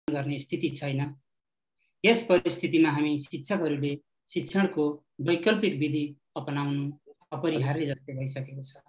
गर्ने स्थिति छैन। यस परिस्थितिमा हामी शिक्षकहरूले शिक्षणको वैकल्पिक विधि अपनाउनु अपरिहार्य जस्तै भइसकेको छ।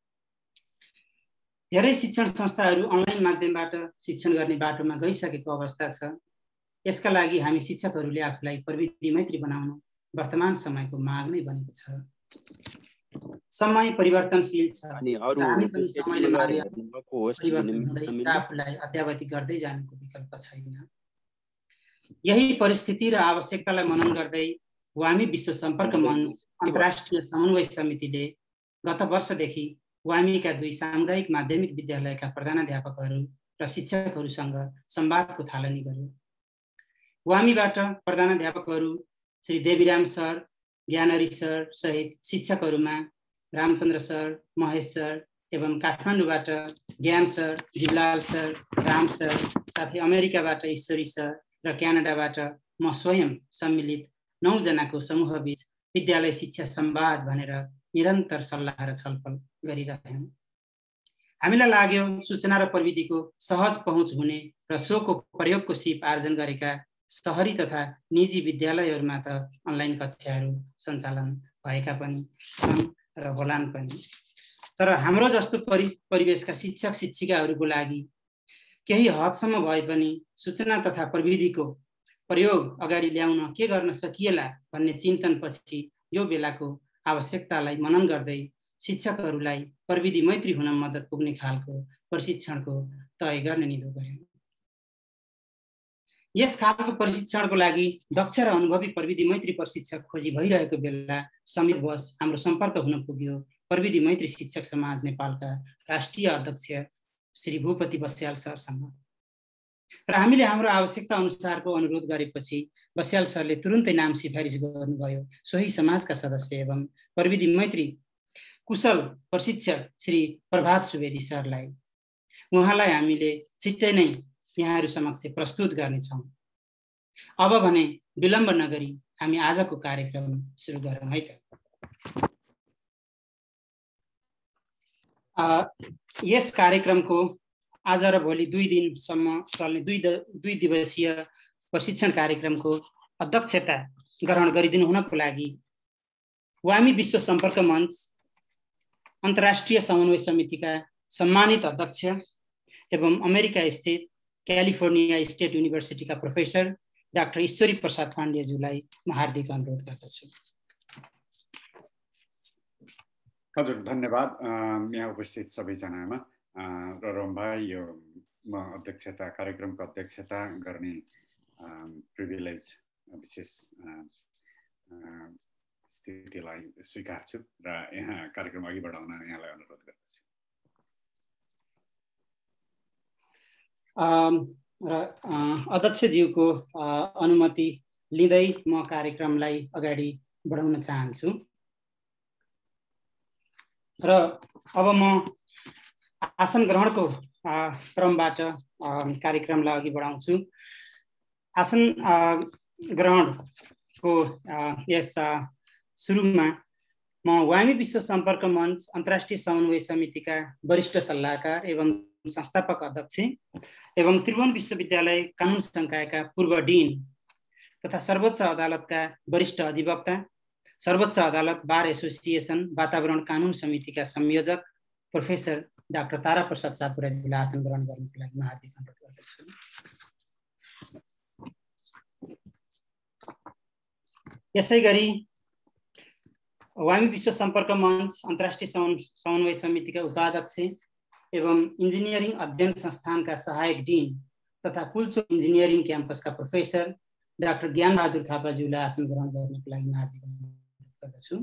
धेरै शिक्षण संस्थाहरू अनलाइन माध्यमबाट शिक्षण गर्ने बाटोमा गइसकेको अवस्था छ। यसका लागि हामी शिक्षकहरूले आफूलाई प्रविधि मैत्री बनाउनु वर्तमान समयको माग नै बनेको छ। समय परिवर्तनशील छ र हामी पनि समयले मागे परिवर्तन हुँदै र आफूलाई अद्यावधि गर्दै जानुको विकल्प छैन। यही परिस्थिति र आवश्यकतालाई मनन गर्दै वामी विश्व सम्पर्क मञ्च अन्तर्राष्ट्रिय समन्वय समितिले गत वर्षदेखि वामीका 2 सामुदायिक माध्यमिक विद्यालयका प्रधानाध्यापकहरू र शिक्षकहरूसँग संवादको थालनी गर्यो। वामीबाट प्रधानाध्यापकहरू श्री देवीराम सर, ज्ञानहरी सर सहित शिक्षकहरूमा रामचन्द्र सर, महेश सर एवं काठमाडौँबाट Gyan sir, Jivlal sir, Ram sir, साथै अमेरिकाबाट ईश्वरी सर र क्यानाडाबाट म स्वयं सम्मिलित 9 जनाको समूहबीच विद्यालय शिक्षा संवाद भनेर निरन्तर सल्लाह र छलफल गरिरहेछौँ। हामीलाई लाग्यो सूचना र प्रविधिको सहज पहुँच हुने र सोको प्रयोगको सिप आर्जन गरेका शहरी तथा निजी विद्यालयहरूमा त अनलाइन कक्षाहरू सञ्चालन भएका पनि छन् र होलान् पनि। तर हाम्रो जस्तो परिवेशका शिक्षक शिक्षिकाहरूको लागि केही हदसम्म भए पनि सूचना तथा प्रविधिको प्रयोग अगाडि ल्याउन के गर्न सकिएला भन्ने चिन्तनपछि यो बेलाको आवश्यकतालाई मनन गर्दै शिक्षकहरूलाई प्रविधि मैत्री हुन मद्दत पुग्ने खालको प्रशिक्षणको तय गर्ने निधो गर्यौं। यस खालको प्रशिक्षणको लागि दक्ष र अनुभवी प्रविधि मैत्री प्रशिक्षक खोजी भइरहेको बेला संयोगवश हाम्रो सम्पर्क हुन पुग्यो प्रविधि मैत्री शिक्षक समाज नेपालका राष्ट्रिय अध्यक्ष श्री भूपति बस्याल सरसँग। र हामीले हाम्रो आवश्यकता अनुसारको अनुरोध गरेपछि बस्याल सरले तुरुन्तै नाम सिफारिस गर्नुभयो सोही समाजका सदस्य एवं प्रविधि मैत्री कुशल प्रशिक्षक श्री प्रभात सुवेदी सरलाई। उहाँलाई हामीले छिट्टै नै यहाँहरू समक्ष प्रस्तुत गर्नेछौँ। अब भने विलम्ब नगरी हामी आजको कार्यक्रम सुरु गरौँ है त। यस कार्यक्रमको आज र भोलि 2 दिनसम्म चल्ने 2 दिवसीय प्रशिक्षण कार्यक्रमको अध्यक्षता ग्रहण गरिदिनु हुनको लागि वामी विश्व सम्पर्क मञ्च अन्तर्राष्ट्रिय समन्वय समितिका सम्मानित अध्यक्ष एवं अमेरिका स्थित क्यालिफोर्निया स्टेट युनिभर्सिटीका प्रोफेसर डाक्टर ईश्वरी प्रसाद पाण्डेज्यूलाई म हार्दिक अनुरोध गर्दछु। हजुर, धन्यवाद। यहाँ उपस्थित सबैजनामा र रमभाइ, यो म कार्यक्रमको अध्यक्षता गर्ने प्रिभिलेज विशेष स्थितिलाई स्वीकार्छु र यहाँ कार्यक्रम अघि बढाउन यहाँलाई अनुरोध गर्दछु। र अध्यक्षज्यूको अनुमति लिँदै म कार्यक्रमलाई अगाडि बढाउन चाहन्छु। र अब म आसन ग्रहणको क्रमबाट कार्यक्रमलाई अघि बढाउँछु। आसन ग्रहणको यस सुरुमा म वामी विश्व सम्पर्क मञ्च अन्तर्राष्ट्रिय समन्वय समितिका वरिष्ठ सल्लाहकार एवं संस्थापक अध्यक्ष एवं त्रिभुवन विश्वविद्यालय कानुन संकायका पूर्व डिन तथा सर्वोच्च अदालतका वरिष्ठ अधिवक्ता, सर्वोच्च अदालत बार एसोसिएसन वातावरण कानुन समितिका संयोजक प्रोफेसर डाक्टर तारा प्रसाद सापकोटाजीलाई आसन ग्रहण गर्नको लागि म हार्दिक अनुरोध गर्दछु। यसै गरी वामी विश्व सम्पर्क मञ्च अन्तर्राष्ट्रिय समन्वय समितिका उपाध्यक्ष एवं इन्जिनियरिङ अध्ययन संस्थानका सहायक डिन तथा पुल्चो इन्जिनियरिङ क्याम्पसका प्रोफेसर डाक्टर ज्ञानबहादुर थापाज्यूलाई आसन ग्रहण गर्नको लागि म हार्दिक अनुरोध गर्दछु।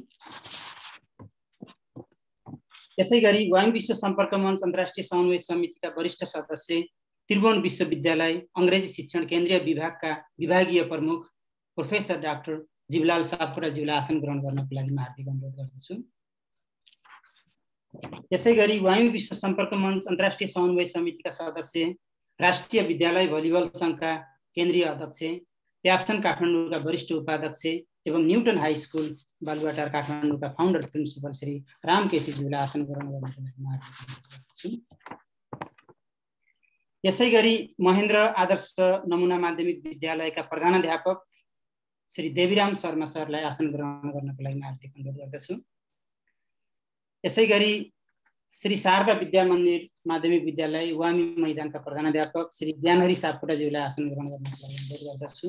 यसै गरी वामी विश्व सम्पर्क मञ्च अन्तर्राष्ट्रिय समन्वय समितिका वरिष्ठ सदस्य त्रिभुवन विश्वविद्यालय अङ्ग्रेजी शिक्षण केन्द्रीय विभागका विभागीय प्रमुख प्रोफेसर डाक्टर जीवलाल सापकोटाज्यूलाई आसन ग्रहण गर्नको लागि म हार्दिक अनुरोध गर्दछु। यसै गरी वामी विश्व सम्पर्क मञ्च अन्तर्राष्ट्रिय समन्वय समितिका सदस्य राष्ट्रिय विद्यालय भलिबल सङ्घका केन्द्रीय अध्यक्ष, प्याप्सन काठमाडौँका वरिष्ठ उपाध्यक्ष एवं न्युटन हाई स्कुल बालुवाटार काठमाडौँका फाउन्डर प्रिन्सिपल श्री राम केसीज्यूलाई आसन ग्रहण गर्नको लागि म हार्दिक अनुरोध गर्दछु। यसैगरी महेन्द्र आदर्श नमुना माध्यमिक विद्यालयका प्रधानाध्यापक श्री देवीराम शर्मा सरलाई आसन ग्रहण गर्नको लागि हार्दिक अनुरोध गर्दछु। यसैगरी श्री शारदा विद्या मन्दिर माध्यमिक विद्यालय वामी मैदानका प्रधानाध्यापक श्री ज्ञानहरी सापकोटाज्यूलाई आसन ग्रहण गर्नको लागि अनुरोध गर्दछु।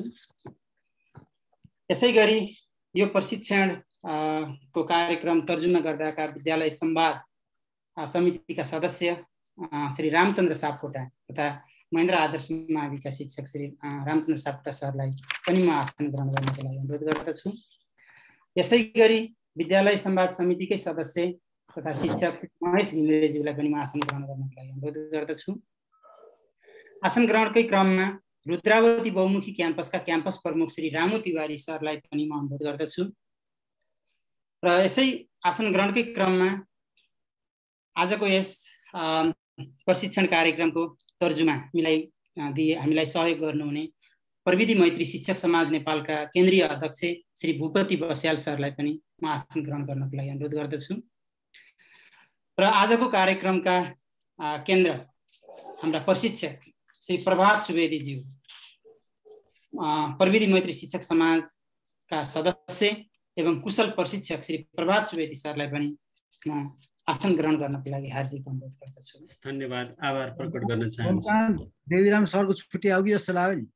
यसैगरी यो प्रशिक्षण को कार्यक्रम तर्जुमा गर्दाका विद्यालय संवाद समितिका सदस्य श्री रामचन्द्र सापकोटा तथा महेन्द्र आदर्श माविका शिक्षक श्री रामचन्द्र सापकोटा सरलाई पनि म आसन ग्रहण गर्नको लागि अनुरोध गर्दछु। यसैगरी विद्यालय संवाद समितिकै सदस्य तथा शिक्षक श्री महेश घिमिरेज्यूलाई पनि म आसन ग्रहण गर्नको लागि अनुरोध गर्दछु। आसन ग्रहणकै क्रममा रुद्रावती बहुमुखी क्याम्पसका क्याम्पस प्रमुख श्री रामु तिवारी सरलाई पनि म अनुरोध गर्दछु। र यसै आसन ग्रहणकै क्रममा आजको यस प्रशिक्षण कार्यक्रमको तर्जुमा हामीलाई सहयोग गर्नुहुने प्रविधि मैत्री शिक्षक समाज नेपालका केन्द्रीय अध्यक्ष श्री भूपति बस्याल सरलाई पनि म आसन ग्रहण गर्नको लागि अनुरोध गर्दछु। र आजको कार्यक्रमका केन्द्र हाम्रा प्रशिक्षक श्री प्रभात सुवेदीज्यू, प्रविधि मैत्री शिक्षक समाजका सदस्य एवं कुशल प्रशिक्षक श्री प्रभात सुवेदी सरलाई पनि म आसन ग्रहण गर्नको लागि हार्दिक अनुरोध गर्दछु। धन्यवाद, आभार प्रकट गर्न चाहन्छु। देवीराम सरको छुट्टी आउगी जस्तो लाग्यो नि।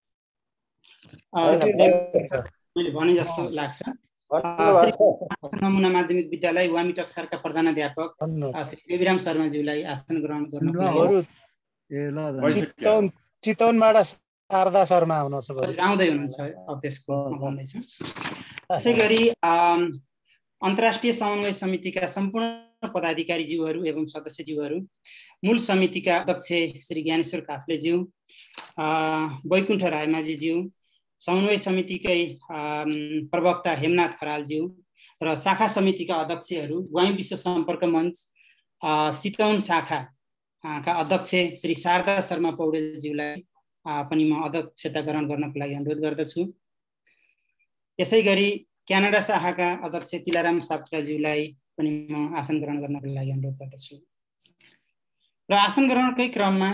मैले भने जस्तो लाग्छ। नमुना माध्यमिक विद्यालय वामी टक्सारका प्रधानाध्यापक श्री देवीराम शर्माज्यूलाई आसन ग्रहण गर्नको लागि चितवनबाट शारदा शर्मा हुनुहुन्छ, आउँदै हुनुहुन्छ, अब त्यसको भन्दैछु। त्यसैगरी अन्तर्राष्ट्रिय समन्वय समितिका सम्पूर्ण पदाधिकारीज्यूहरू एवं सदस्यज्यूहरू, मूल समितिका अध्यक्ष श्री ज्ञानेश्वर काफ्लेज्यू, वैकुण्ठ रायमाझीज्यू, समन्वय समितिकै प्रवक्ता हेमनाथ खरालज्यू र शाखा समितिका अध्यक्षहरू, वामी विश्व सम्पर्क मञ्च चितवन शाखाका अध्यक्ष श्री शारदा शर्मा पौडेलज्यूलाई पनि म अध्यक्षता ग्रहण गर्नको लागि अनुरोध गर्दछु। यसैगरी क्यानाडा शाखाका अध्यक्ष तिलाराम सापकोटाज्यूलाई पनि म आसन ग्रहण गर्नको लागि अनुरोध गर्दछु। र आसन ग्रहणकै क्रममा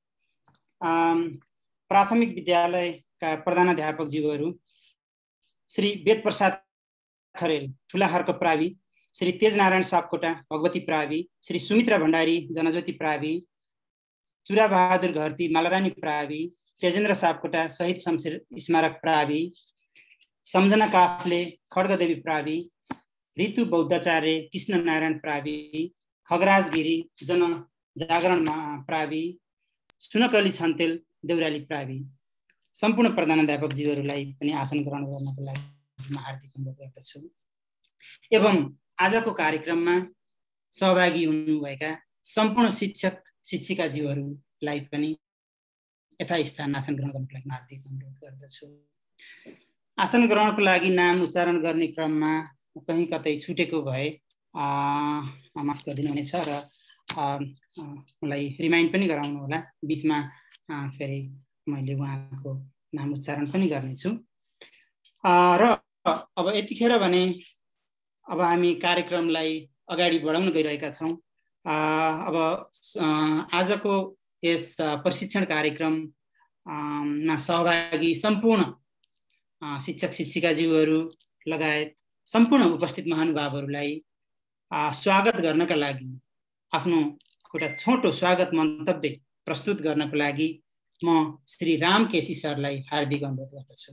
प्राथमिक विद्यालयका प्रधानाध्यापकज्यूहरू श्री वेद प्रसाद खरेल ठुलाहर्क प्रावि, श्री तेजनारायण सापकोटा भगवती प्रावि, श्री सुमित्रा भण्डारी जनज्योति प्रावि, चुराबहादुर घरती मालारानी प्रावि, तेजेन्द्र सापकोटा शहीद शमशेर स्मारक प्रावि, सम्झना काफले खड्गदेवी प्रावि, ऋतु बौद्धाचार्य कृष्ण नारायण प्रावि, खगराज गिरी जनजागरण प्रावि, सुनकली छन्तेल देउराली प्रावि, सम्पूर्ण प्रधानाध्यापकज्यूहरूलाई पनि आसन ग्रहण गर्नको लागि म हार्दिक अनुरोध गर्दछु। एवं आजको कार्यक्रममा सहभागी हुनुभएका सम्पूर्ण शिक्षक शिक्षिकाज्यूहरूलाई पनि यथास्थान आसन ग्रहण गर्नको लागि हार्दिक अनुरोध गर्दछु। आसन ग्रहणको लागि नाम उच्चारण गर्ने क्रममा कहीँ कतै छुटेको भए माफ गरिदिनु हुनेछ र मलाई रिमाइन्ड पनि गराउनु होला। बिचमा फेरि मैले उहाँको नाम उच्चारण पनि गर्नेछु। र अब यतिखेर भने अब हामी कार्यक्रमलाई अगाडि बढाउन गइरहेका छौँ। अब आजको यस प्रशिक्षण कार्यक्रममा सहभागी सम्पूर्ण शिक्षक शिक्षिकाज्यूहरू लगायत सम्पूर्ण उपस्थित महानुभावहरूलाई स्वागत गर्नका लागि आफ्नो एउटा छोटो स्वागत मन्तव्य प्रस्तुत गर्नको लागि म श्री राम केसी सरलाई हार्दिक अनुरोध गर्दछु।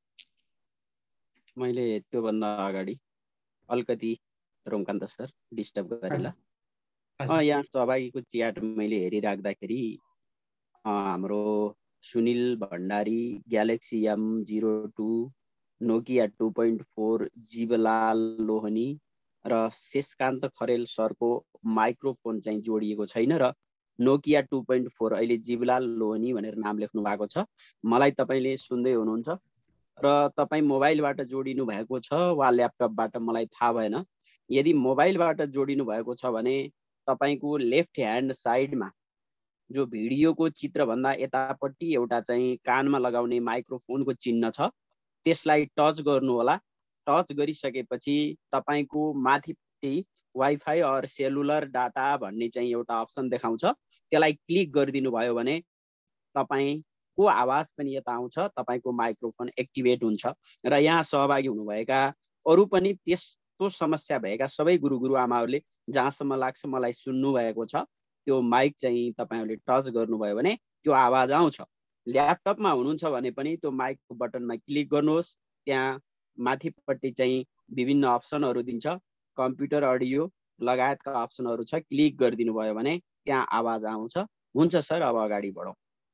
मैले त्योभन्दा अगाडि अलिकति रोमकान्त सर डिस्टर्ब गरेला। यहाँ सहभागीको च्याट मैले हेरिराख्दाखेरि हाम्रो Sunil Bhandari, galaxy M02, Nokia 2.4, Jivlal Lohani र शेषकान्त खरेल सरको माइक्रोफोन चाहिँ जोडिएको छैन र नोकिया 2.4 अहिले जीवलाल लोहनी भनेर नाम लेख्नु भएको छ। मलाई तपाईँले सुन्दै हुनुहुन्छ र तपाईँ मोबाइलबाट जोडिनु भएको छ वा ल्यापटपबाट मलाई थाहा भएन। यदि मोबाइलबाट जोडिनु भएको छ भने तपाईँको लेफ्ट ह्यान्ड साइडमा जो भिडियोको चित्रभन्दा यतापट्टि एउटा चाहिँ कानमा लगाउने माइक्रोफोनको चिन्ह छ, त्यसलाई टच गर्नु होला। टच गरिसकेपछि तपाईँको माथिपट्टि वाइफाई अर सेलुलर डाटा भन्ने चाहिँ एउटा अप्सन देखाउँछ। त्यसलाई क्लिक गरिदिनु भयो भने तपाईँको आवाज पनि यता आउँछ, तपाईँको माइक्रोफोन एक्टिभेट हुन्छ र यहाँ सहभागी हुनुभएका अरू पनि त्यस्तो समस्या भएका सबै गुरुआमाहरूले जहाँसम्म लाग्छ मलाई सुन्नु भएको छ त्यो माइक चाहिँ तपाईँहरूले टच गर्नुभयो भने त्यो आवाज आउँछ। ल्यापटपमा हुनुहुन्छ भने पनि त्यो माइकको बटनमा क्लिक गर्नुहोस्, त्यहाँ माथिपट्टि चाहिँ विभिन्न अप्सनहरू दिन्छ, कम्प्युटर अडियो लगायतका अप्सनहरू छ, क्लिक गरिदिनु भयो भने त्यहाँ आवाज आउँछ। हुन्छ सर, अब अगाडि बढौँ।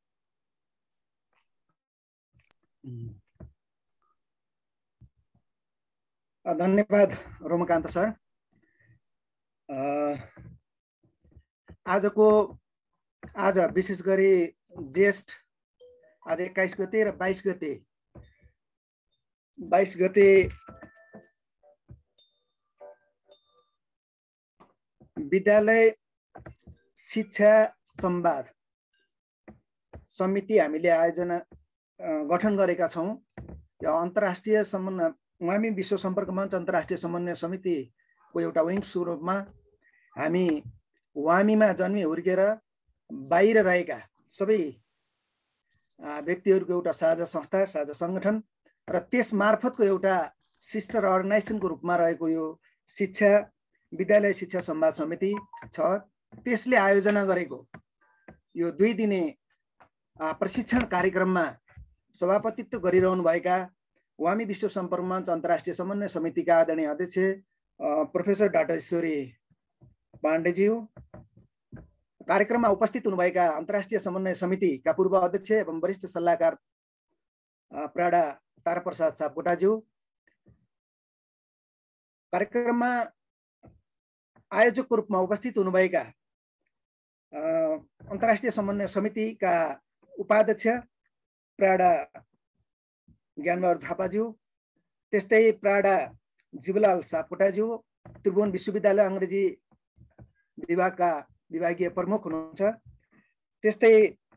धन्यवाद रोमकान्त सर। आज विशेष गरी ज्येष्ठ आज 21 गते र 22 गते विद्यालय शिक्षा संवाद समिति हामीले आयोजना गठन गरेका छौँ। यो अन्तर्राष्ट्रिय समन्वय वामी विश्व सम्पर्क मञ्च अन्तर्राष्ट्रिय समन्वय समितिको एउटा विङ्स रूपमा हामी वामीमा जन्मी हुर्केर बाहिर रहेका सबै व्यक्तिहरूको एउटा साझा संस्था, साझा सङ्गठन र त्यस मार्फतको एउटा सिस्टर अर्गनाइजेसनको रूपमा रहेको यो विद्यालय शिक्षा संवाद समिति छ। त्यसले आयोजना गरेको यो 2 दिने प्रशिक्षण कार्यक्रममा सभापतित्व गरिरहनुभएका वामी विश्व सम्पर्क मञ्च अन्तर्राष्ट्रिय समन्वय समितिका आदरणीय अध्यक्ष प्रोफेसर डाक्टर ईश्वरी पाण्डेज्यू, कार्यक्रममा उपस्थित हुनुभएका अन्तर्राष्ट्रिय समन्वय समितिका पूर्व अध्यक्ष एवं वरिष्ठ सल्लाहकार प्राडा ताराप्रसाद सापकोटाज्यू, कार्यक्रममा आयोजकको रूपमा उपस्थित हुनुभएका अन्तर्राष्ट्रिय समन्वय समितिका उपाध्यक्ष प्राडा ज्ञानबहादुर थापाज्यू, त्यस्तै प्राडा जीवलाल सापकोटाज्यू त्रिभुवन विश्वविद्यालय अङ्ग्रेजी विभागका विभागीय प्रमुख हुनुहुन्छ। त्यस्तै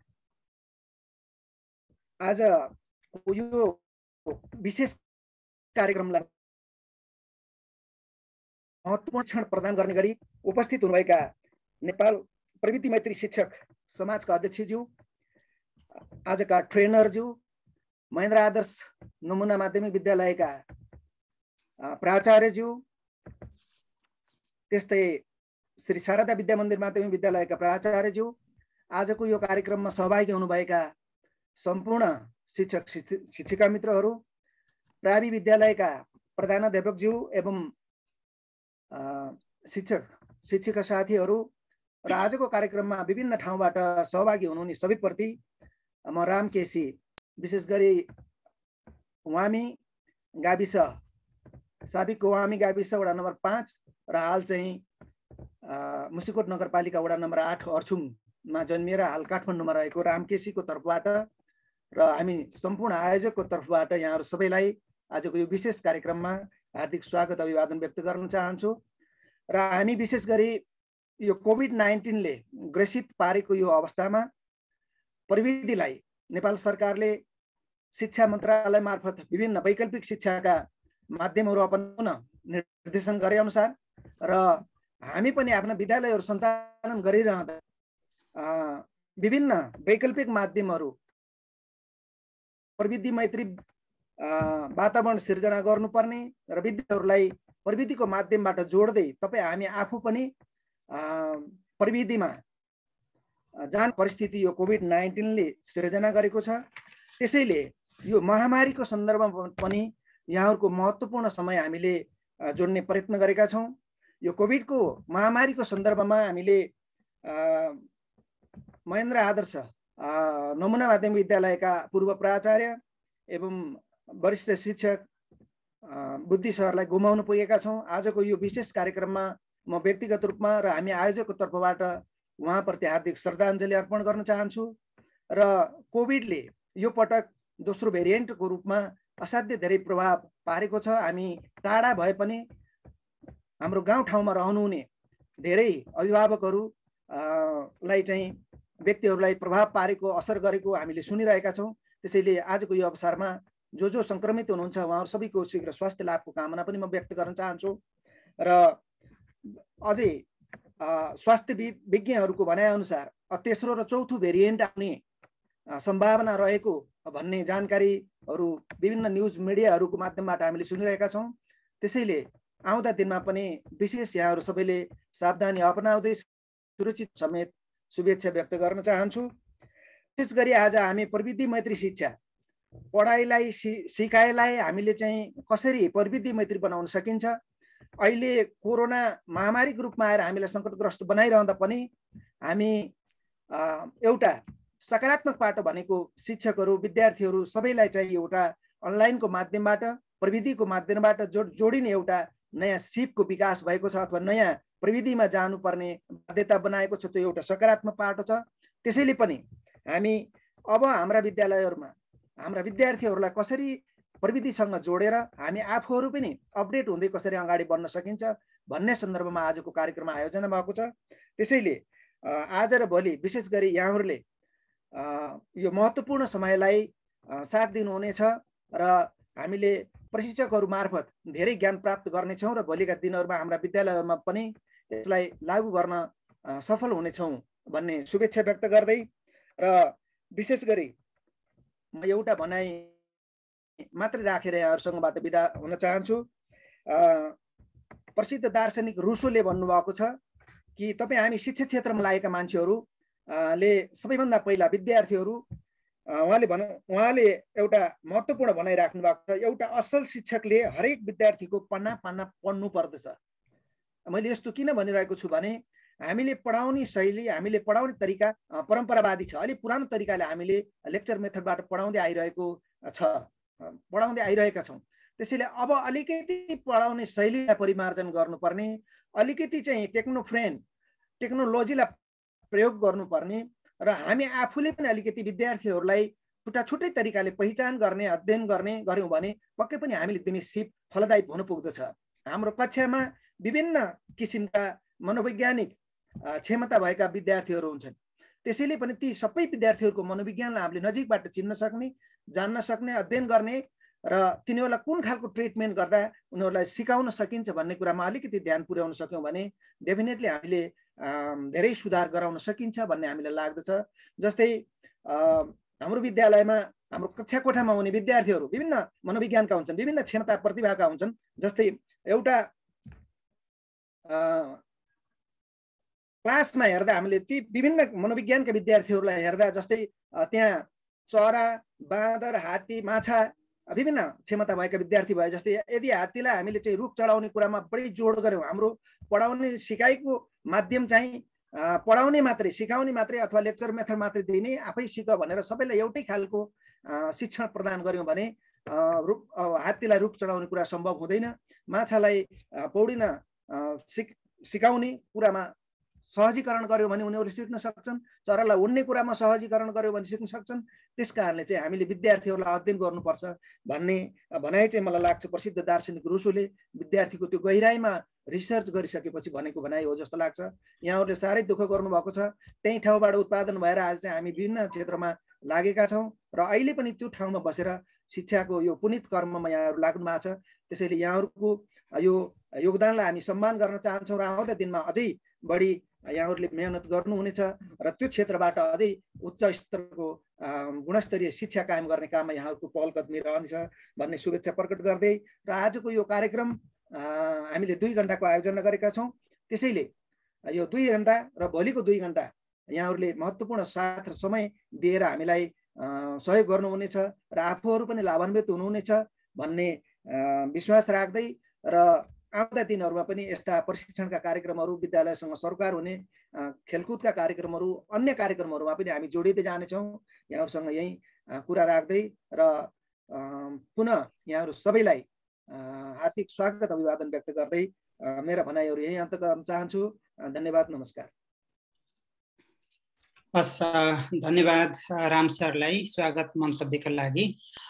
आज यो विशेष कार्यक्रमलाई महत्त्वपूर्ण क्षण प्रदान गर्ने गरी उपस्थित हुनुभएका नेपाल प्रविधि मैत्री शिक्षक समाजका अध्यक्षज्यू, आजका ट्रेनरज्यू, महेन्द्र आदर्श नमुना माध्यमिक विद्यालयका प्राचार्यज्यू, त्यस्तै श्री शारदा विद्या मन्दिर माध्यमिक विद्यालयका प्राचार्यज्यू, आजको यो कार्यक्रममा सहभागी हुनुभएका सम्पूर्ण शिक्षक शिक्षिका मित्रहरू, प्रावि विद्यालयका प्रधानाध्यापकज्यू एवं शिक्षक शिक्षिका साथीहरू र आजको कार्यक्रममा विभिन्न ठाउँबाट सहभागी हुनुहुने सबैप्रति म राम केसी, विशेष गरी वामी गाविस साबिकको वामी गाविस वडा नम्बर 5 र हाल चाहिँ मुसिकोट नगरपालिका वडा नम्बर 8 अर्छुममा जन्मिएर हाल काठमाडौँमा रहेको राम केसीको तर्फबाट र हामी सम्पूर्ण आयोजकको तर्फबाट यहाँहरू सबैलाई आजको यो विशेष कार्यक्रममा हार्दिक स्वागत अभिवादन व्यक्त गर्न चाहन्छु। र हामी विशेष गरी यो कोभिड-19 ले ग्रसित पारेको यो अवस्थामा प्रविधिलाई नेपाल सरकारले शिक्षा मन्त्रालय मार्फत विभिन्न वैकल्पिक शिक्षाका माध्यमहरू अपनाउन निर्देशन गरे अनुसार र हामी पनि आफ्ना विद्यालयहरू सञ्चालन गरिरहँदा विभिन्न वैकल्पिक माध्यमहरू प्रविधि मैत्री वातावरण सिर्जना गर्नुपर्ने र विद्यार्थीहरूलाई प्रविधिको माध्यमबाट जोड्दै हामी आफू पनि प्रविधिमा जान परिस्थिति यो कोभिड-19 ले सिर्जना गरेको छ। त्यसैले यो महामारीको सन्दर्भमा पनि यहाँहरूको महत्त्वपूर्ण समय हामीले जोड्ने प्रयत्न गरेका छौँ। यो कोभिडको महामारीको सन्दर्भमा हामीले महेन्द्र आदर्श नमुना माध्यमिक विद्यालयका पूर्व प्राचार्य एवं वरिष्ठ शिक्षक बुद्धि सरलाई गुमाउनु पुगेका छौँ। आजको यो विशेष कार्यक्रममा म व्यक्तिगत रूपमा र हामी आयोजकको तर्फबाट उहाँप्रति हार्दिक श्रद्धाञ्जली अर्पण गर्न चाहन्छु। र कोभिडले यो पटक दोस्रो भेरिएन्टको रूपमा असाध्य धेरै प्रभाव पारेको छ। हामी टाढा भए पनि हाम्रो गाउँठाउँमा रहनुहुने धेरै अभिभावकहरूलाई चाहिँ व्यक्तिहरूलाई प्रभाव पारेको असर गरेको हामीले सुनिरहेका छौँ। त्यसैले आजको यो अवसरमा जो सङ्क्रमित हुनुहुन्छ उहाँहरू सबैको शीघ्र स्वास्थ्य लाभको कामना पनि म व्यक्त गर्न चाहन्छु। र अझै स्वास्थ्य विज्ञहरूको भनाइअनुसार तेस्रो र चौथो भेरिएन्ट आउने सम्भावना रहेको भन्ने जानकारीहरू विभिन्न न्युज मिडियाहरूको माध्यमबाट हामीले सुनिरहेका छौँ। त्यसैले आउँदा दिनमा पनि विशेष यहाँहरू सबैले सावधानी अपनाउँदै सुरक्षित समेत शुभेच्छा व्यक्त गर्न चाहन्छु। विशेष गरी आज हामी प्रविधि मैत्री शिक्षा पढाइलाई सिकाइलाई हामीले चाहिँ कसरी प्रविधि मैत्री बनाउन सकिन्छ, अहिले कोरोना महामारीको रूपमा आएर हामीलाई सङ्कटग्रस्त बनाइरहँदा पनि हामी एउटा सकारात्मक पाटो भनेको शिक्षकहरू विद्यार्थीहरू सबैलाई चाहिँ एउटा अनलाइनको माध्यमबाट प्रविधिको माध्यमबाट जोडिने एउटा नयाँ सिपको विकास भएको छ अथवा नयाँ प्रविधिमा जानुपर्ने बाध्यता बनाएको छ। त्यो एउटा सकारात्मक पाटो छ। त्यसैले पनि हामी अब हाम्रा विद्यालयहरूमा हाम्रा विद्यार्थीहरूलाई कसरी प्रविधिसँग जोडेर हामी आफूहरू पनि अपडेट हुँदै कसरी अगाडि बढ्न सकिन्छ भन्ने सन्दर्भमा आजको कार्यक्रम आयोजना भएको छ। त्यसैले आज र भोलि विशेष गरी यहाँहरूले यो महत्त्वपूर्ण समयलाई साथ दिनुहुनेछ र हामीले प्रशिक्षकहरू मार्फत धेरै ज्ञान प्राप्त गर्नेछौँ र भोलिका दिनहरूमा हाम्रा विद्यालयहरूमा पनि यसलाई लागू गर्न सफल हुनेछौँ भन्ने शुभेच्छा व्यक्त गर्दै र विशेष गरी म एउटा भनाइ मात्रै राखेर यहाँहरूसँगबाट बिदा हुन चाहन्छु। प्रसिद्ध दार्शनिक रुसोले भन्नुभएको छ कि तपाईँ हामी शिक्षा क्षेत्रमा लागेका मान्छेहरूले सबैभन्दा पहिला विद्यार्थीहरू उहाँले एउटा महत्त्वपूर्ण भनाइराख्नु भएको छ, एउटा असल शिक्षकले हरेक विद्यार्थीको पन्ना पन्ना पढ्नु पर्दछ। मैले यस्तो किन भनिरहेको छु भने हामीले पढाउने शैली हामीले पढाउने तरिका परम्परावादी छ। अलिक पुरानो तरिकाले हामीले लेक्चर मेथडबाट पढाउँदै आइरहेका छौँ। त्यसैले अब अलिकति पढाउने शैलीलाई परिमार्जन गर्नुपर्ने, अलिकति चाहिँ टेक्नोलोजीलाई प्रयोग गर्नुपर्ने र हामी आफूले पनि अलिकति विद्यार्थीहरूलाई छुट्टै तरिकाले पहिचान गर्ने अध्ययन गऱ्यौँ भने पक्कै पनि हामीले दिने सिप फलदायी हुन पुग्दछ। हाम्रो कक्षामा विभिन्न किसिमका मनोवैज्ञानिक क्षमता भएका विद्यार्थीहरू हुन्छन्। त्यसैले पनि ती सबै विद्यार्थीहरूको मनोविज्ञानलाई हामीले नजिकबाट चिन्न सक्ने, जान्न सक्ने, अध्ययन गर्ने र तिनीहरूलाई कुन खालको ट्रिटमेन्ट गर्दा उनीहरूलाई सिकाउन सकिन्छ भन्ने कुरामा अलिकति ध्यान पुर्याउन सक्यौँ भने डेफिनेटली हामीले धेरै सुधार गराउन सकिन्छ भन्ने हामीलाई लाग्दछ। जस्तै हाम्रो विद्यालयमा हाम्रो कक्षा कोठामा हुने विद्यार्थीहरू विभिन्न मनोविज्ञानका हुन्छन्, विभिन्न क्षमता प्रतिभाका हुन्छन्। जस्तै एउटा क्लासमा हेर्दा हामीले ती विभिन्न मनोविज्ञानका विद्यार्थीहरूलाई हेर्दा जस्तै त्यहाँ चरा, बाँदर, हात्ती, माछा विभिन्न क्षमता भएका विद्यार्थी भए। जस्तै यदि हात्तीलाई हामीले चाहिँ रुख चढाउने कुरामा बढी जोड गऱ्यौँ, हाम्रो पढाउने सिकाइको माध्यम चाहिँ पढाउने मात्रै, सिकाउने मात्रै अथवा लेक्चर मेथड मात्रै दिने, आफै सिक भनेर सबैलाई एउटै खालको शिक्षण प्रदान गऱ्यौँ भने हात्तीलाई रुख चढाउने कुरा सम्भव हुँदैन। माछालाई पौडिन सिकाउने कुरामा सहजीकरण गर्यो भने उनीहरूले सिक्न सक्छन्, चरालाई उड्ने कुरामा सहजीकरण गर्यो भने सिक्न सक्छन्। त्यस कारणले चाहिँ हामीले विद्यार्थीहरूलाई अध्ययन गर्नुपर्छ भन्ने भनाइ चाहिँ मलाई लाग्छ प्रसिद्ध दार्शनिक रुसोले विद्यार्थीको त्यो गहिराइमा रिसर्च गरिसकेपछि भनेको भनाइ हो जस्तो लाग्छ। यहाँहरूले साह्रै दुःख गर्नुभएको छ, त्यही ठाउँबाट उत्पादन भएर आज चाहिँ हामी विभिन्न क्षेत्रमा लागेका छौँ र अहिले पनि त्यो ठाउँमा बसेर शिक्षाको यो पुनित कर्ममा यहाँहरू लाग्नु भएको छ। त्यसैले यहाँहरूको यो योगदानलाई हामी सम्मान गर्न चाहन्छौँ र आउँदा दिनमा अझै बढी यहाँहरूले मेहनत गर्नुहुनेछ र त्यो क्षेत्रबाट अझै उच्च स्तरको गुणस्तरीय शिक्षा कायम गर्ने काममा यहाँहरूको पहल कदमी रहनेछ भन्ने शुभेच्छा प्रकट गर्दै र आजको यो कार्यक्रम हामीले 2 घण्टाको आयोजना गरेका छौँ। त्यसैले यो 2 घण्टा र भोलिको 2 घण्टा यहाँहरूले महत्त्वपूर्ण साथ र समय दिएर हामीलाई सहयोग गर्नुहुनेछ र आफूहरू पनि लाभान्वित हुनुहुनेछ भन्ने विश्वास राख्दै र आउँदा दिनहरूमा पनि यस्ता प्रशिक्षणका कार्यक्रमहरू विद्यालयसँग सरोकार हुने खेलकुदका कार्यक्रमहरू अन्य कार्यक्रमहरूमा पनि हामी जोडिँदै जानेछौँ। यहाँहरूसँग यही कुरा राख्दै र पुनः यहाँहरू सबैलाई हार्दिक स्वागत अभिवादन व्यक्त गर्दै मेरा भनाइहरू यही अन्त गर्न चाहन्छु। धन्यवाद, नमस्कार। हस्, धन्यवाद राम सरलाई स्वागत मन्तव्यका लागि।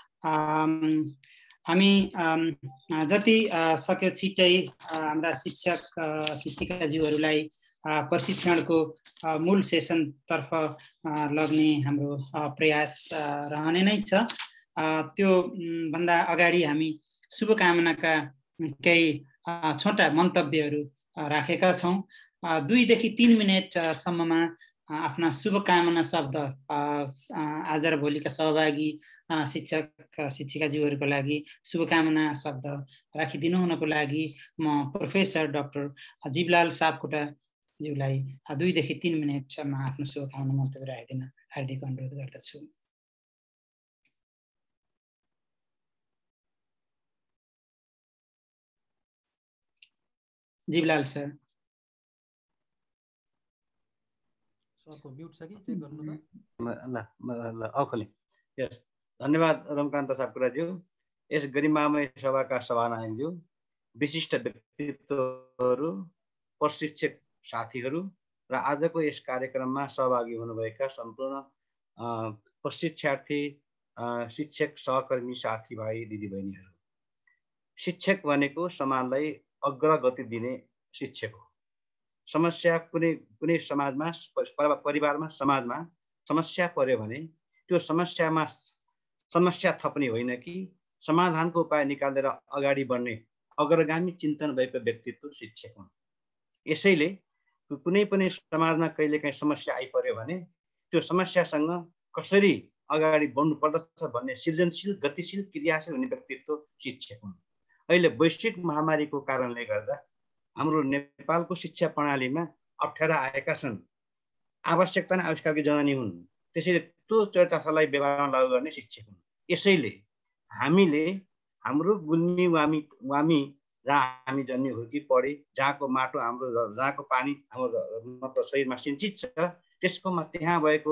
हामी जति सक्यो छिट्टै हाम्रा शिक्षिकाज्यूहरूलाई प्रशिक्षणको मूल सेसनतर्फ लग्ने हाम्रो प्रयास रहने नै छ। त्यो भन्दा अगाडि हामी शुभकामनाका केही छोटा मन्तव्यहरू राखेका छौँ। 2 देखि 3 मिनेटसम्ममा आफ्ना शुभकामना शब्द आज र भोलिका सहभागी शिक्षक शिक्षिकाज्यूहरूको लागि शुभकामना शब्द राखिदिनु हुनको लागि म प्रोफेसर डाक्टर जीवलाल सापकोटाज्यूलाई 2 देखि 3 मिनेटसम्म आफ्नो शुभकामना मन्तव्य राखिदिन हार्दिक अनुरोध गर्दछु। जीवलाल सर। सरको म्युट छ कि चेक गर्नु त। ल औखले। यस, धन्यवाद रमकान्त सापकोटाज्यू, यस गरिमामय सभाका सभानायकज्यू, विशिष्ट व्यक्तित्वहरू, प्रशिक्षक साथीहरू र आजको यस कार्यक्रममा सहभागी हुनुभएका सम्पूर्ण प्रशिक्षार्थी, शिक्षक, सहकर्मी, साथीभाइ, दिदीबहिनीहरू। शिक्षक भनेको समाजलाई अग्रगति दिने शिक्षक हो। समस्या कुनै समाजमा, परिवारमा, समाजमा समस्या पर्यो भने त्यो समस्या थप्ने होइन कि समाधानको उपाय निकालेर अगाडि बढ्ने अग्रगामी चिन्तन भएको व्यक्तित्व शिक्षक हुन्। यसैले कुनै पनि समाजमा कहिलेकाहीँ समस्या आइपर्यो भने त्यो समस्यासँग कसरी अगाडि बढ्नु पर्दछ भन्ने सृजनशील, गतिशील, क्रियाशील हुने व्यक्तित्व शिक्षक हुन्। अहिले वैश्विक महामारीको कारणले गर्दा हाम्रो नेपालको शिक्षा प्रणालीमा अप्ठ्यारा आएका छन्। आवश्यकता नै आविष्कारकी जननी हुन्। त्यसैले त्यो चरितार्थलाई व्यवहारमा लागू गर्ने शिक्षक हुन्। यसैले हामीले हाम्रो गुल्मी वामी जहाँ हामी जन्मे हुर्की पढे, जहाँको माटो हाम्रो, जहाँको पानी हाम्रो मतलब शरीरमा सिन्चित छ, त्यसकोमा त्यहाँ भएको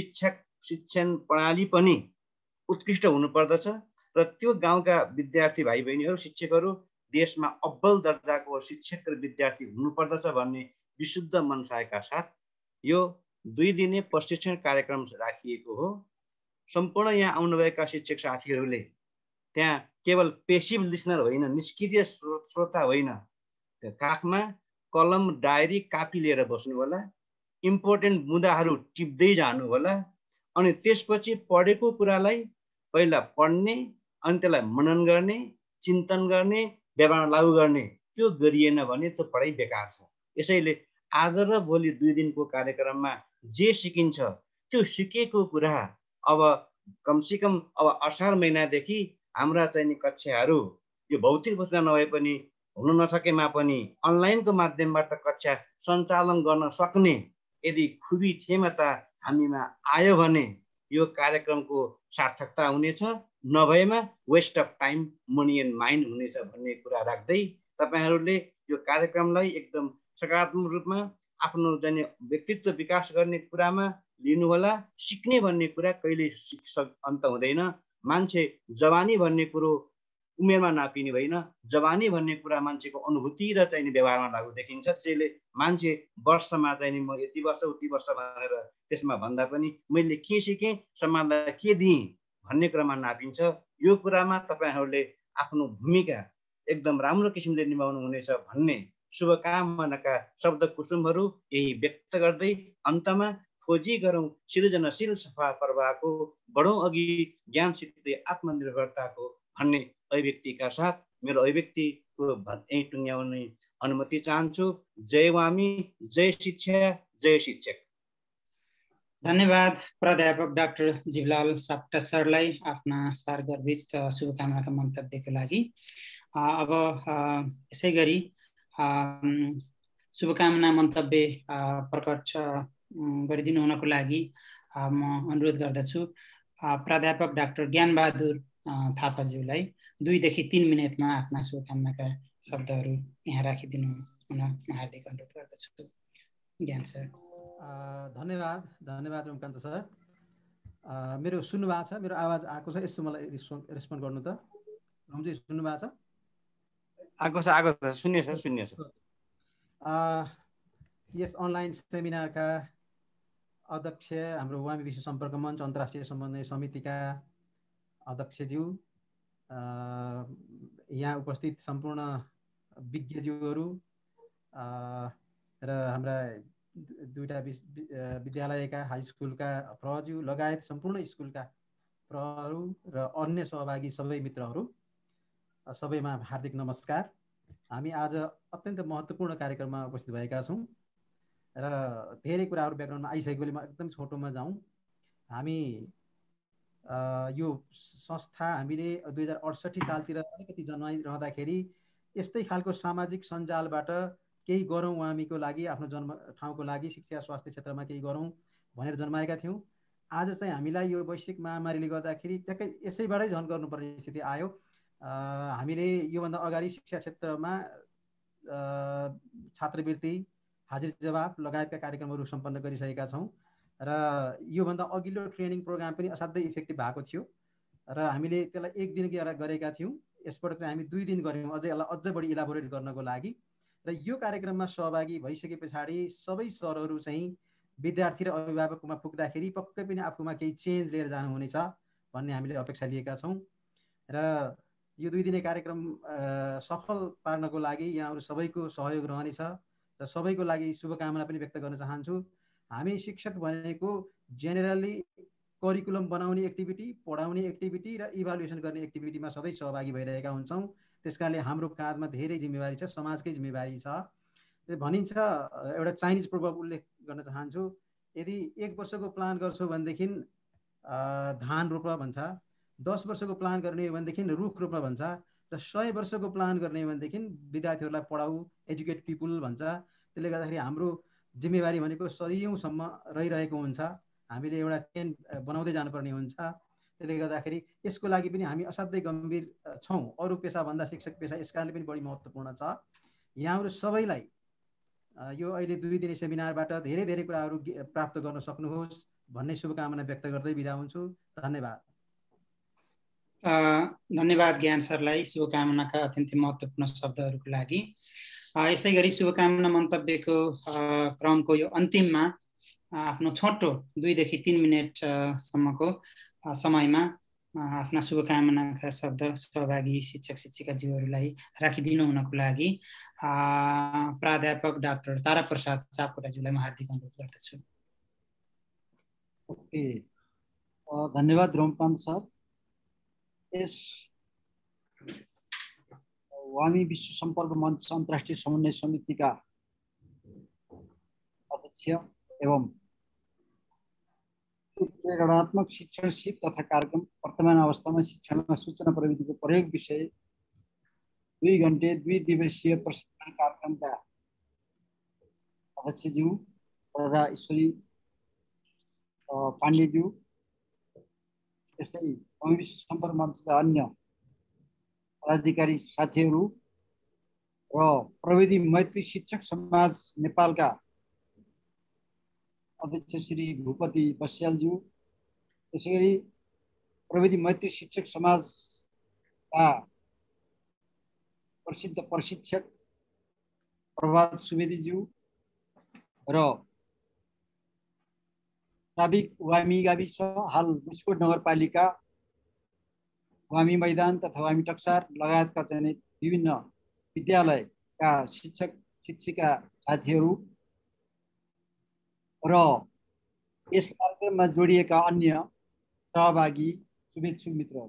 शिक्षण प्रणाली पनि उत्कृष्ट हुनुपर्दछ र त्यो गाउँका विद्यार्थी भाइ बहिनीहरू, शिक्षकहरू देशमा अब्बल दर्जाको शिक्षक र विद्यार्थी हुनुपर्दछ भन्ने विशुद्ध मनसायका साथ यो 2 दिने प्रशिक्षण कार्यक्रम राखिएको हो। सम्पूर्ण यहाँ आउनुभएका शिक्षक साथीहरूले त्यहाँ केवल पेसिभ लिसनर होइन, निष्क्रिय श्रोता होइन, काखमा कलम, डायरी, कापी लिएर बस्नु होला, इम्पोर्टेन्ट मुद्दाहरू टिप्दै जानु होला, अनि त्यसपछि पढेको कुरालाई पहिला पढ्ने, अनि त्यसलाई मनन गर्ने, चिन्तन गर्ने, व्यवहारमा लागू गर्ने। त्यो गरिएन भने त्यो पढाइ बेकार छ। यसैले आज र भोलि 2 दिनको कार्यक्रममा जे सिकिन्छ त्यो सिकेको कुरा अब कमसेकम अब असार महिनादेखि हाम्रा चाहिँ कक्षाहरू यो भौतिक अवस्था नभए पनि, हुन नसकेमा पनि अनलाइनको माध्यमबाट कक्षा सञ्चालन गर्न सक्ने यदि खुबी क्षमता हामीमा आयो भने यो कार्यक्रमको सार्थकता हुनेछ, नभएमा waste of time, money and mind हुनेछ भन्ने कुरा राख्दै तपाईहरूले यो कार्यक्रमलाई एकदम सकारात्मक रूपमा आफ्नो जाने व्यक्तित्व विकास गर्ने कुरामा लिनुहोला। सिक्ने भन्ने कुरा कहिले अन्त हुँदैन। मान्छे जवानी भन्ने कुरो उमेरमा नापिने होइन, जवानी भन्ने कुरा मान्छेको अनुभूति र चाहिँ व्यवहारमा लागू देखिन्छ। त्यसैले मान्छे वर्षमा चाहिँ म यति वर्ष उति वर्ष भनेर त्यसमा भन्दा पनि मैले के सिकेँ, समाजलाई के दिएँ भन्ने कुरामा नापिन्छ। यो कुरामा तपाईहरूले आफ्नो भूमिका एकदम राम्रो किसिमले निभाउनु हुनेछ भन्ने शुभकामनाका शब्द कुसुमहरू यही व्यक्त गर्दै अन्तमा खोजी गरौँ सृजनशील सफा प्रवाहको, बढौँ अघि ज्ञान सिक्दै आत्मनिर्भरताको भन्ने अभिव्यक्तिका साथ मेरो अभिव्यक्तिको यहीँ टुङ्ग्याउने अनुमति चाहन्छु। जय वामी, जय शिक्षा, जय शिक्षक। धन्यवाद प्राध्यापक डाक्टर जीवलाल सापकोटा सरलाई आफ्ना सारगर्भित शुभकामनाका मन्तव्यको लागि। अब यसै गरी शुभकामना मन्तव्य प्रकट गरिदिनु हुनको लागि म अनुरोध गर्दछु प्राध्यापक डाक्टर ज्ञानबहादुर थापाज्यूलाई 2 देखि 3 मिनेटमा आफ्ना शुभकामनाका शब्दहरू यहाँ राखिदिनु हुन म हार्दिक अनुरोध गर्दछु। ज्ञान सर। धन्यवाद रमकान्त सर। मेरो सुन्नु भएको छ? मेरो आवाज आएको छ? यसो मलाई रेस्पोन्ड गर्नु त। रमजी सुन्नु भएको छ? आएको छ, सुन्ने छ। यस अनलाइन सेमिनारका अध्यक्ष, हाम्रो वामी विश्व सम्पर्क मञ्च अन्तर्राष्ट्रिय समन्वय समितिका अध्यक्षज्यू, यहाँ उपस्थित सम्पूर्ण विज्ञज्यूहरू र हाम्रा 2टा विद्यालयका, हाई स्कुलका प्रहज्यू लगायत सम्पूर्ण स्कुलका प्रहहरू र अन्य सहभागी सबै मित्रहरू, सबैमा हार्दिक नमस्कार। हामी आज अत्यन्त महत्त्वपूर्ण कार्यक्रममा उपस्थित भएका छौँ। र धेरै कुराहरू ब्याकग्राउन्डमा आइसकेकोले म एकदम छोटोमा जाउँ। हामी यो संस्था हामीले 2068 सालतिर अलिकति जन्माइरहँदाखेरि यस्तै खालको सामाजिक सञ्जालबाट केही गरौँ वामीको लागि, आफ्नो जन्म ठाउँको लागि, शिक्षा स्वास्थ्य क्षेत्रमा केही गरौँ भनेर जन्माएका थियौँ। आज चाहिँ हामीलाई यो वैश्विक महामारीले गर्दाखेरि ट्याक्कै यसैबाटै झन् गर्नुपर्ने स्थिति आयो। हामीले योभन्दा अगाडि शिक्षा क्षेत्रमा छात्रवृत्ति, हाजिर जवाब लगायतका कार्यक्रमहरू सम्पन्न गरिसकेका छौँ र योभन्दा अघिल्लो ट्रेनिङ प्रोग्राम पनि असाध्यै इफेक्टिभ भएको थियो र हामीले त्यसलाई 1 दिन गरेका थियौँ। यसबाट चाहिँ हामी 2 दिन गऱ्यौँ अझ बढी इलाबोरेट गर्नको लागि। र यो कार्यक्रममा सहभागी भइसके पछाडि सबै सरहरू चाहिँ विद्यार्थी र अभिभावकमा पुग्दाखेरि पक्कै पनि आफूमा केही चेन्ज लिएर जानुहुनेछ भन्ने हामीले अपेक्षा लिएका छौँ। र यो 2 दिने कार्यक्रम सफल पार्नको लागि यहाँहरू सबैको सहयोग रहनेछ र सबैको लागि शुभकामना पनि व्यक्त गर्न चाहन्छु। हामी शिक्षक भनेको जेनरली करिकुलम बनाउने एक्टिभिटी, पढाउने एक्टिभिटी र इभ्यालुएसन गर्ने एक्टिभिटीमा सधैँ सहभागी भइरहेका हुन्छौँ। त्यसकारणले हाम्रो काँधमा धेरै जिम्मेवारी छ, समाजकै जिम्मेवारी छ। भनिन्छ एउटा चाइनिज प्रोभर्ब उल्लेख गर्न चाहन्छु, यदि 1 वर्षको प्लान गर्छौ भनेदेखि धान रोप भन्छ, 10 वर्षको प्लान गर्ने हो भनेदेखि रुख रोप भन्छ र 100 वर्षको प्लान गर्ने हो भनेदेखि विद्यार्थीहरूलाई पढाऊ, एजुकेट पिपुल भन्छ। त्यसले गर्दाखेरि हाम्रो जिम्मेवारी भनेको सदियौँसम्म रहिरहेको हुन्छ। हामीले एउटा चेन बनाउँदै जानुपर्ने हुन्छ। त्यसले गर्दाखेरि यसको लागि पनि हामी असाध्यै गम्भीर छौँ। अरू पेसाभन्दा शिक्षक पेसा यस कारणले पनि बढी महत्त्वपूर्ण छ। यहाँहरू सबैलाई यो अहिले 2 दिने सेमिनारबाट धेरै धेरै कुराहरू प्राप्त गर्न सक्नुहोस् भन्ने शुभकामना व्यक्त गर्दै बिदा हुन्छु। धन्यवाद। धन्यवाद ज्ञान सरलाई शुभकामनाका अत्यन्तै महत्त्वपूर्ण शब्दहरूको लागि। यसै गरी शुभकामना मन्तव्यको क्रमको यो अन्तिममा आफ्नो छोटो 2 देखि 3 मिनेटसम्मको समयमा आफ्ना शुभकामनाका शब्द सहभागी शिक्षक शिक्षिकाज्यूहरूलाई राखिदिनु हुनको लागि प्राध्यापक डाक्टर ताराप्रसाद सापकोटाज्यूलाई म हार्दिक अनुरोध गर्दछु। ओके, धन्यवाद रमकान्त सर। यस वामी विश्व सम्पर्क मञ्च अन्तर्राष्ट्रिय समन्वय समितिका अध्यक्ष एवं प्रेरणात्मक शिक्षण सिप तथा कार्यक्रम वर्तमान अवस्थामा शिक्षणमा सूचना प्रविधिको प्रयोग विषय 2 घण्टे 2 दिवसीय प्रशिक्षण कार्यक्रमका अध्यक्षज्यू प्ररा ईश्वरी पाण्डेज्यू, त्यस्तै वामी विश्व सम्पर्क मञ्चका अन्य पदाधिकारी साथीहरू र प्रविधि मैत्री शिक्षक समाज नेपालका अध्यक्ष श्री भूपति बस्यालज्यू, त्यसैगरी प्रविधि मैत्री शिक्षक समाजका प्रसिद्ध प्रशिक्षक प्रभात सुवेदीज्यू र साबिक वामी गाविस हाल बुस्कोट नगरपालिका वामी मैदान तथा वामी टक्सार लगायतका चाहिँ विभिन्न विद्यालयका शिक्षक शिक्षिका साथीहरू र यस कार्यक्रममा जोडिएका अन्य सहभागी शुभेच्छु मित्रहरू।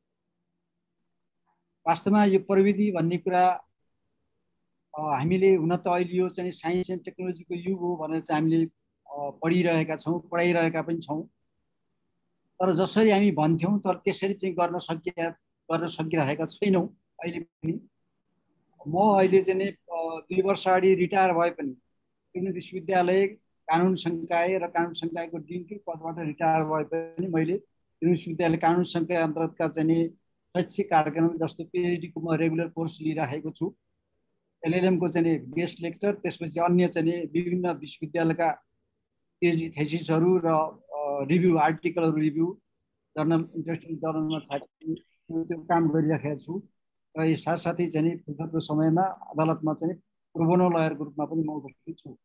वास्तवमा यो प्रविधि भन्ने कुरा हामीले हुन त अहिले यो चाहिँ साइन्स एन्ड टेक्नोलोजीको युग हो भनेर चाहिँ हामीले पढिरहेका छौँ, पढाइरहेका पनि छौँ। तर जसरी हामी भन्थ्यौँ तर त्यसरी चाहिँ गर्न सकिरहेका छैनौँ अहिले पनि। म अहिले चाहिँ 2 वर्ष अगाडि रिटायर भए पनि त्रिभुवन विश्वविद्यालय कानुन संकाय र कानुन संकायको डिनकै पदबाट रिटायर भए पनि मैले त्रिभुवन विश्वविद्यालय कानुन संकाय अन्तर्गतका चाहिँ शैक्षिक कार्यक्रम जस्तो पिएचडीको म रेगुलर कोर्स लिइराखेको छु। एलएलएमको चाहिँ गेस्ट लेक्चर, त्यसपछि अन्य चाहिँ विभिन्न विश्वविद्यालयका पिएचडी थेसिसहरू र रिभ्यू आर्टिकलहरू रिभ्यू जर्नल इन्टरेस्टिङ जर्नलमा छापी त्यो काम गरिराखेको छु। र यो साथसाथै चाहिँ फुर्सदको समयमा अदालतमा चाहिँ प्रोबोनो लयरको रूपमा पनि म उपस्थित छु।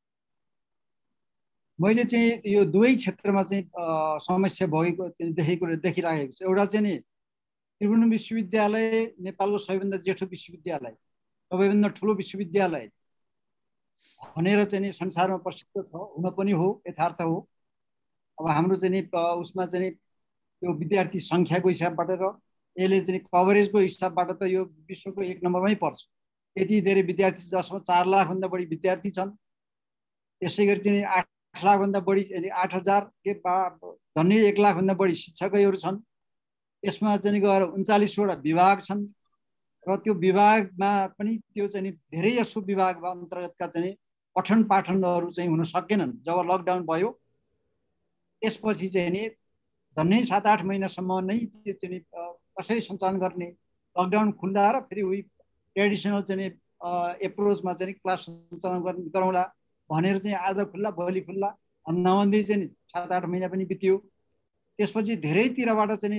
मैले चाहिँ यो दुवै क्षेत्रमा चाहिँ समस्या भएको देखिरहेको छु। एउटा चाहिँ त्रिभुवन विश्वविद्यालय नेपालको सबैभन्दा जेठो विश्वविद्यालय, सबैभन्दा ठुलो विश्वविद्यालय भनेर चाहिँ संसारमा प्रसिद्ध छ, हुन पनि हो, यथार्थ हो। अब हाम्रो चाहिँ उसमा चाहिँ त्यो विद्यार्थी सङ्ख्याको हिसाबबाट र यसले चाहिँ कभरेजको हिसाबबाट त यो विश्वको 1 नम्बरमै पर्छ। यति धेरै विद्यार्थी जसमा 4 लाखभन्दा बढी विद्यार्थी छन् त्यसै गरी चाहिँ 8 लाखभन्दा बढी 8,000 के झन्डै 1 लाखभन्दा बढी शिक्षकहरू छन्। यसमा चाहिँ गएर 39वटा विभाग छन् र त्यो विभागमा पनि त्यो चाहिँ धेरै जसो विभाग अन्तर्गतका चाहिँ पठन पाठनहरू चाहिँ हुन सकेनन्। जब लकडाउन भयो त्यसपछि चाहिँ नि झन्डै 7-8 महिनासम्म नै त्यो चाहिँ कसरी सञ्चालन गर्ने, लकडाउन खुल्दा र फेरि उही ट्रेडिसनल चाहिँ एप्रोचमा चाहिँ क्लास सञ्चालन गरौँला भनेर चाहिँ आज खुल्ला भोलि खुल्ला भन्दै चाहिँ 7-8 महिना पनि बित्यो। त्यसपछि धेरैतिरबाट चाहिँ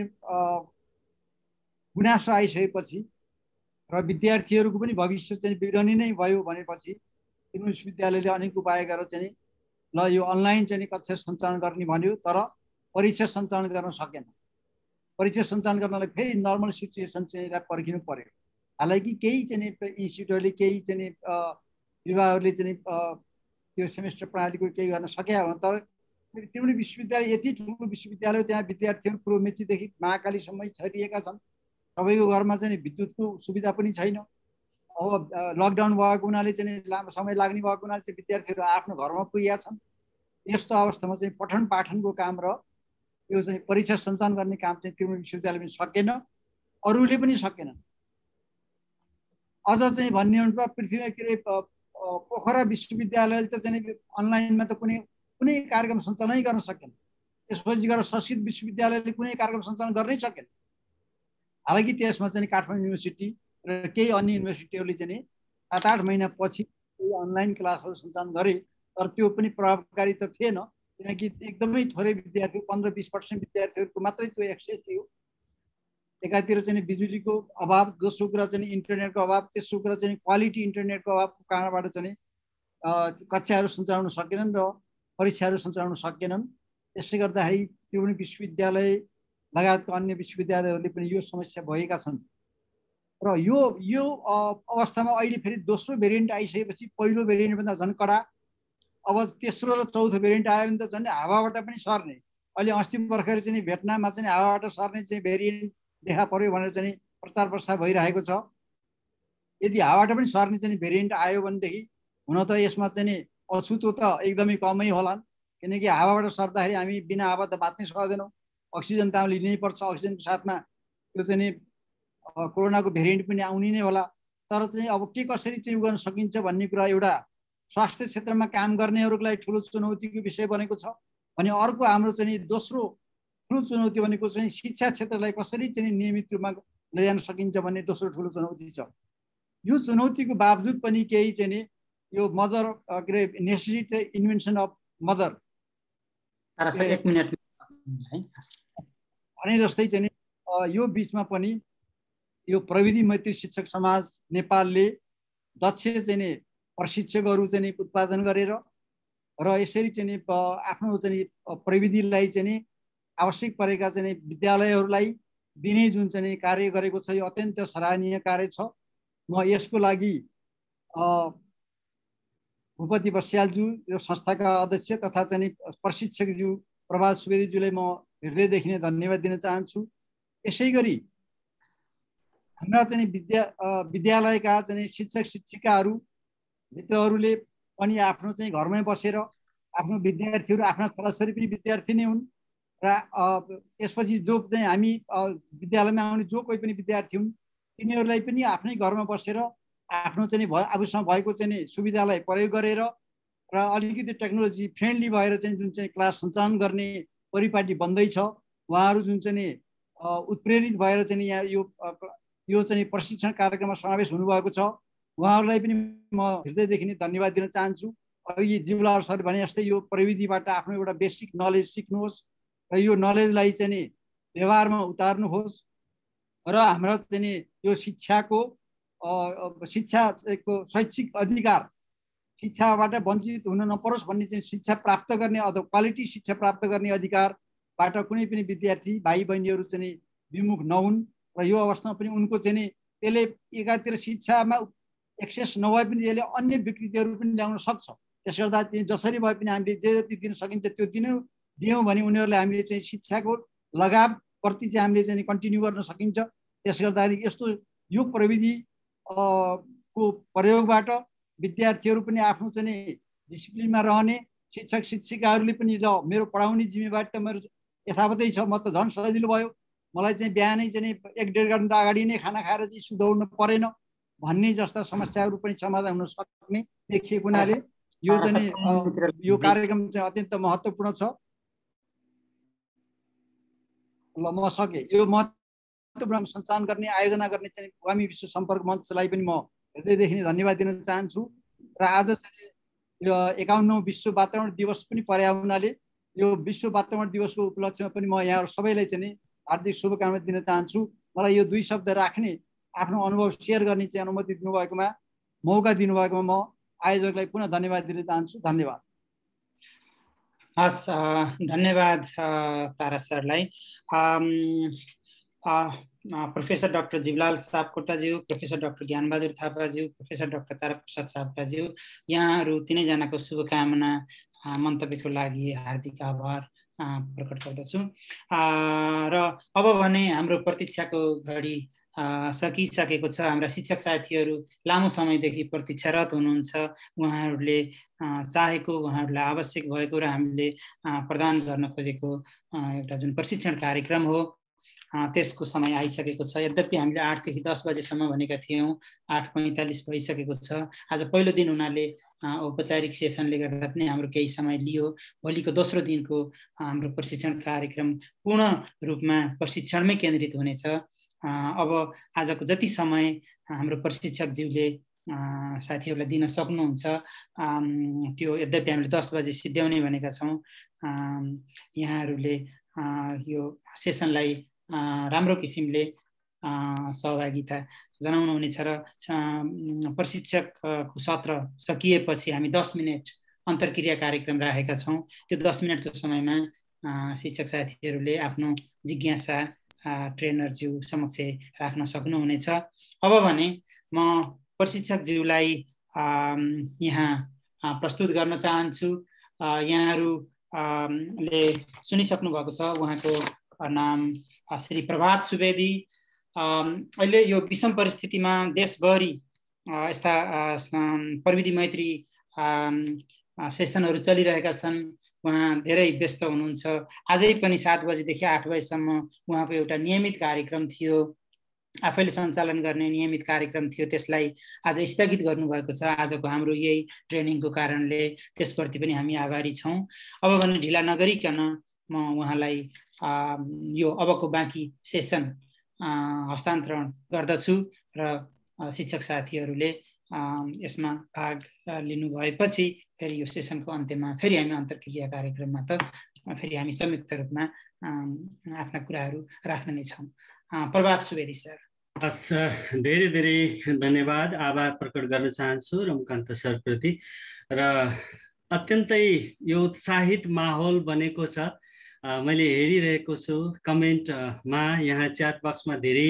गुनासो आइसकेपछि र विद्यार्थीहरूको पनि भविष्य चाहिँ बिग्रने नै भयो भनेपछि तिम्रो विश्वविद्यालयले अनेक उपाय गरेर चाहिँ ल यो अनलाइन चाहिँ कक्षा सञ्चालन गर्ने भन्यो, तर परीक्षा सञ्चालन गर्न सकेन। परीक्षा सञ्चालन गर्नलाई फेरि नर्मल सिचुएसन चाहिँ पर्खिनु पर्यो। हालाकि केही चाहिँ इन्स्टिट्युटहरूले केही चाहिँ विभागहरूले चाहिँ त्यो सेमेस्टर प्रणालीको केही गर्न सकेका हुन्, तर त्रिवेणी विश्वविद्यालय यति ठुलो विश्वविद्यालय, त्यहाँ विद्यार्थीहरू पूर्व मेचीदेखि महाकालीसम्मै छरिएका छन्। सबैको घरमा चाहिँ विद्युतको सुविधा पनि छैन। अब लकडाउन भएको हुनाले चाहिँ लामो समय लाग्ने भएको हुनाले चाहिँ विद्यार्थीहरू आफ्नो घरमा पुगेका छन्। यस्तो अवस्थामा चाहिँ पठन पाठनको काम र यो चाहिँ परीक्षा सञ्चालन गर्ने काम चाहिँ त्रिवेणी विश्वविद्यालय पनि सकेन, अरूले पनि सकेनन्। अझ चाहिँ भन्ने हो भने पृथ्वी के अरे पोखरा विश्वविद्यालयले त चाहिँ अनलाइनमा त कुनै कार्यक्रम सञ्चालनै गर्न सकेन। त्यसपछि गएर संस्कृत विश्वविद्यालयले कुनै कार्यक्रम सञ्चालन गर्नै सकेन। हालाकि त्यसमा चाहिँ काठमाडौँ युनिभर्सिटी र केही अन्य युनिभर्सिटीहरूले चाहिँ 7-8 महिनापछि अनलाइन क्लासहरू सञ्चालन गरे, तर त्यो पनि प्रभावकारी त थिएन, किनकि एकदमै थोरै विद्यार्थी 15-20% विद्यार्थीहरूको मात्रै त्यो एक्सेस थियो। एकातिर चाहिँ बिजुलीको अभाव, दोस्रो कुरा चाहिँ इन्टरनेटको अभाव, तेस्रो कुरा चाहिँ क्वालिटी इन्टरनेटको अभावको कारणबाट चाहिँ कक्षाहरू सञ्चालन सकेनन् र परीक्षाहरू सञ्चालन सकेनन्। त्यसले गर्दाखेरि त्रिवेणी विश्वविद्यालय लगायतका अन्य विश्वविद्यालयहरूले पनि यो समस्या भएका छन्। र यो अवस्थामा अहिले फेरि दोस्रो भेरिएन्ट आइसकेपछि पहिलो भेरिएन्टभन्दा झन् कडा, अब तेस्रो र चौथो भेरिएन्ट आयो भने त झन् हावाबाट पनि सर्ने। अहिले अस्ति भर्खर चाहिँ भियतनाममा चाहिँ हावाबाट सर्ने चाहिँ भेरिएन्ट देखा पर्यो भनेर चाहिँ प्रचार प्रसार भइरहेको छ। यदि हावाबाट पनि सर्ने चाहिँ भेरिएन्ट आयो भनेदेखि हुन त यसमा चाहिँ अछुतो त एकदमै कमै होलान्, किनकि हावाबाट सर्दाखेरि हामी बिना हावा त बाँच्नै सक्दैनौँ। अक्सिजन त हामीले लिनै पर्छ, अक्सिजनको साथमा त्यो चाहिँ कोरोनाको भेरिएन्ट पनि आउने नै होला। तर चाहिँ अब के कसरी चाहिँ गर्न सकिन्छ भन्ने कुरा एउटा स्वास्थ्य क्षेत्रमा काम गर्नेहरूको लागि ठुलो चुनौतीको विषय बनेको छ भने अर्को हाम्रो चाहिँ दोस्रो ठुलो चुनौती भनेको चाहिँ शिक्षा क्षेत्रलाई कसरी चाहिँ नियमित रूपमा लैजान सकिन्छ भन्ने दोस्रो ठुलो चुनौती छ। यो चुनौतीको बावजुद पनि केही चाहिँ यो मदर के अरे नेसेसिटी इन्भेन्सन अफ मदर भने जस्तै चाहिँ यो बिचमा पनि यो प्रविधि मैत्री शिक्षक समाज नेपालले दक्ष चाहिँ प्रशिक्षकहरू चाहिँ उत्पादन गरेर र यसरी चाहिँ आफ्नो चाहिँ प्रविधिलाई चाहिँ आवश्यक परेका चाहिँ विद्यालयहरूलाई दिने जुन चाहिँ कार्य गरेको छ यो अत्यन्त सराहनीय कार्य छ। म यसको लागि भूपति बस्यालज्यू यो संस्थाका अध्यक्ष तथा चाहिँ प्रशिक्षकज्यू प्रभात सुवेदीज्यूलाई म हृदयदेखि नै धन्यवाद दिन चाहन्छु। यसै गरी हाम्रा चाहिँ विद्यालयका चाहिँ शिक्षक शिक्षिकाहरू मित्रहरूले पनि आफ्नो चाहिँ घरमै बसेर आफ्नो विद्यार्थीहरू आफ्ना छोराछोरी पनि विद्यार्थी नै हुन् र यसपछि जो चाहिँ हामी विद्यालयमा आउने जो कोही पनि विद्यार्थी हुन् तिनीहरूलाई पनि आफ्नै घरमा बसेर आफ्नो चाहिँ आफूसँग भएको चाहिँ सुविधालाई प्रयोग गरेर र अलिकति टेक्नोलोजी फ्रेन्डली भएर चाहिँ जुन चाहिँ क्लास सञ्चालन गर्ने परिपाटी बन्दैछ उहाँहरू जुन चाहिँ उत्प्रेरित भएर चाहिँ यहाँ यो चाहिँ प्रशिक्षण कार्यक्रममा समावेश हुनुभएको छ उहाँहरूलाई पनि म हृदयदेखि नै धन्यवाद दिन चाहन्छु। अघि जिउलाल सर भने जस्तै यो प्रविधिबाट आफ्नो एउटा बेसिक नलेज सिक्नुहोस् र यो नलेजलाई चाहिँ व्यवहारमा उतार्नुहोस् र हाम्रो चाहिँ यो शिक्षाको शैक्षिक अधिकार शिक्षाबाट वञ्चित हुन नपरोस् भन्ने चाहिँ शिक्षा प्राप्त गर्ने अथवा क्वालिटी शिक्षा प्राप्त गर्ने अधिकारबाट कुनै पनि विद्यार्थी भाइ बहिनीहरू चाहिँ विमुख नहुन् र यो अवस्थामा पनि उनको चाहिँ त्यसले एकातिर शिक्षामा एक्सेस नभए पनि यसले अन्य विकृतिहरू पनि ल्याउन सक्छ। त्यसले गर्दा जसरी भए पनि हामीले जे जति दिन सकिन्छ त्यो दियौँ भने उनीहरूलाई हामीले चाहिँ शिक्षाको लगावप्रति चाहिँ हामीले चाहिँ कन्टिन्यू गर्न सकिन्छ। त्यसले गर्दाखेरि यस्तो यो प्रविधि को प्रयोगबाट विद्यार्थीहरू पनि आफ्नो चाहिँ डिसिप्लिनमा रहने शिक्षक शिक्षिकाहरूले पनि ल मेरो पढाउने जिम्मेवारी त मेरो यथावतै छ, म त झन् सजिलो भयो, मलाई चाहिँ बिहानै चाहिँ 1-1.5 घन्टा अगाडि नै खाना खाएर चाहिँ सुताउनु परेन भन्ने जस्ता समस्याहरू पनि समाधान हुन सक्ने देखिएको हुनाले यो चाहिँ यो कार्यक्रम चाहिँ अत्यन्त महत्त्वपूर्ण छ। ल म सके यो महत्त्वपूर्ण सञ्चालन गर्ने आयोजना गर्ने चाहिँ वामी विश्व सम्पर्क मञ्चलाई पनि म हृदयदेखि नै धन्यवाद दिन चाहन्छु। र आज चाहिँ यो 51औं विश्व वातावरण दिवस पनि पर्या हुनाले यो विश्व वातावरण दिवसको उपलक्ष्यमा पनि म यहाँहरू सबैलाई चाहिँ हार्दिक शुभकामना दिन चाहन्छु। मलाई यो 2 शब्द राख्ने आफ्नो अनुभव सेयर गर्ने चाहिँ अनुमति दिनुभएकोमा, मौका दिनुभएकोमा म आयोजकलाई पुनः धन्यवाद दिन चाहन्छु। धन्यवाद। हस्, धन्यवाद तारा सरलाई। प्रोफेसर डाक्टर जीवलाल सापकोटाज्यू, प्रोफेसर डाक्टर ज्ञानबहादुर थापाज्यू, प्रोफेसर डाक्टर ताराप्रसाद सापकोटाज्यू, यहाँहरू तिनैजनाको शुभकामना मन्तव्यको लागि हार्दिक आभार प्रकट गर्दछु। र अब भने हाम्रो प्रतीक्षाको घडी सकिसकेको छ। हाम्रा शिक्षक साथीहरू लामो समयदेखि प्रतीक्षारत हुनुहुन्छ। उहाँहरूले चाहेको, उहाँहरूलाई आवश्यक भएको र हामीले प्रदान गर्न खोजेको एउटा जुन प्रशिक्षण कार्यक्रम हो त्यसको समय आइसकेको छ। यद्यपि हामीले 8 देखि 10 बजेसम्म भनेका थियौँ, 8:45 भइसकेको छ। आज पहिलो दिन हुनाले औपचारिक सेसनले गर्दा पनि हाम्रो केही समय लियो। भोलिको दोस्रो दिनको हाम्रो प्रशिक्षण कार्यक्रम पूर्ण रूपमा प्रशिक्षणमै केन्द्रित हुनेछ। अब आजको जति समय हाम्रो प्रशिक्षकज्यूले साथीहरूलाई दिन सक्नुहुन्छ त्यो यद्यपि हामीले 10 बजे सिद्ध्याउने भनेका छौँ। यहाँहरूले यो सेसनलाई राम्रो किसिमले सहभागिता जनाउनु हुनेछ र प्रशिक्षकको सत्र सकिएपछि हामी 10 मिनट अन्तर्क्रिया कार्यक्रम राखेका छौँ। त्यो 10 मिनटको समयमा शिक्षक साथीहरूले आफ्नो जिज्ञासा ट्रेनरज्यू समक्ष राख्न सक्नुहुनेछ। अब भने म प्रशिक्षकज्यूलाई यहाँ प्रस्तुत गर्न चाहन्छु। यहाँहरूले सुनिसक्नु भएको छ, उहाँको नाम श्री प्रभात सुवेदी। अहिले यो विषम परिस्थितिमा देशभरि यस्ता प्रविधि मैत्री सेसनहरू चलिरहेका छन्। उहाँ धेरै व्यस्त हुनुहुन्छ। आजै पनि 7 बजेदेखि 8 बजेसम्म उहाँको एउटा नियमित कार्यक्रम थियो, आफैले सञ्चालन गर्ने नियमित कार्यक्रम थियो, त्यसलाई आज स्थगित गर्नुभएको छ आजको हाम्रो यही ट्रेनिङको कारणले। त्यसप्रति पनि हामी आभारी छौँ। अब भने ढिला नगरिकन म उहाँलाई यो अबको बाँकी सेसन हस्तान्तरण गर्दछु र शिक्षक साथीहरूले यसमा भाग लिनुभएपछि फेरि यो सेसनको अन्त्यमा फेरि हामी अन्तर्क्रिया कार्यक्रममा त फेरि हामी संयुक्त रूपमा आफ्ना कुराहरू राख्ने नै छौँ। प्रभात सुवेदी सर। हस्, धेरै धेरै धन्यवाद, आभार प्रकट गर्न चाहन्छु रमकान्त सरप्रति। र अत्यन्तै यो उत्साहित माहौल बनेको छ। मैले हेरिरहेको छु कमेन्टमा, यहाँ च्याट बक्समा धेरै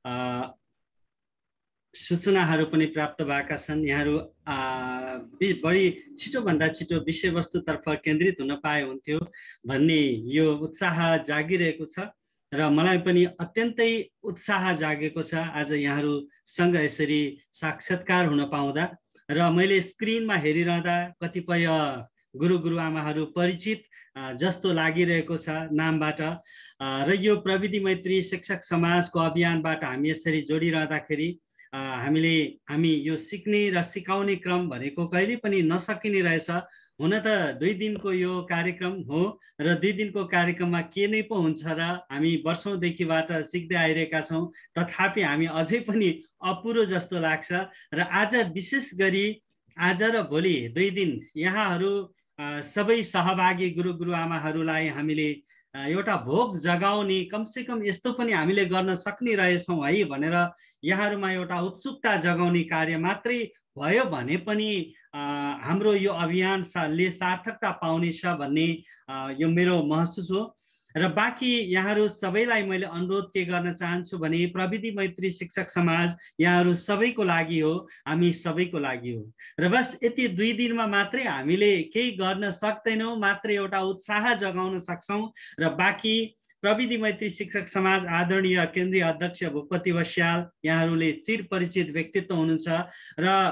सूचनाहरू पनि प्राप्त भएका छन्। यहाँहरू बढी छिटोभन्दा छिटो विषयवस्तुतर्फ केन्द्रित हुन पाए हुन्थ्यो भन्ने यो उत्साह जागिरहेको छ र मलाई पनि अत्यन्तै उत्साह जागेको छ आज यहाँहरूसँग यसरी साक्षात्कार हुन पाउँदा। र मैले स्क्रिनमा हेरिरहँदा कतिपय गुरुआमाहरू परिचित जस्तो लागिरहेको छ नामबाट। र यो प्रविधि मैत्री शिक्षक समाजको अभियानबाट हामी यसरी जोडिरहँदाखेरि हामी यो सिक्ने र सिकाउने क्रम भनेको कहिले पनि नसकिने रहेछ। हुन त 2 दिनको यो कार्यक्रम हो र 2 दिनको कार्यक्रममा के नै पो हुन्छ र हामी वर्षौँदेखिबाट सिक्दै आइरहेका छौँ, तथापि हामी अझै पनि अपुरो जस्तो लाग्छ। र आज विशेष गरी आज र भोलि 2 दिन यहाँहरू सबै सहभागी गुरुआमाहरूलाई हामीले एउटा भोग जगाउने, कमसेकम यस्तो पनि हामीले गर्न सक्ने रहेछौँ है भनेर यहाँहरूमा एउटा उत्सुकता जगाउने कार्य मात्रै भयो भने पनि हाम्रो यो अभियानले सार्थकता पाउनेछ भन्ने यो मेरो महसुस हो। र बाँकी यहाँहरू सबैलाई मैले अनुरोध के गर्न चाहन्छु भने प्रविधि मैत्री शिक्षक समाज यहाँहरू सबैको लागि हो, हामी सबैको लागि हो। र बस यति 2 दिनमा मात्रै हामीले केही गर्न सक्दैनौँ, मात्र एउटा उत्साह जगाउन सक्छौँ। र बाँकी प्रविधि मैत्री शिक्षक समाज आदरणीय केन्द्रीय अध्यक्ष भूपति बस्याल, यहाँहरूले चिरपरिचित व्यक्तित्व हुनुहुन्छ र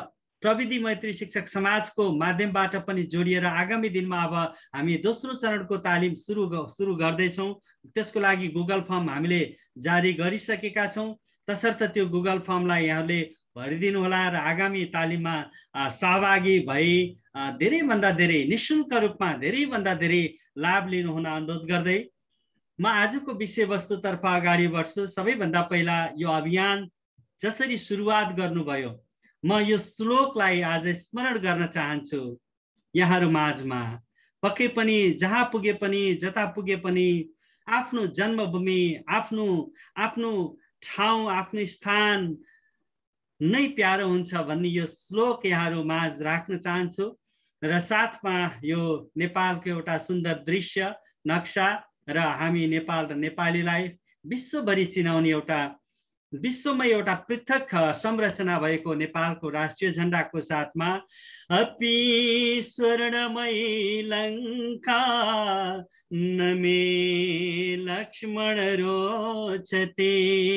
प्रविधि मैत्री शिक्षक समाजको माध्यमबाट पनि जोडिएर आगामी दिनमा अब हामी दोस्रो चरणको तालिम सुरु गर्दैछौँ। त्यसको लागि गुगल फर्म हामीले जारी गरिसकेका छौँ। तसर्थ त्यो गुगल फर्मलाई यहाँले भरिदिनु होला र आगामी तालिममा सहभागी भई धेरैभन्दा धेरै निःशुल्क रूपमा धेरैभन्दा धेरै लाभ लिनुहुन अनुरोध गर्दै म आजको विषयवस्तुतर्फ अगाडि बढ्छु। सबैभन्दा पहिला यो अभियान जसरी सुरुवात गर्नुभयो, म यो श्लोकलाई आज स्मरण गर्न चाहन्छु। यहाँहरू माझमा पक्कै पनि जहाँ पुगे पनि जता पुगे पनि आफ्नो जन्मभूमि, आफ्नो ठाउँ, आफ्नो स्थान नै प्यारो हुन्छ भन्ने यो श्लोक यहाँहरू माझ राख्न चाहन्छु। र साथमा यो नेपालको एउटा सुन्दर दृश्य नक्सा र हामी नेपाल र नेपालीलाई विश्वभरि चिनाउने विश्वमै एउटा पृथक संरचना भएको नेपालको राष्ट्रिय झण्डाको साथमा अपि स्वर्णमय लङ्का नमे लक्ष्मण रोचते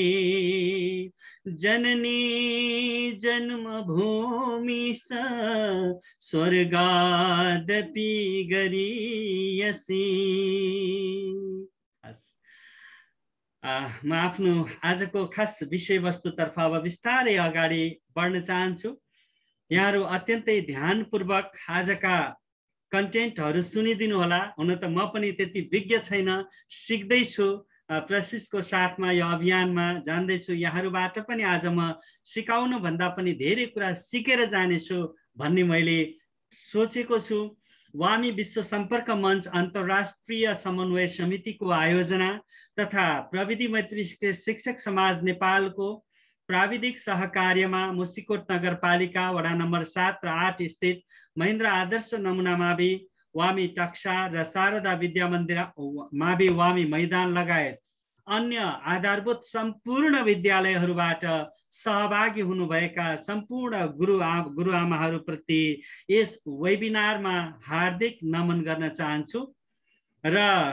जननी जन्मभूमि स्वर्गादपि गरीयसी। म आफ्नो आजको खास विषयवस्तुतर्फ अब बिस्तारै अगाडि बढ्न चाहन्छु। यहाँहरू अत्यन्तै ध्यानपूर्वक आजका कन्टेन्टहरू सुनिदिनु होला। हुन त म पनि त्यति विज्ञ छैन, सिक्दैछु, प्रशिक्षको साथमा यो अभियानमा जान्दैछु। यहाँहरूबाट पनि आज म सिकाउनु भन्दा पनि धेरै कुरा सिकेर जानेछु भन्ने मैले सोचेको छु। वामी विश्व सम्पर्क मञ्च अन्तर्राष्ट्रिय समन्वय समितिको आयोजना तथा प्रविधि मैत्री शिक्षक समाज नेपालको प्राविधिक सहकार्यमा मुसिकोट नगरपालिका वडा नम्बर 7 र 8 स्थित महेन्द्र आदर्श नमुना मावि, वामी टक्सा र शारदा विद्या मन्दिर मावि वामी मैदान लगायत अन्य आधारभूत सम्पूर्ण विद्यालयहरूबाट सहभागी हुनुभएका सम्पूर्ण गुरुआमाहरूप्रति यस वेबिनारमा हार्दिक नमन गर्न चाहन्छु। र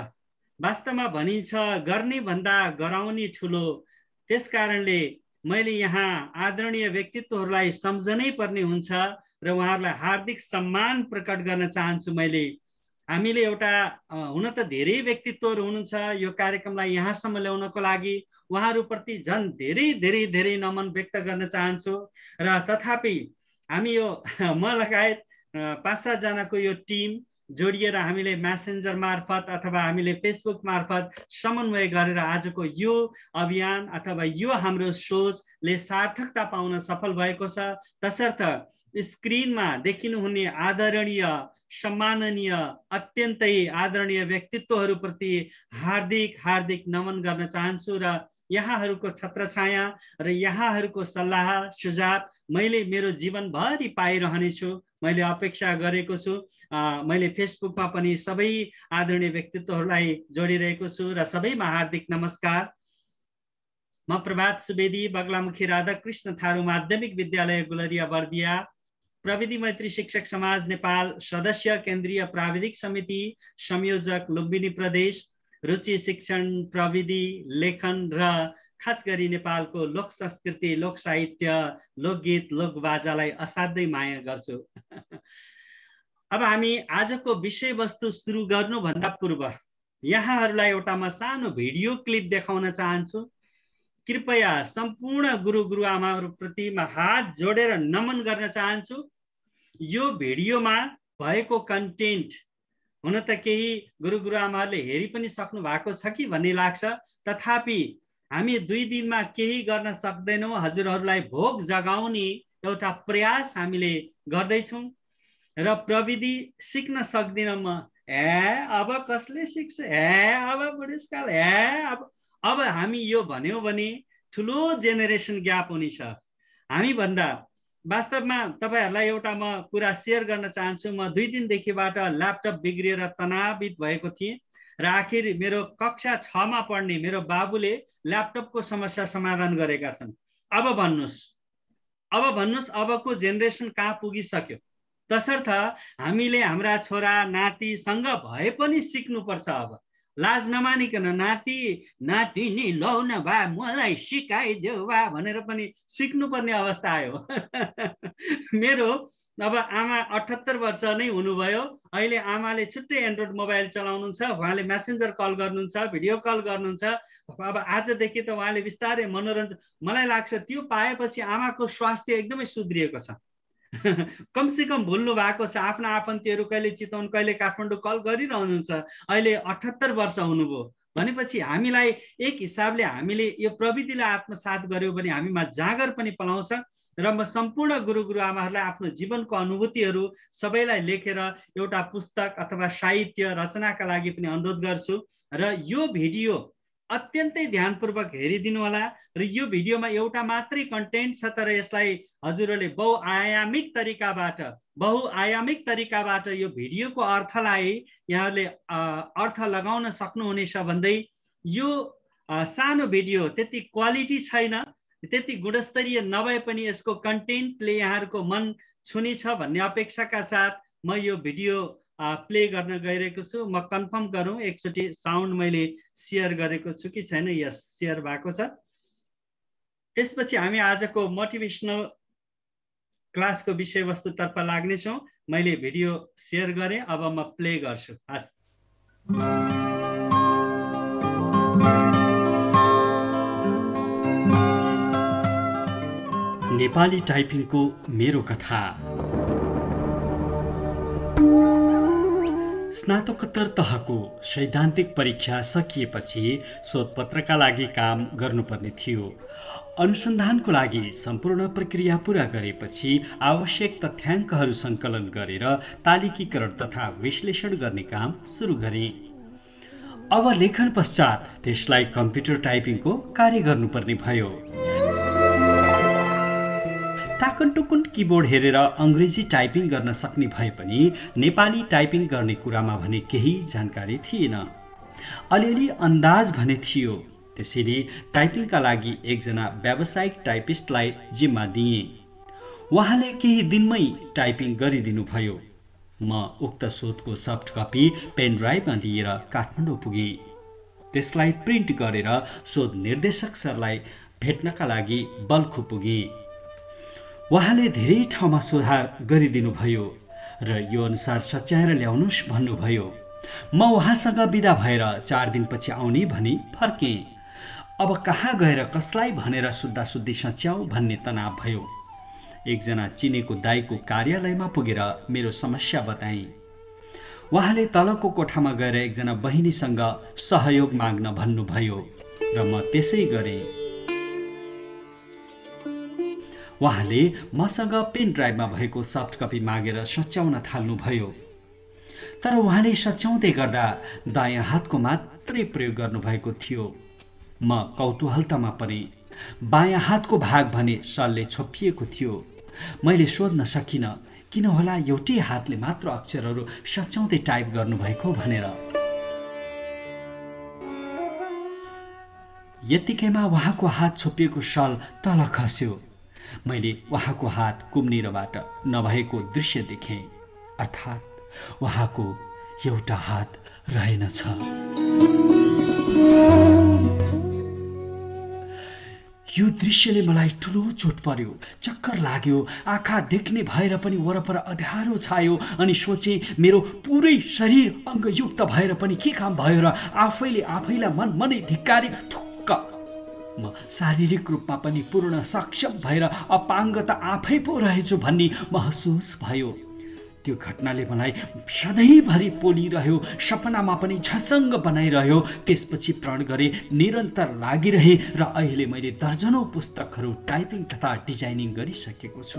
वास्तवमा भनिन्छ गर्ने भन्दा गराउने ठुलो। त्यसकारणले मैले यहाँ आदरणीय व्यक्तित्वहरूलाई सम्झनै पर्ने हुन्छ र उहाँहरूलाई हार्दिक सम्मान प्रकट गर्न चाहन्छु। हामीले एउटा हुन त धेरै व्यक्तित्वहरू हुनुहुन्छ यो कार्यक्रमलाई यहाँसम्म ल्याउनको लागि, उहाँहरूप्रति झन् धेरै धेरै धेरै नमन व्यक्त गर्न चाहन्छु। र तथापि हामी यो म लगायत 5-7 जनाको यो टिम जोडिएर हामीले म्यासेन्जर मार्फत अथवा हामीले फेसबुक मार्फत समन्वय गरेर आजको यो अभियान अथवा यो हाम्रो सोचले सार्थकता पाउन सफल भएको छ। तसर्थ स्क्रिनमा देखिनुहुने आदरणीय सम्माननीय अत्यन्तै आदरणीय व्यक्तित्वहरूप्रति हार्दिक हार्दिक नमन गर्न चाहन्छु। र यहाँहरूको छत्रछाया र यहाँहरूको सल्लाह सुझाव मैले मेरो जीवनभरि पाइरहनेछु, मैले अपेक्षा गरेको छु। मैले फेसबुकमा पनि सबै आदरणीय व्यक्तित्वहरूलाई जोडिरहेको छु र सबैमा हार्दिक नमस्कार। म प्रभात सुवेदी, बगलामुखी राधाकृष्ण थारू माध्यमिक विद्यालय गुलरिया बर्दिया, प्रविधि मैत्री शिक्षक समाज नेपाल सदस्य, केन्द्रीय प्राविधिक समिति संयोजक लुम्बिनी प्रदेश, रुचि शिक्षण प्रविधि लेखन र खास गरी नेपालको लोक संस्कृति, लोक साहित्य, लोकगीत, लोकबाजालाई असाध्यै माया गर्छु। अब हामी आजको विषयवस्तु सुरु गर्नुभन्दा पूर्व यहाँहरूलाई एउटा म सानो भिडियो क्लिप देखाउन चाहन्छु। कृपया सम्पूर्ण गुरुआमाहरूप्रति म हात जोडेर नमन गर्न चाहन्छु। यो भिडियोमा भएको कन्टेन्ट हुन त केही गुरुआमाहरूले हेरि पनि सक्नु भएको छ कि भन्ने लाग्छ, तथापि हामी 2 दिनमा केही गर्न सक्दैनौँ। हजुरहरूलाई भोक जगाउने एउटा प्रयास हामीले गर्दैछौँ र प्रविधि सिक्न सक्दिनँ म। अब कसले सिक्छ? अब बुढेसकाल अब हामी यो भन्यौँ भने ठुलो जेनेरेसन ग्याप हुनेछ हामी भन्दा। वास्तवमा तपाईहरूलाई एउटा म कुरा सेयर गर्न चाहन्छु। म 2 दिनदेखिबाट ल्यापटप बिग्रिएर तनावित भएको थिएँ र आखिर मेरो कक्षा 6 मा पढ्ने मेरो बाबुले ल्यापटपको समस्या समाधान गरेका छन्। अब भन्नुहोस् अबको जेनेरेसन कहाँ पुगिसक्यो। तसर्थ हामीले हाम्रा छोरा नातिसँग भए पनि सिक्नुपर्छ। अब लाज नमानिकन नाति नातिनी लौ न भा मलाई सिकाइदेऊ भा भनेर पनि सिक्नुपर्ने अवस्था आयो। मेरो अब आमा 78 वर्ष नै हुनुभयो। अहिले आमाले छुट्टै एन्ड्रोइड मोबाइल चलाउनुहुन्छ, उहाँले मेसेन्जर कल गर्नुहुन्छ, भिडियो कल गर्नुहुन्छ। अब आजदेखि त उहाँले बिस्तारै मनोरञ्जन, मलाई लाग्छ त्यो पाएपछि आमाको स्वास्थ्य एकदमै सुध्रिएको छ। कमसेकम भुल्नु भएको छ आफ्ना आफन्तीहरू, कहिले चितवन कहिले काठमाडौँ कल गरिरहनुहुन्छ। अहिले 78 वर्ष हुनुभयो भनेपछि हामीलाई एक हिसाबले हामीले यो प्रविधिलाई आत्मसात गर्यौँ भने हामीमा जागर पनि पलाउँछ। र म सम्पूर्ण गुरुआमाहरूलाई आफ्नो जीवनको अनुभूतिहरू सबैलाई लेखेर एउटा पुस्तक अथवा साहित्य रचनाका लागि पनि अनुरोध गर्छु। र यो भिडियो अत्यन्तै ध्यानपूर्वक हेरिदिनु होला। र यो भिडियोमा एउटा मात्रै कन्टेन्ट छ, तर यसलाई हजुरहरूले बहुआयामिक तरिकाबाट यो भिडियोको अर्थलाई यहाँहरूले अर्थ लगाउन सक्नुहुनेछ भन्दै यो सानो भिडियो त्यति क्वालिटी छैन, त्यति गुणस्तरीय नभए पनि यसको कन्टेन्टले यहाँहरूको मन छुनेछ भन्ने अपेक्षाका साथ म यो भिडियो प्ले गर्न गइरहेको छु। म कन्फर्म गरौँ एकचोटि साउन्ड मैले सेयर गरेको छु कि छैन। यस, सेयर भएको छ। त्यसपछि हामी आजको मोटिभेसनल क्लासको विषयवस्तुतर्फ लाग्नेछौँ। मैले भिडियो सेयर गरेँ, अब म प्ले गर्छु। हस्, नेपाली टाइपिङको मेरो कथा। स्नातकोत्तर तहको सैद्धान्तिक परीक्षा सकिएपछि शोधपत्रका लागि काम गर्नुपर्ने थियो। अनुसन्धानको लागि सम्पूर्ण प्रक्रिया पूरा गरेपछि आवश्यक तथ्याङ्कहरू सङ्कलन गरेर तालिकीकरण तथा विश्लेषण गर्ने काम सुरु गरेँ। अब लेखन पश्चात त्यसलाई कम्प्युटर टाइपिङको कार्य गर्नुपर्ने भयो। टाकनटुकुन किबोर्ड हेरेर अङ्ग्रेजी टाइपिङ गर्न सक्ने भए पनि नेपाली टाइपिङ गर्ने कुरामा भने केही जानकारी थिएन। अलिअलि अन्दाज भने थियो। त्यसैले टाइपिङका लागि एकजना व्यावसायिक टाइपिस्टलाई जिम्मा दिएँ। उहाँले केही दिनमै टाइपिङ गरिदिनु भयो। म उक्त शोधको सफ्ट कपी पेन ड्राइभमा लिएर काठमाडौँ पुगेँ। त्यसलाई प्रिन्ट गरेर शोध निर्देशक सरलाई भेट्नका लागि बल्खु पुगेँ। उहाँले धेरै ठाउँमा सुधार गरिदिनु भयो र यो अनुसार सच्याएर ल्याउनुहोस् भन्नुभयो। म उहाँसँग बिदा भएर 4 दिनपछि आउने भनी फर्केँ। अब कहाँ गएर कसलाई भनेर सुद्धासुद्धी सच्याउ भन्ने तनाव भयो। एकजना चिनेको दाईको कार्यालयमा पुगेर मेरो समस्या बताएँ। उहाँले तलको कोठामा गएर एकजना बहिनीसँग सहयोग माग्न भन्नुभयो र म त्यसै गरेँ। उहाँले मसँग पेन ड्राइभमा भएको सफ्ट कपी मागेर सच्याउन थाल्नुभयो। तर उहाँले सच्याउँदै गर्दा दायाँ हातको मात्रै प्रयोग गर्नुभएको थियो। म कौतूहलतामा परेँ। बायाँ हातको भाग भने सलले छोपिएको थियो। मैले सोध्न सकिनँ किन होला एउटै हातले मात्र अक्षरहरू सच्याउँदै टाइप गर्नुभएको भनेर। यतिकैमा उहाँको हात छोपिएको सल तल खस्यो। मैले उहाँको हात कुम्निरबाट नभएको दृश्य देखेँ, अर्थात् उहाँको एउटा हात रहेनछ। यो दृश्यले मलाई ठुलो चोट पर्यो, चक्कर लाग्यो, आँखा देख्ने भएर पनि वरपर अँध्यारो छायो। अनि सोचेँ मेरो पुरै शरीर अङ्गयुक्त भएर पनि के काम भयो र आफैले आफैलाई मनै धिक्कारी थुक्क। म शारीरिक रूपमा पनि पूर्ण सक्षम भएर अपाङ्ग त आफै पो रहेछु भन्ने महसुस भयो। त्यो घटनाले मलाई सधैँभरि पोलिरह्यो, सपनामा पनि झसङ्ग बनाइरह्यो। त्यसपछि प्रण गरे, निरन्तर लागिरहे र अहिले मैले दर्जनौं पुस्तकहरू टाइपिङ तथा डिजाइनिङ गरिसकेको छु।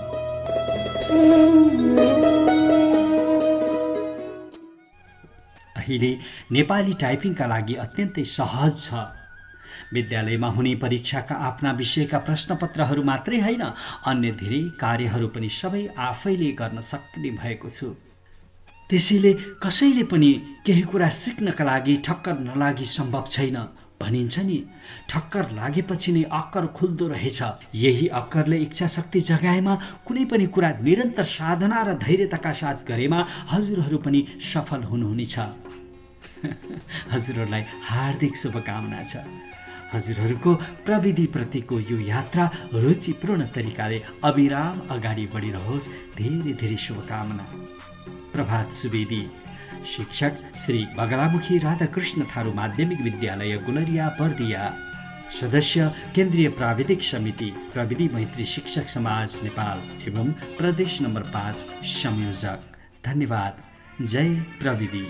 अहिले नेपाली टाइपिङका लागि अत्यन्तै सहज छ। विद्यालयमा हुने परीक्षाका आफ्ना विषयका प्रश्नपत्रहरू मात्रै होइन, अन्य धेरै कार्यहरू पनि सबै आफैले गर्न सक्ने भएको छु। त्यसैले कसैले पनि केही कुरा सिक्नका लागि ठक्कर नलागी सम्भव छैन भनिन्छ नि। ठक्कर लागेपछि नै अक्कर खुल्दो रहेछ। यही अक्करले इच्छा शक्ति जगाएमा, कुनै पनि कुरा निरन्तर साधना र धैर्यताका साथ गरेमा हजुरहरू पनि सफल हुनुहुनेछ। हजुरहरूलाई हार्दिक शुभकामना छ। हजुरहरूको प्रविधिप्रतिको यो यात्रा रुचिपूर्ण तरिकाले अविराम अगाडि बढिरहोस्। धेरै धेरै शुभकामना। प्रभात सुवेदी, शिक्षक श्री बगलामुखी राधाकृष्ण थारू माध्यमिक विद्यालय गुलरिया बर्दिया, सदस्य केन्द्रीय प्राविधिक समिति प्रविधि मैत्री शिक्षक समाज नेपाल एवं प्रदेश नम्बर 5 संयोजक। धन्यवाद। जय प्रविधि।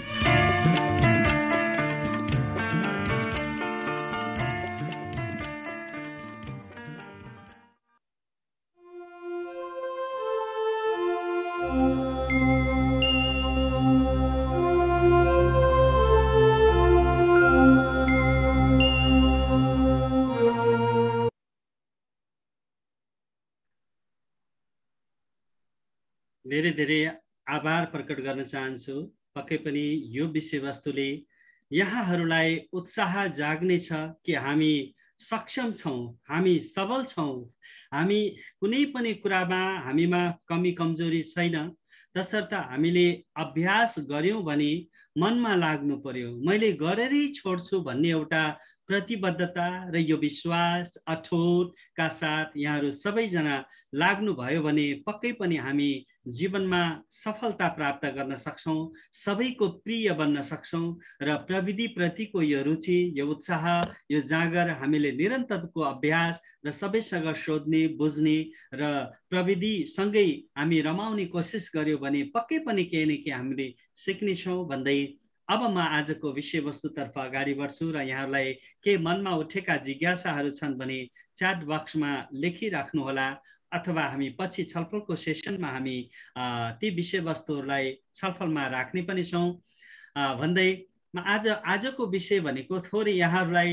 धेरै धेरै आभार प्रकट गर्न चाहन्छु। पक्कै पनि यो विषयवस्तुले यहाँहरूलाई उत्साह जाग्नेछ कि हामी सक्षम छौँ, हामी सबल छौँ, हामी कुनै पनि कुरामा हामीमा कमी कमजोरी छैन। तसर्थ हामीले अभ्यास गर्यौँ भने मनमा लाग्नु पर्यो। मैले गरेरै छोड्छु भन्ने एउटा प्रतिबद्धता र यो विश्वास अठोटका साथ यहाँहरू सबैजना लाग्नुभयो भने पक्कै पनि हामी जीवनमा सफलता प्राप्त गर्न सक्छौँ, सबैको प्रिय बन्न सक्छौँ र प्रविधि प्रतिको यो रुचि, यो उत्साह, यो जागर हामीले निरन्तरको अभ्यास र सबैसँग सोध्ने बुझ्ने र प्रविधिसँगै हामी रमाउने कोसिस गर्यौँ भने पक्कै पनि केही न केही हामीले सिक्नेछौँ भन्दै अब म आजको विषयवस्तुतर्फ अगाडि बढ्छु र यहाँहरूलाई के मनमा उठेका जिज्ञासाहरू छन् भने च्याट बक्समा लेखिराख्नुहोला अथवा हामी पछि छलफलको सेसनमा हामी ती विषयवस्तुहरूलाई छलफलमा राख्ने पनि छौँ भन्दै आजको विषय भनेको थोरै यहाँहरूलाई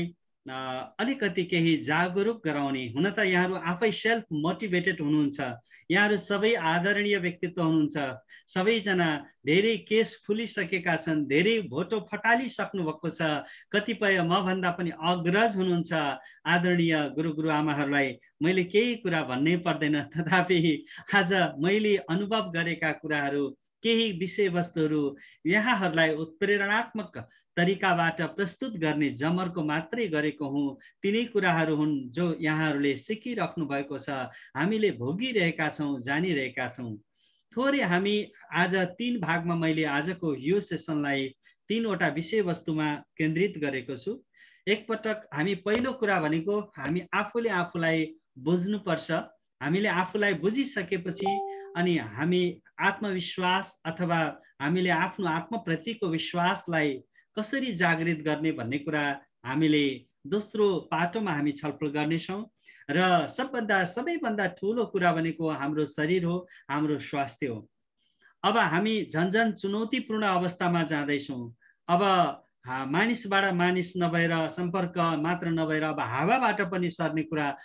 अलिकति केही जागरुक गराउने। हुन त यहाँहरू आफै सेल्फ मोटिभेटेड हुनुहुन्छ, यहाँहरू सबै आदरणीय व्यक्तित्व हुनुहुन्छ, सबैजना धेरै केस फुलिसकेका छन्, धेरै भोटो फटालिसक्नु भएको छ, कतिपय मभन्दा पनि अग्रज हुनुहुन्छ। आदरणीय गुरुआमाहरूलाई मैले केही कुरा भन्नै पर्दैन, तथापि आज मैले अनुभव गरेका कुराहरू, केही विषयवस्तुहरू यहाँहरूलाई उत्प्रेरणात्मक तरिकाबाट प्रस्तुत गर्ने जमर्को मात्रै गरेको हुँ। तिनै कुराहरू हुन् जो यहाँहरूले सिकिराख्नु भएको छ, हामीले भोगिरहेका छौँ, जानिरहेका छौँ। थोरै हामी आज 3 भागमा मैले आजको यो सेसनलाई 3वटा विषयवस्तुमा केन्द्रित गरेको छु। एकपटक हामी पहिलो कुरा भनेको हामी आफूले आफूलाई बुझ्नुपर्छ। हामीले आफूलाई बुझिसकेपछि अनि हामी आत्मविश्वास अथवा हामीले आफ्नो आत्मप्रतिको विश्वासलाई कसरी जागृत गर्ने भन्ने कुरा हामीले दोस्रो पाटोमा हामी छलफल गर्नेछौँ। र सबैभन्दा ठुलो कुरा भनेको हाम्रो शरीर हो, हाम्रो स्वास्थ्य हो। अब हामी झन्झन चुनौतीपूर्ण अवस्थामा जाँदैछौँ। अब मानिसबाट मानिस नभएर, सम्पर्क मात्र नभएर अब हावाबाट पनि सर्ने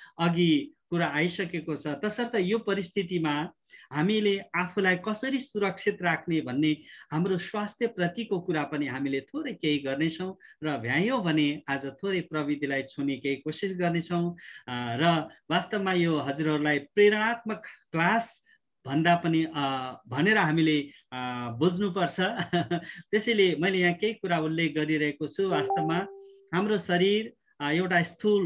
कुरा आइसकेको छ। तसर्थ यो परिस्थितिमा हामीले आफूलाई कसरी सुरक्षित राख्ने भन्ने हाम्रो स्वास्थ्य प्रतिको कुरा पनि हामीले थोरै केही गर्नेछौँ र भ्यायौँ भने आज थोरै प्रविधिलाई छुने केही कोसिस गर्नेछौँ। र वास्तवमा यो हजुरहरूलाई प्रेरणात्मक क्लास भन्दा पनि भनेर हामीले बुझ्नुपर्छ। त्यसैले मैले यहाँ केही कुरा उल्लेख गरिरहेको छु। वास्तवमा हाम्रो शरीर एउटा स्थूल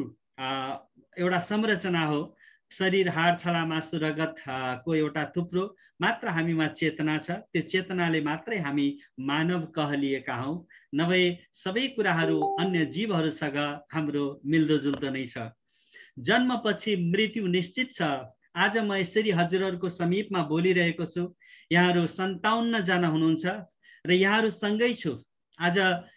एउटा संरचना हो। शरीर, हाड, छाला, मासु, रगत को एउटा थुप्रो मात्र हामीमा चेतना छ। त्यो चेतनाले मात्रै हामी मानव कहलिएका हौँ, नभए सबै कुराहरू अन्य जीवहरूसँग हाम्रो मिल्दोजुल्दो नै छ। जन्मपछि मृत्यु निश्चित छ। आज म यसरी हजुरहरूको समीपमा बोलिरहेको छु। यहाँहरू 57 जना हुनुहुन्छ र यहाँहरू सँगै छु। आज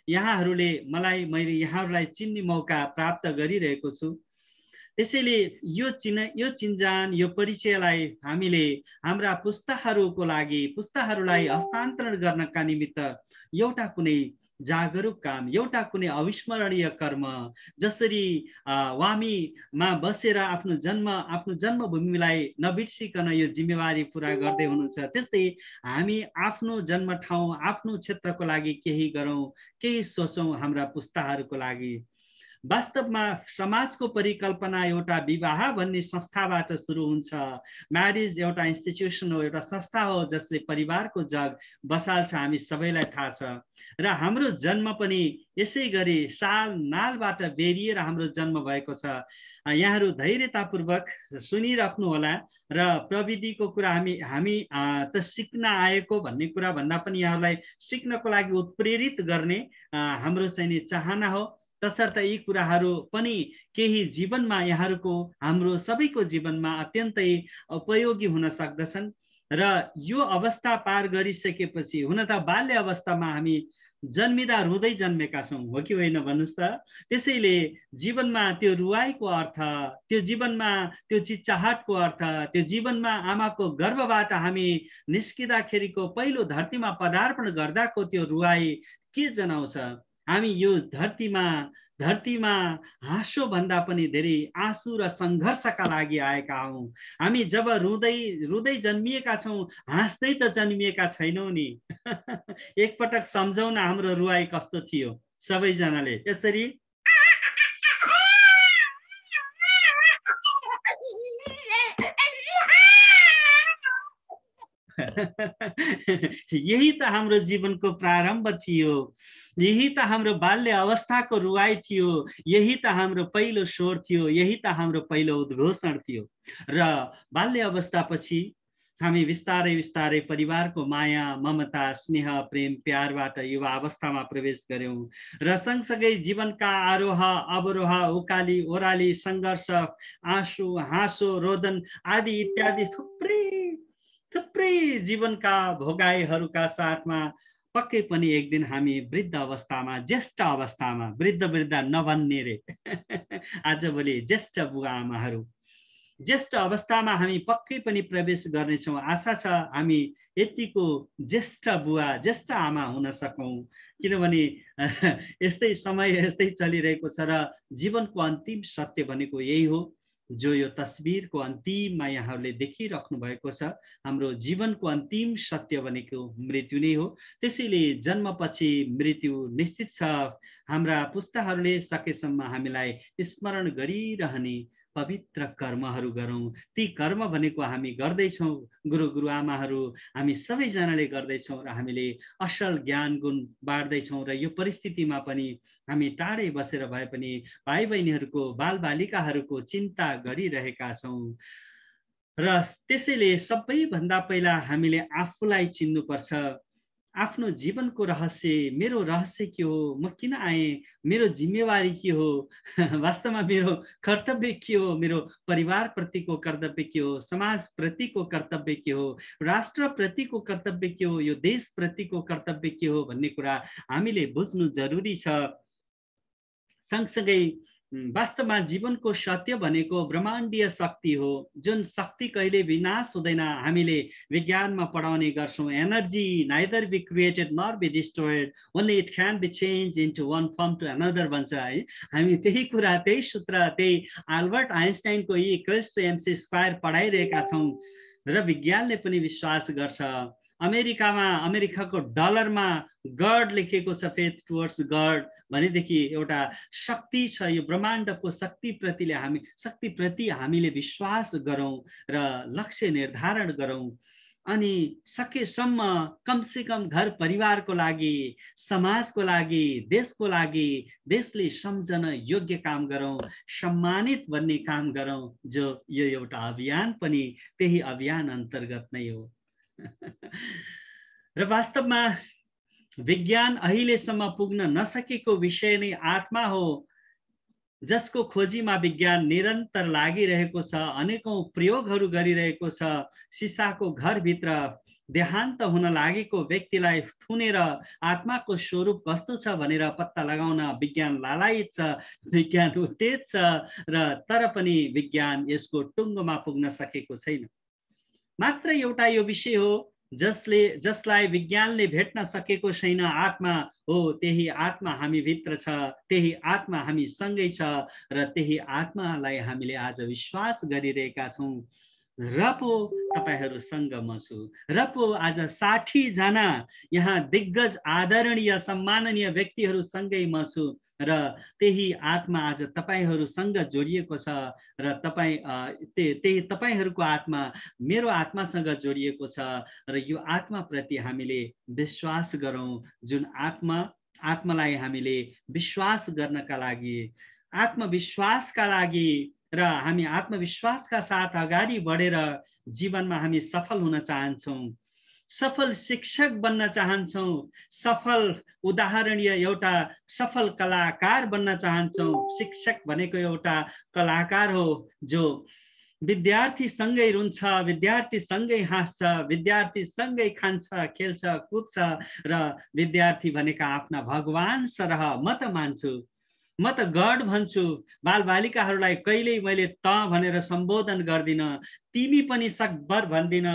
मैले यहाँहरूलाई चिन्ने मौका प्राप्त गरिरहेको छु। त्यसैले यो चिन्जान, यो परिचयलाई हामीले हाम्रा पुस्ताहरूलाई हस्तान्तरण गर्नका निमित्त एउटा कुनै जागरुक काम, एउटा कुनै अविस्मरणीय कर्म, जसरी वामीमा बसेर आफ्नो जन्मभूमिलाई नबिर्सिकन यो जिम्मेवारी पुरा गर्दै हुनुहुन्छ, त्यस्तै हामी आफ्नो जन्म ठाउँ, आफ्नो क्षेत्रको लागि केही गरौँ, केही सोचौँ हाम्रा पुस्ताहरूको लागि। वास्तवमा समाजको परिकल्पना एउटा विवाह भन्ने संस्थाबाट सुरु हुन्छ। म्यारिज एउटा इन्स्टिट्युसन हो, एउटा संस्था हो जसले परिवारको जग बसाल्छ, हामी सबैलाई थाहा छ। र हाम्रो जन्म पनि यसै गरी साल नालबाट बेरिएर हाम्रो जन्म भएको छ। यहाँहरू धैर्यतापूर्वक सुनिराख्नु होला र प्रविधिको कुरा हामी त सिक्न आएको भन्ने कुरा भन्दा पनि यहाँहरूलाई सिक्नको लागि उत्प्रेरित गर्ने हाम्रो चाहिँ चाहना हो। तसर्थ यी कुराहरू पनि केही जीवनमा यहाँहरूको हाम्रो सबैको जीवनमा अत्यन्तै उपयोगी हुन सक्दछन्। र यो अवस्था पार गरिसकेपछि, हुन त बाल्य अवस्थामा हामी जन्मिँदा रुँदै जन्मेका छौँ, हो कि होइन भन्नुहोस् त। त्यसैले जीवनमा त्यो रुवाईको अर्थ, त्यो जीवनमा त्यो चिच्चाहटको अर्थ, त्यो जीवनमा आमाको गर्भबाट हामी निस्किँदाखेरिको पहिलो धरतीमा पदार्पण गर्दाको त्यो रुवाई के जनाउँछ? हामी यो धरतीमा हाँसो भन्दा पनि धेरै आँसु र सङ्घर्षका लागि आएका हौँ। हामी जब रुँदै जन्मिएका छौँ, हाँस्दै त जन्मिएका छैनौँ नि। एकपटक सम्झौँ न हाम्रो रुवाई कस्तो थियो सबैजनाले। यसरी यही त हाम्रो जीवनको प्रारम्भ थियो, यही त हाम्रो बाल्य अवस्थाको रुवाई थियो, यही त हाम्रो पहिलो स्वर थियो, यही त हाम्रो पहिलो उद्घोषण थियो। र बाल्य अवस्थापछि हामी बिस्तारै बिस्तारै परिवारको माया, ममता, स्नेह, प्रेम, प्यारबाट युवा अवस्थामा प्रवेश गर्यौं र सँगसँगै जीवनका आरोह अवरोह, उकाली ओह्राली, सङ्घर्ष, आँसु, हाँसो, रोदन आदि इत्यादि थुप्रै जीवनका भोगाईहरूका साथमा पक्कै पनि एक दिन हामी वृद्ध अवस्थामा, ज्येष्ठ अवस्थामा, वृद्ध नभन्ने रे आजभोलि ज्येष्ठ बुवा आमाहरू, ज्येष्ठ अवस्थामा हामी पक्कै पनि प्रवेश गर्नेछौँ। आशा छ हामी यतिको ज्येष्ठ बुवा, ज्येष्ठ आमा हुन सकौँ, किनभने यस्तै समय यस्तै चलिरहेको छ र जीवनको अन्तिम सत्य भनेको यही हो, जो यो तस्बिरको अन्तिममा यहाँहरूले देखिराख्नु भएको छ। हाम्रो जीवनको अन्तिम सत्य भनेको मृत्यु नै हो। त्यसैले जन्मपछि मृत्यु निश्चित छ। हाम्रा पुस्ताहरूले सकेसम्म हामीलाई स्मरण गरिरहने पवित्र कर्महरू गरौँ। ती कर्म भनेको हामी गर्दैछौँ, गुरुआमाहरू हामी सबैजनाले गर्दैछौँ र हामीले असल ज्ञान गुण बाँड्दैछौँ। र यो परिस्थितिमा पनि हामी टाढै बसेर भए पनि भाइ बहिनीहरूको, बालबालिकाहरूको चिन्ता गरिरहेका छौँ। र त्यसैले सबैभन्दा पहिला हामीले आफूलाई चिन्नुपर्छ। आफ्नो जीवनको रहस्य, मेरो रहस्य के हो, म किन आएँ, मेरो जिम्मेवारी के हो, वास्तवमा मेरो कर्तव्य के हो, मेरो परिवार प्रतिको कर्तव्य के हो, समाज प्रतिको कर्तव्य के हो, राष्ट्र प्रतिको कर्तव्य के हो, यो देश प्रतिको कर्तव्य के हो भन्ने कुरा हामीले बुझ्नु जरुरी छ। सँगसँगै वास्तवमा जीवनको सत्य भनेको ब्रह्माण्डीय शक्ति हो, जुन शक्ति कहिले विनाश हुँदैन। हामीले विज्ञानमा पढाउने गर्छौँ, energy neither be created nor be destroyed, only it can be change into one form to another भन्छ है। हामी त्यही कुरा, त्यही सूत्र, त्यही अल्बर्ट आइन्स्टाइनको E=mc² पढाइरहेका छौँ र विज्ञानले पनि विश्वास गर्छ। अमेरिकाको डलरमा गड लेखेको छ, फेथ टुवर्ड्स गड भनेदेखि एउटा शक्ति छ। यो ब्रह्माण्डको शक्तिप्रति हामीले विश्वास गरौँ र लक्ष्य निर्धारण गरौँ। अनि सकेसम्म कमसेकम घर परिवारको लागि, समाजको लागि, देशको लागि, देशले सम्झन योग्य काम गरौँ, सम्मानित बन्ने काम गरौँ। जो यो एउटा अभियान पनि त्यही अभियान अन्तर्गत नै हो। र वास्तवमा विज्ञान अहिलेसम्म पुग्न नसकेको विषय नै आत्मा हो, जसको खोजीमा विज्ञान निरन्तर लागिरहेको छ, अनेकौं प्रयोगहरू गरिरहेको छ। सिसाको घरभित्र देहान्त हुन लागेको व्यक्तिलाई थुनेर आत्माको स्वरूप कस्तो छ भनेर पत्ता लगाउन विज्ञान लालायित छ, विज्ञान उत्तेज छ, र तर पनि विज्ञान यसको टुङ्गोमा पुग्न सकेको छैन। मात्र एउटा यो विषय हो जसलाई विज्ञानले भेट्न सकेको छैन, आत्मा हो। त्यही आत्मा हामी भित्र छ, त्यही आत्मा हामी सँगै छ र त्यही आत्मालाई हामीले आज विश्वास गरिरहेका छौँ। र पो तपाईहरुसँग म छु, र पो आज 60 जना यहाँ दिग्गज आदरणीय सम्माननीय व्यक्तिहरू सँगै म छु। र त्यही आत्मा आज तपाईहरुसँग जोडिएको छ र त्यही तपाईहरुको आत्मा मेरो आत्मासँग जोडिएको छ र यो आत्माप्रति हामीले विश्वास गरौँ। जुन आत्मालाई हामीले विश्वास गर्नका लागि, आत्मविश्वासका लागि र हामी आत्मविश्वासका साथ अगाडि बढेर जीवनमा हामी सफल हुन चाहन्छौँ, सफल शिक्षक बन्न चाहन्छौँ, सफल उदाहरणीय एउटा सफल कलाकार बन्न चाहन्छौँ। शिक्षक भनेको एउटा कलाकार हो जो विद्यार्थी सँगै रुन्छ, विद्यार्थी सँगै हाँस्छ, विद्यार्थी सँगै खान्छ, खेल्छ, कुद्छ र विद्यार्थी भनेका आफ्ना भगवान सरह म त मान्छु, म त गड भन्छु। बालबालिकाहरूलाई कहिल्यै मैले त भनेर सम्बोधन गर्दिन, तिमी पनि सकभर भन्दिन,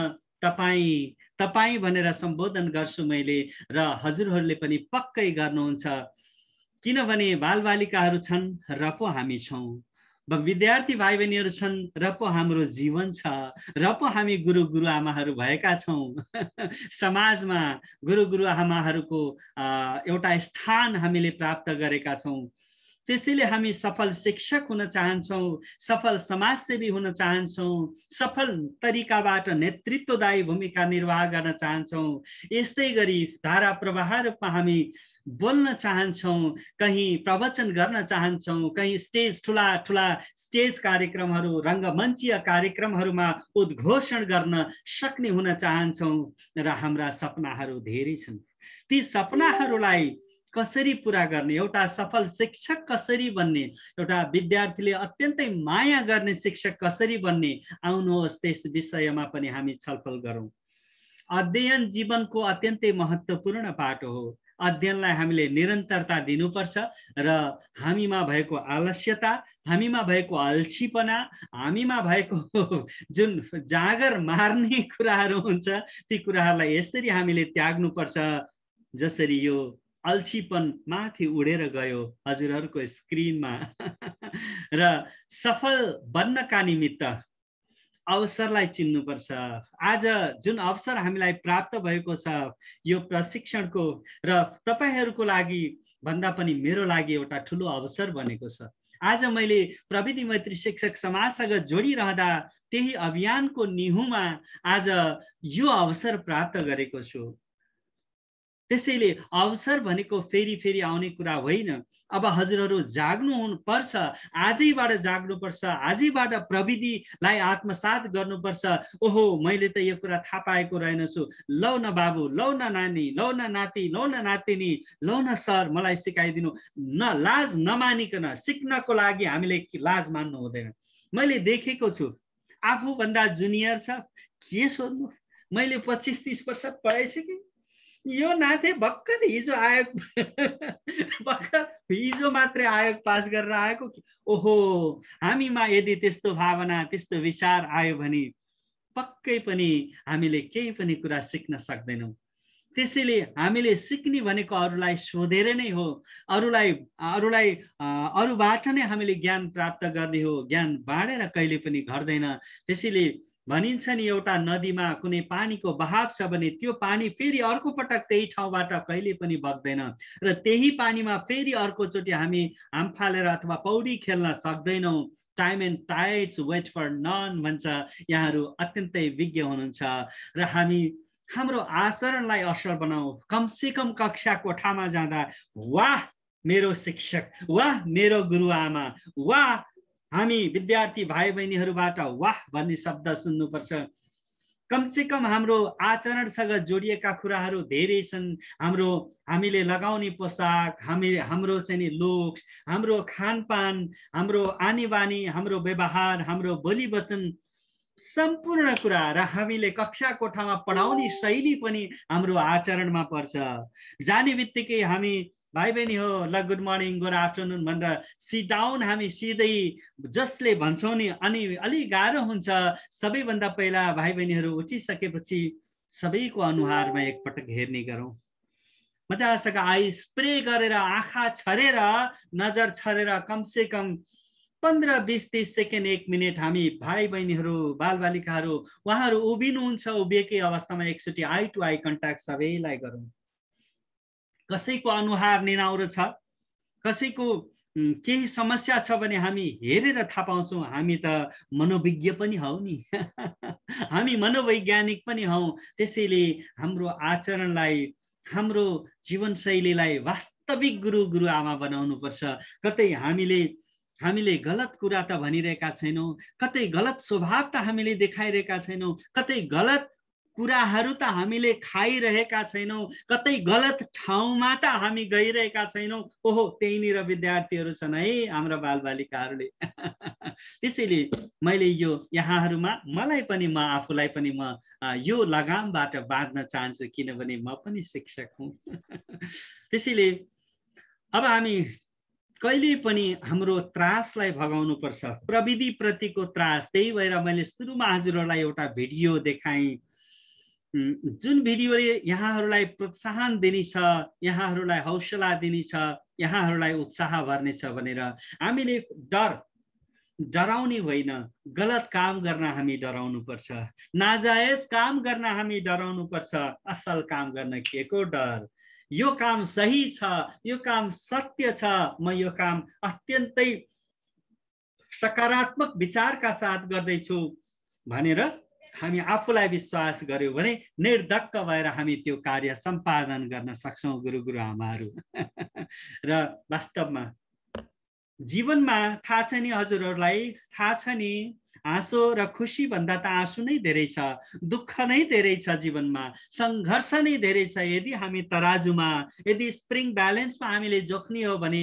तपाईँ भनेर सम्बोधन गर्छु मैले र हजुरहरूले पनि पक्कै गर्नुहुन्छ। किनभने बालबालिकाहरू छन् र पो हामी छौँ, विद्यार्थी भाइ बहिनीहरू छन् र पो हाम्रो जीवन छ, र पो हामी गुरुआमाहरू भएका छौँ। समाजमा गुरुआमाहरूको एउटा स्थान हामीले प्राप्त गरेका छौँ। त्यसैले हामी सफल शिक्षक हुन चाहन्छौँ, सफल समाजसेवी हुन चाहन्छौँ, सफल तरिकाबाट नेतृत्वदायी भूमिका निर्वाह गर्न चाहन्छौँ। यस्तै गरी धारा प्रवाह रूपमा हामी बोल्न चाहन्छौँ, कहीँ प्रवचन गर्न चाहन्छौँ, कहीँ ठुला स्टेज कार्यक्रमहरू, रङ्गमञ्चीय कार्यक्रमहरूमा उद्घोषण गर्न सक्ने हुन चाहन्छौँ र हाम्रा सपनाहरू धेरै छन्। ती सपनाहरूलाई कसरी पूरा गर्ने, एउटा सफल शिक्षक कसरी बन्ने, एउटा विद्यार्थीले अत्यन्तै माया गर्ने शिक्षक कसरी बन्ने, आउनुहोस् त्यस विषयमा पनि हामी छलफल गरौँ। अध्ययन जीवनको अत्यन्तै महत्त्वपूर्ण बाटो हो। अध्ययनलाई हामीले निरन्तरता दिनुपर्छ र हामीमा भएको आलस्यता, हामीमा भएको अल्छीपना, हामीमा भएको जुन जागर मार्ने कुराहरू हुन्छ ती कुराहरूलाई यसरी हामीले त्याग्नुपर्छ जसरी यो अल्छीपन माथि उडेर गयो हजुरहरूको स्क्रिनमा। र सफल बन्नका निमित्त अवसरलाई चिन्नुपर्छ। आज जुन अवसर हामीलाई प्राप्त भएको छ यो प्रशिक्षणको, र तपाईहरूको लागि भन्दा पनि मेरो लागि एउटा ठुलो अवसर बनेको छ। आज मैले प्रविधि मैत्री शिक्षक समाजसँग जोडिरहँदा त्यही अभियानको निहुमा आज यो अवसर प्राप्त गरेको छु। त्यसैले अवसर भनेको फेरि आउने कुरा होइन। अब हजुरहरू जाग्नुपर्छ, आजैबाट जाग्नुपर्छ, आजैबाट प्रविधिलाई आत्मसात गर्नुपर्छ। ओहो मैले त यो कुरा थाहा पाएको रहेनछु, लौ न बाबु, लौ न नानी, लौ न नाति, लौ न नातिनी, लौ न सर मलाई सिकाइदिनु। लाज नमानिकन सिक्नको लागि हामीले लाज मान्नु हुँदैन। मैले देखेको छु आफूभन्दा जुनियर छ, के सोध्नु, मैले 25-30 वर्ष पढाइसकेँ, यो नाथे भर्खर हिजो आयोग भर्खर हिजो मात्रै आयोग पास गरेर आएको। ओहो हामीमा यदि त्यस्तो भावना, त्यस्तो विचार आयो भने पक्कै पनि हामीले केही पनि कुरा सिक्न सक्दैनौँ। त्यसैले हामीले सिक्ने भनेको अरूलाई सोधेर नै हो, अरूबाट नै हामीले ज्ञान प्राप्त गर्ने हो, ज्ञान बाँडेर कहिले पनि घट्दैन। त्यसैले भनिन्छ नि एउटा नदीमा कुनै पानीको बहाव छ भने त्यो पानी फेरि अर्को पटक त्यही ठाउँबाट कहिले पनि बग्दैन र त्यही पानीमा फेरि अर्कोचोटि हामी हामफालेर अथवा पौडी खेल्न सक्दैनौँ। Time and tides wait for none भन्छ, यहाँहरू अत्यन्तै विज्ञ हुनुहुन्छ। र हामी हाम्रो आचरणलाई असल बनाऊ। कमसेकम कक्षा कोठामा जाँदा वाह मेरो शिक्षक, वाह मेरो गुरुआमा, वाह हामी विद्यार्थी भाइ बहिनीहरूबाट वाह भन्ने शब्द सुन्नुपर्छ। कमसेकम हाम्रो आचरणसँग जोडिएका कुराहरू धेरै छन्। हामीले लगाउने पोसाक, हाम्रो चाहिँ नि लुक्स, हाम्रो खानपान, हाम्रो आनी बानी, हाम्रो व्यवहार, हाम्रो बोली वचन, सम्पूर्ण कुरा र हामीले कक्षा कोठामा पढाउने शैली पनि हाम्रो आचरणमा पर्छ। जाने बित्तिकै हामी भाइ बहिनी हो ल गुड मर्निङ गुड आफ्टरनुन भनेर सिट डाउन हामी सिधै जसले भन्छौँ नि, अनि अलि गाह्रो हुन्छ। सबैभन्दा पहिला भाइ बहिनीहरू उठिसकेपछि सबैको अनुहारमा एकपटक हेर्ने गरौँ। मजासँग आई स्प्रे गरेर, आँखा छरेर, नजर छरेर कमसेकम 15-20-30 सेकेन्ड 1 मिनट हामी भाइ बहिनीहरू, बालबालिकाहरू उहाँहरू उभिनुहुन्छ, उभिएकै अवस्थामा एकचोटि आई टु आई कन्ट्याक्ट सबैलाई गरौँ। कसैको अनुहार निनाउरो छ, कसैको केही समस्या छ भने हामी हेरेर थाहा पाउँछौँ हामी त मनोविज्ञ पनि हौ नि हामी मनोवैज्ञानिक पनि हौ। त्यसैले हाम्रो आचरणलाई हाम्रो जीवनशैलीलाई वास्तविक गुरुआमा बनाउनुपर्छ। कतै हामीले गलत कुरा त भनिरहेका छैनौँ, कतै गलत स्वभाव त हामीले देखाइरहेका छैनौँ, कतै गलत कुराहरू त हामीले खाइरहेका छैनौँ, कतै गलत ठाउँमा त हामी गइरहेका छैनौँ। ओहो, त्यहीँनिर विद्यार्थीहरू छन् है हाम्रा बालबालिकाहरूले। त्यसैले मैले यो यहाँहरूमा मलाई पनि म आफूलाई पनि म यो लगामबाट बाँध्न चाहन्छु, किनभने म पनि शिक्षक हुँ। त्यसैले अब हामी कहिले पनि हाम्रो त्रासलाई भगाउनुपर्छ, प्रविधि प्रतिको त्रास। त्यही भएर मैले सुरुमा हजुरहरूलाई एउटा भिडियो देखाएँ, जुन भिडियोले यहाँहरूलाई प्रोत्साहन दिनेछ, यहाँहरूलाई हौसला दिनेछ, यहाँहरूलाई उत्साह भर्नेछ भनेर। हामीले डराउने होइन, गलत काम गर्न हामी डराउनुपर्छ, नाजायज काम गर्न हामी डराउनुपर्छ। असल काम गर्न के को डर? यो काम सही छ, यो काम सत्य छ, म यो काम अत्यन्तै सकारात्मक विचारका साथ गर्दैछु भनेर हामी आफूलाई विश्वास गर्यौं भने निर्धक्क भएर हामी त्यो कार्य सम्पादन गर्न सक्छौं गुरुआमाहरू। र वास्तवमा जीवनमा थाहा छ नि हजुरहरूलाई, थाहा छ नि हाँसो र खुसी भन्दा त आँसु नै धेरै छ, दुःख नै धेरै छ, जीवनमा सङ्घर्ष नै धेरै छ। यदि हामी तराजुमा, यदि स्प्रिङ ब्यालेन्समा हामीले जोख्ने हो भने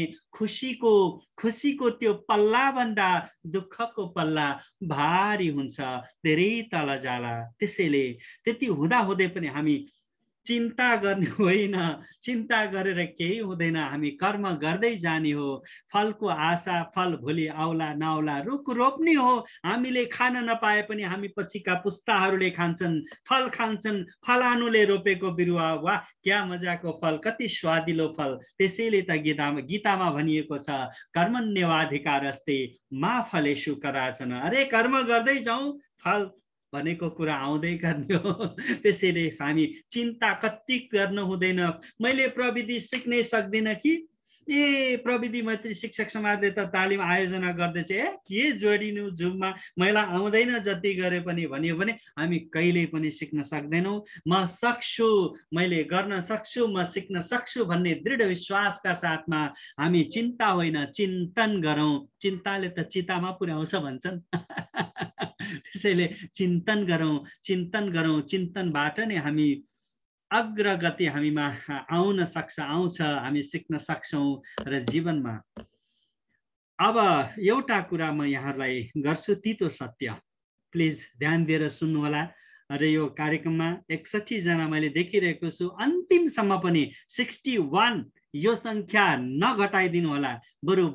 खुसीको त्यो पल्ला भन्दा दुःखको पल्ला भारी हुन्छ, धेरै तल जाला। त्यसैले त्यति हुँदाहुँदै पनि हामी चिन्ता गर्ने होइन, चिन्ता गरेर केही हुँदैन, हामी कर्म गर्दै जाने हो। फलको आशा, फल भोलि आउला नआउला, रुख रोप्ने हो। हामीले खान नपाए पनि हामी पछिका पुस्ताहरूले खान्छन्, फल खान्छन्। फलानुले रोपेको बिरुवा, वाह क्या मजाको फल, कति स्वादिलो फल। त्यसैले त गीतामा भनिएको छ, कर्मण्येवाधिकारस्ते मा फलेषु कदाचन। अरे कर्म गर्दै जाउँ, फल भनेको कुरा आउँदै गर्ने हो। त्यसैले हामी चिन्ता कति गर्नु हुँदैन। मैले प्रविधि सिक्नै सक्दिनँ कि, प्रविधि मैत्री शिक्षक समाजले त तालिम आयोजना गर्दैछ, के जोडिनु जुममा, मलाई आउँदैन जति गरे पनि भन्यो भने हामी कहिले पनि सिक्न सक्दैनौँ। म सक्छु, मैले गर्न सक्छु, म सिक्न सक्छु भन्ने दृढ विश्वासका साथमा हामी चिन्ता होइन चिन्तन गरौँ। चिन्ताले त चितामा पुर्याउँछ भन्छन्। त्यसैले चिन्तन गरौँ, चिन्तनबाट नै हामी अग्रगति हामीमा आउन सक्छ, आउँछ, हामी सिक्न सक्छौँ। र जीवनमा अब एउटा कुरा म यहाँहरूलाई गर्छु, तितो सत्य, प्लिज ध्यान दिएर सुन्नुहोला। र यो कार्यक्रममा 61 जना मैले देखिरहेको छु, अन्तिमसम्म पनि 61 यो संख्या नघटाइदिनु होला, बरु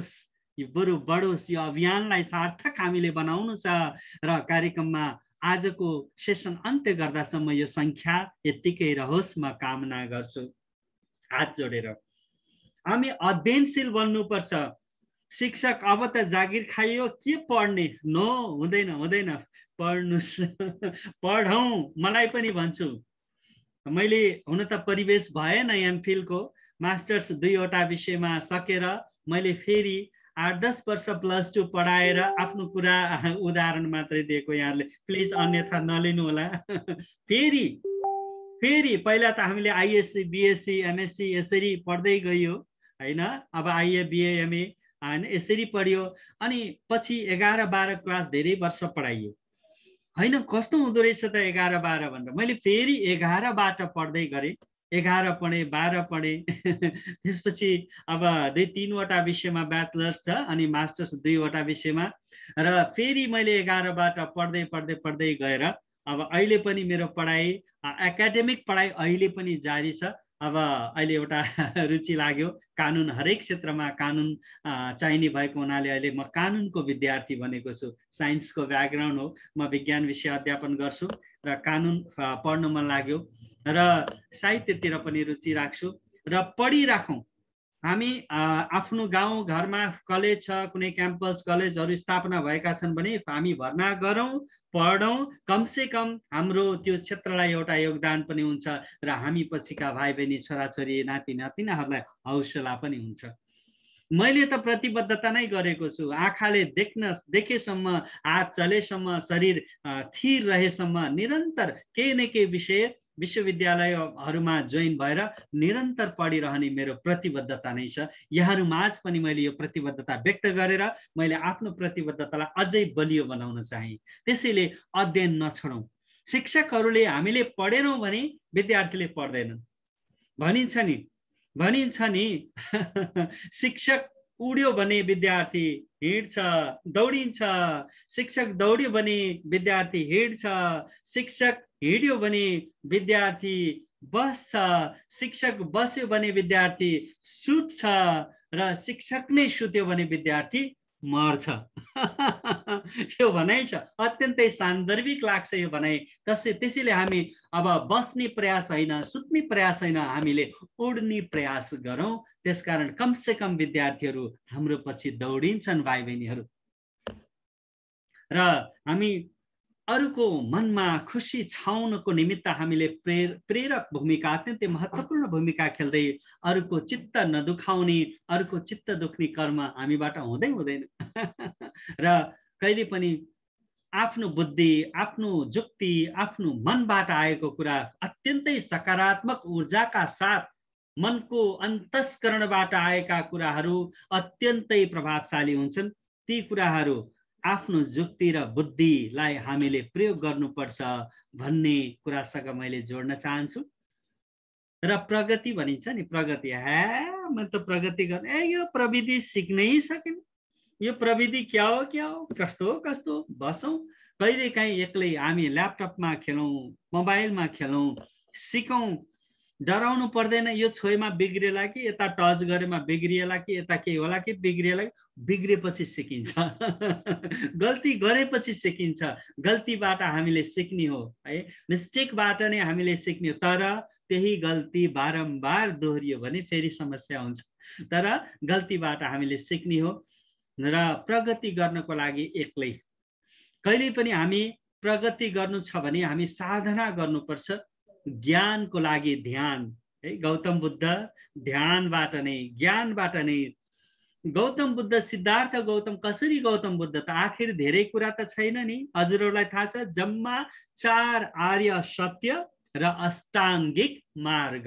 बढोस्। यो अभियानलाई सार्थक हामीले बनाउनु छ। र कार्यक्रममा आजको सेसन अन्त्य गर्दासम्म यो संख्या यत्तिकै रहोस्, म कामना गर्छु। हात जोडेर हामी अध्ययनशील बन्नुपर्छ। शिक्षक अब त जागिर खाइयो, के पढ्ने? नो, हुँदैन, पढ्नुस्, पढौँ। मलाई पनि भन्छु, मैले हुन त परिवेश भएन एमफिलको, मास्टर्स 2वटा विषयमा सकेर मैले फेरि 8-10 वर्ष +2 पढाएर आफ्नो कुरा उदाहरण मात्रै दिएको, यहाँले प्लिज अन्यथा नलिनु होला। फेरि पहिला त हामीले आइएससी, बिएससी, एमएससी यसरी पढ्दै गयो हैन। अब आइए, बिए, एमए हैन, यसरी पढ्यो। अनि पछि 11-12 क्लास धेरै वर्ष पढाइयो हैन। कस्तो हुँदो रहेछ त 11-12 भनेर मैले फेरि 11बाट पढ्दै गरेँ, 11 पढेँ, 12 पढेँ। त्यसपछि अब 2-3वटा विषयमा ब्याचलर्स छ अनि मास्टर्स 2वटा विषयमा। र फेरि मैले 11बाट पढ्दै गएर अब अहिले पनि मेरो पढाइ, एकाडेमिक पढाइ अहिले पनि जारी छ। अब अहिले एउटा रुचि लाग्यो, कानुन, हरेक क्षेत्रमा कानुन चाहिने भएको हुनाले अहिले म कानुनको विद्यार्थी बनेको छु। साइन्सको ब्याकग्राउन्ड हो, म विज्ञान विषय अध्यापन गर्छु र कानुन पढ्न मन लाग्यो र साहित्यतिर पनि रुचि राख्छु। र पढिराखौँ, हामी आफ्नो गाउँ घरमा कलेज छ, कुनै क्याम्पस कलेजहरू स्थापना भएका छन् भने हामी भर्ना गरौँ, पढौँ। कमसे कम हाम्रो त्यो क्षेत्रलाई एउटा योगदान पनि हुन्छ र हामी पछिका भाइ बहिनी, छोराछोरी, नाति नातिनाहरूलाई हौसला पनि हुन्छ। मैले त प्रतिबद्धता नै गरेको छु। आँखाले देखेसम्म, हात चलेसम्म, शरीर थिर रहेसम्म निरन्तर केही न केही विषय विश्वविद्यालयहरूमा जोइन भएर निरन्तर पढिरहने मेरो प्रतिबद्धता नै छ। यहाँहरूमाझ पनि मैले यो प्रतिबद्धता व्यक्त गरेर मैले आफ्नो प्रतिबद्धतालाई अझै बलियो बनाउन चाहे। त्यसैले अध्ययन नछोडौँ। शिक्षकहरूले हामीले पढेनौँ भने विद्यार्थीले पढ्दैनन्। भनिन्छ नि शिक्षक उड्यो भने विद्यार्थी हिँड्छ, दौडिन्छ। शिक्षक दौड्यो भने विद्यार्थी हिँड्छ। शिक्षक हिँड्यो भने विद्यार्थी बस्छ। शिक्षक बस्यो भने विद्यार्थी सुत्छ र शिक्षक नै सुत्यो भने विद्यार्थी मर्छ। यो भनाइ छ, अत्यन्तै सान्दर्भिक लाग्छ यो भनाइ। त्यसैले हामी अब बस्ने प्रयास होइन, सुत्ने प्रयास होइन, हामीले उड्ने प्रयास गरौँ। त्यसकारण कमसे कम विद्यार्थीहरू हाम्रो पछि दौडिन्छन् भाइ बहिनीहरू। र हामी अरूको मनमा खुसी छाउनको निमित्त हामीले प्रेरक भूमिका, अत्यन्तै महत्त्वपूर्ण भूमिका खेल्दै अरूको चित्त नदुखाउने, अरूको चित्त दुख्ने कर्म हामीबाट हुँदैन। र कहिले पनि आफ्नो बुद्धि, आफ्नो जुक्ति, आफ्नो मनबाट आएको कुरा अत्यन्तै सकारात्मक ऊर्जाका साथ, मनको अन्तस्करणबाट आएका कुराहरू अत्यन्तै प्रभावशाली हुन्छन्। ती कुराहरू आफ्नो जुक्ति र बुद्धिलाई हामीले प्रयोग गर्नुपर्छ भन्ने कुरासँग मैले जोड्न चाहन्छु। र प्रगति भनिन्छ नि, प्रगति म त प्रगति गर्ने, यो प्रविधि सिक्नै सकेन, यो प्रविधि क्या हो कस्तो बसौँ। कहिलेकाहीँ एक्लै हामी ल्यापटपमा खेलौँ, मोबाइलमा खेलौँ, सिकौँ। डराउनु पर्दैन यो छोइमा बिग्रिएला कि, यता टच गरेमा बिग्रिएला कि, यता के होला कि बिग्रिएला। बिग्रेपछि सिकिन्छ। गल्ती गरेपछि सिकिन्छ। गल्तीबाट हामीले सिक्ने हो है, मिस्टेकबाट नै हामीले सिक्ने हो। तर त्यही गल्ती बारम्बार दोहोरियो भने फेरि समस्या हुन्छ। तर गल्तीबाट हामीले सिक्ने हो। र प्रगति गर्नको लागि एक्लै कहिले पनि हामी प्रगति गर्नु छ भने हामी साधना गर्नुपर्छ। ज्ञानको लागि ध्यान है। गौतम बुद्ध ध्यानबाट नै, ज्ञानबाट नै। गौतम बुद्ध, सिद्धार्थ गौतम, कसरी गौतम बुद्ध त आखिर धेरै कुरा त छैन नि। हजुरहरूलाई थाहा छ, जम्मा 4 आर्य सत्य र अष्टाङ्गिक मार्ग।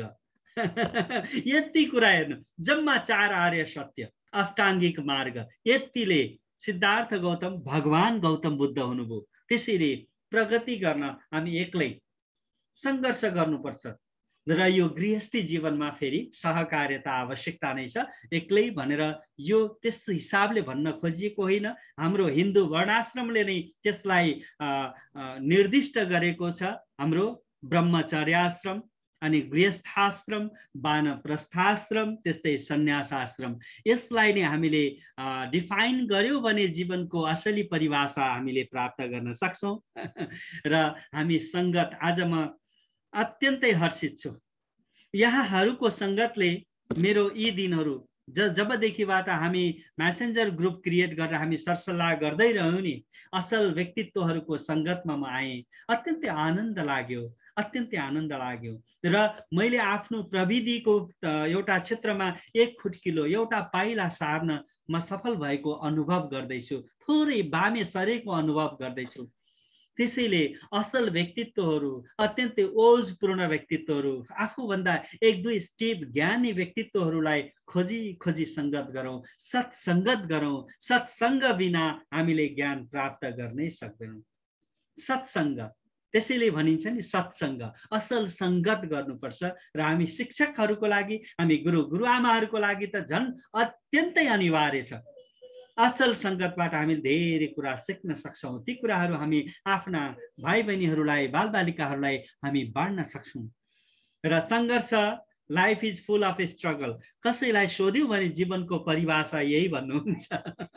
यति कुरा हेर्नु, जम्मा 4 आर्य सत्य, अष्टाङ्गिक मार्ग, यतिले सिद्धार्थ गौतम भगवान गौतम बुद्ध हुनुभयो। त्यसैले प्रगति गर्न हामी एक्लै सङ्घर्ष गर्नुपर्छ। र यो गृहस्थी जीवनमा फेरि सहकार्यता आवश्यकता नै छ। एक्लै भनेर यो त्यस हिसाबले भन्न खोजिएको होइन। हाम्रो हिन्दू वर्णाश्रमले नै त्यसलाई निर्दिष्ट गरेको छ। हाम्रो ब्रह्मचर्याश्रम, अनि गृहस्थाश्रम, वानप्रस्थाश्रम, त्यस्तै सन्यासाश्रम, यसलाई नै हामीले डिफाइन गर्यौँ भने जीवनको असली परिभाषा हामीले प्राप्त गर्न सक्छौँ। र हामी सङ्गत, आज म अत्यन्तै हर्षित छु। यहाँहरूको सङ्गतले मेरो यी दिनहरू जबदेखिबाट हामी म्यासेन्जर ग्रुप क्रिएट गरेर हामी सरसल्लाह गर्दै रह्यौँ नि, असल व्यक्तित्वहरूको सङ्गतमा म आएँ। अत्यन्तै आनन्द लाग्यो, अत्यन्तै आनन्द लाग्यो। र मैले आफ्नो प्रविधिको एउटा क्षेत्रमा एक खुट्किलो, एउटा पाइला सार्न म सफल भएको अनुभव गर्दैछु। थोरै बामे सरेको अनुभव गर्दैछु। त्यसैले असल व्यक्तित्वहरू, अत्यन्तै ओजपूर्ण व्यक्तित्वहरू, आफूभन्दा 1-2 स्टेप ज्ञानी व्यक्तित्वहरूलाई खोजी सङ्गत गरौँ, सत्सङ्गत गरौँ। सत्सङ्ग बिना हामीले ज्ञान प्राप्त गर्नै सक्दैनौँ। सत्सङ्ग, त्यसैले भनिन्छ नि सत्सङ्ग, असल सङ्गत गर्नुपर्छ। र हामी शिक्षकहरूको लागि, हामी गुरुआमाहरूको लागि त झन् अत्यन्तै अनिवार्य छ। असल सङ्गतबाट हामी धेरै कुरा सिक्न सक्छौँ। ती कुराहरू हामी आफ्ना भाइ बहिनीहरूलाई, बालबालिकाहरूलाई हामी बाँड्न सक्छौँ। र सङ्घर्ष, life is full of struggle, कसैलाई सोध्यौँ भने जीवनको परिभाषा यही भन्नुहुन्छ।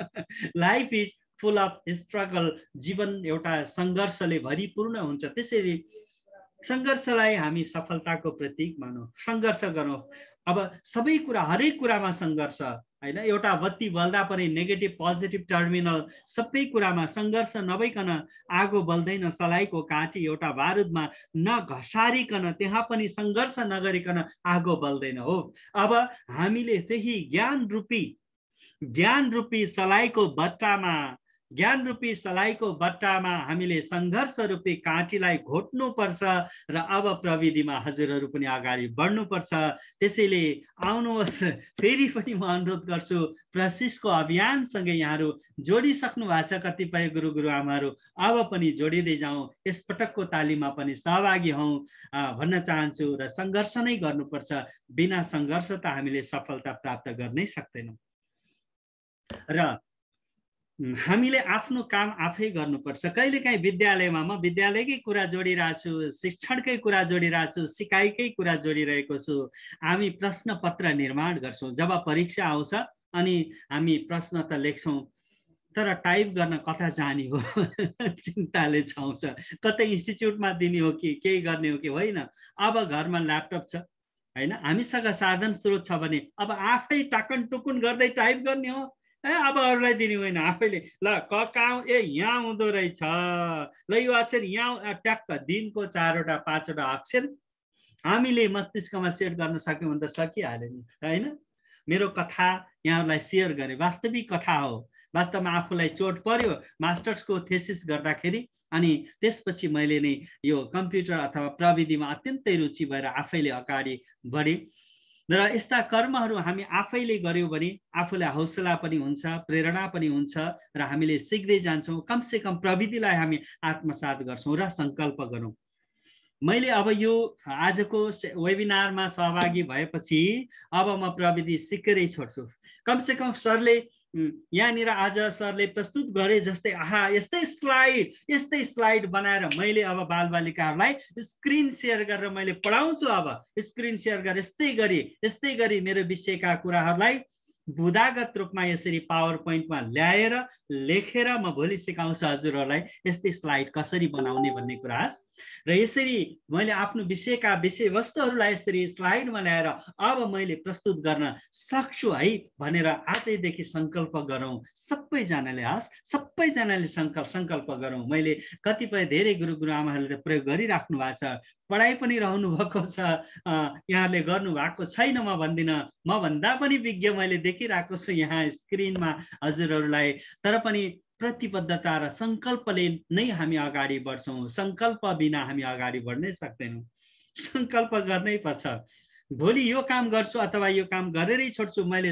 Life is full of struggle, जीवन एउटा सङ्घर्षले भरिपूर्ण हुन्छ। त्यसैले सङ्घर्षलाई हामी सफलताको प्रतीक मानौँ, सङ्घर्ष गरौँ। अब सबै कुरा, हरेक कुरामा सङ्घर्ष होइन। एउटा बत्ती बल्दा पनि नेगेटिभ पोजिटिभ टर्मिनल, सबै कुरामा सङ्घर्ष नभइकन आगो बल्दैन। सलाइको काँटी एउटा बारुदमा नघसारिकन, त्यहाँ पनि सङ्घर्ष नगरिकन आगो बल्दैन हो। अब हामीले त्यही ज्ञान रूपी ज्ञान रूपी सलाइको बट्टामा हामीले सङ्घर्ष रूपी काँटीलाई घोट्नुपर्छ र अब प्रविधिमा हजुरहरू पनि अगाडि बढ्नुपर्छ। त्यसैले आउनुहोस्, फेरि पनि म अनुरोध गर्छु, प्रशिषको अभियानसँगै यहाँहरू जोडिसक्नु भएको छ कतिपय गुरुआमाहरू, अब पनि जोडिँदै जाउँ, यसपटकको तालिममा पनि सहभागी हौँ भन्न चाहन्छु। र सङ्घर्ष नै गर्नुपर्छ, बिना सङ्घर्ष त हामीले सफलता प्राप्त गर्नै सक्दैनौँ। र हामीले आफ्नो काम आफै गर्नुपर्छ। कहिलेकाहीँ विद्यालयमा म विद्यालयकै कुरा जोडिरहेको छु, शिक्षणकै कुरा जोडिरहेको छु, सिकाइकै कुरा जोडिरहेको छु। हामी प्रश्न पत्र निर्माण गर्छौँ। जब परीक्षा आउँछ अनि हामी प्रश्न त लेख्छौँ, तर टाइप गर्न कता जाने हो चिन्ताले छाउँछ। कतै इन्स्टिच्युटमा दिने हो कि केही गर्ने हो कि होइन। अब घरमा ल्यापटप छ होइन, हामीसँग साधन स्रोत छ भने अब आफै टाकन टुकुन गर्दै टाइप गर्ने हो। अब अरूलाई दिने होइन, आफैले ल कहाँ यहाँ हुँदो रहेछ, ल यो अक्षर यहाँ ट्याक्क दिनको 4वटा 5वटा अक्षर हामीले मस्तिष्कमा सेट गर्न सक्यौँ भने त सकिहाल्यो नि होइन। मेरो कथा यहाँहरूलाई सेयर गरेँ, वास्तविक कथा हो। वास्तवमा आफूलाई चोट पर्यो मास्टर्सको थेसिस गर्दाखेरि, अनि त्यसपछि मैले नै यो कम्प्युटर अथवा प्रविधिमा अत्यन्तै रुचि भएर आफैले अगाडि बढेँ। र यस्ता कर्महरू हामी आफैले गर्यौँ भने आफूलाई हौसला पनि हुन्छ, प्रेरणा पनि हुन्छ र हामीले सिक्दै जान्छौँ। कमसेकम प्रविधिलाई हामी आत्मसात गर्छौँ र सङ्कल्प गरौँ। मैले अब यो आजको वेबिनारमा सहभागी भएपछि अब म प्रविधि सिकेरै छोड्छु। कमसेकम सरले यहाँनिर आज सरले प्रस्तुत गरे जस्तै यस्तै स्लाइड बनाएर मैले अब बालबालिकाहरूलाई स्क्रिन सेयर गरेर मैले पढाउँछु। अब स्क्रिन सेयर गरेर यस्तै गरी मेरो विषयका कुराहरूलाई बुदागत रूपमा यसरी पावर पोइन्टमा ल्याएर लेखेर म भोलि सिकाउँछु हजुरहरूलाई यस्तै स्लाइड कसरी बनाउने भन्ने कुरा। र यसरी मैले आफ्नो विषयका विषयवस्तुहरूलाई यसरी स्लाइडमा ल्याएर अब मैले प्रस्तुत गर्न सक्छु है भनेर आजैदेखि सङ्कल्प गरौँ। सबैजनाले सङ्कल्प गरौँ। मैले कतिपय धेरै गुरुआमाहरूले प्रयोग गरिराख्नु भएको छ, पढाइ पनि रहनु भएको छ, यहाँले गर्नु भएको छैन म भन्दिनँ, म भन्दा पनि विज्ञ मैले देखिरहेको छु यहाँ स्क्रिनमा हजुरहरूलाई। तर पनि प्रतिबद्धता र सङ्कल्पले नै हामी अगाडि बढ्छौँ। सङ्कल्प बिना हामी अगाडि बढ्नै सक्दैनौँ। सङ्कल्प गर्नै पर्छ। भोलि यो काम गर्छु अथवा यो काम गरेरै छोड्छु। मैले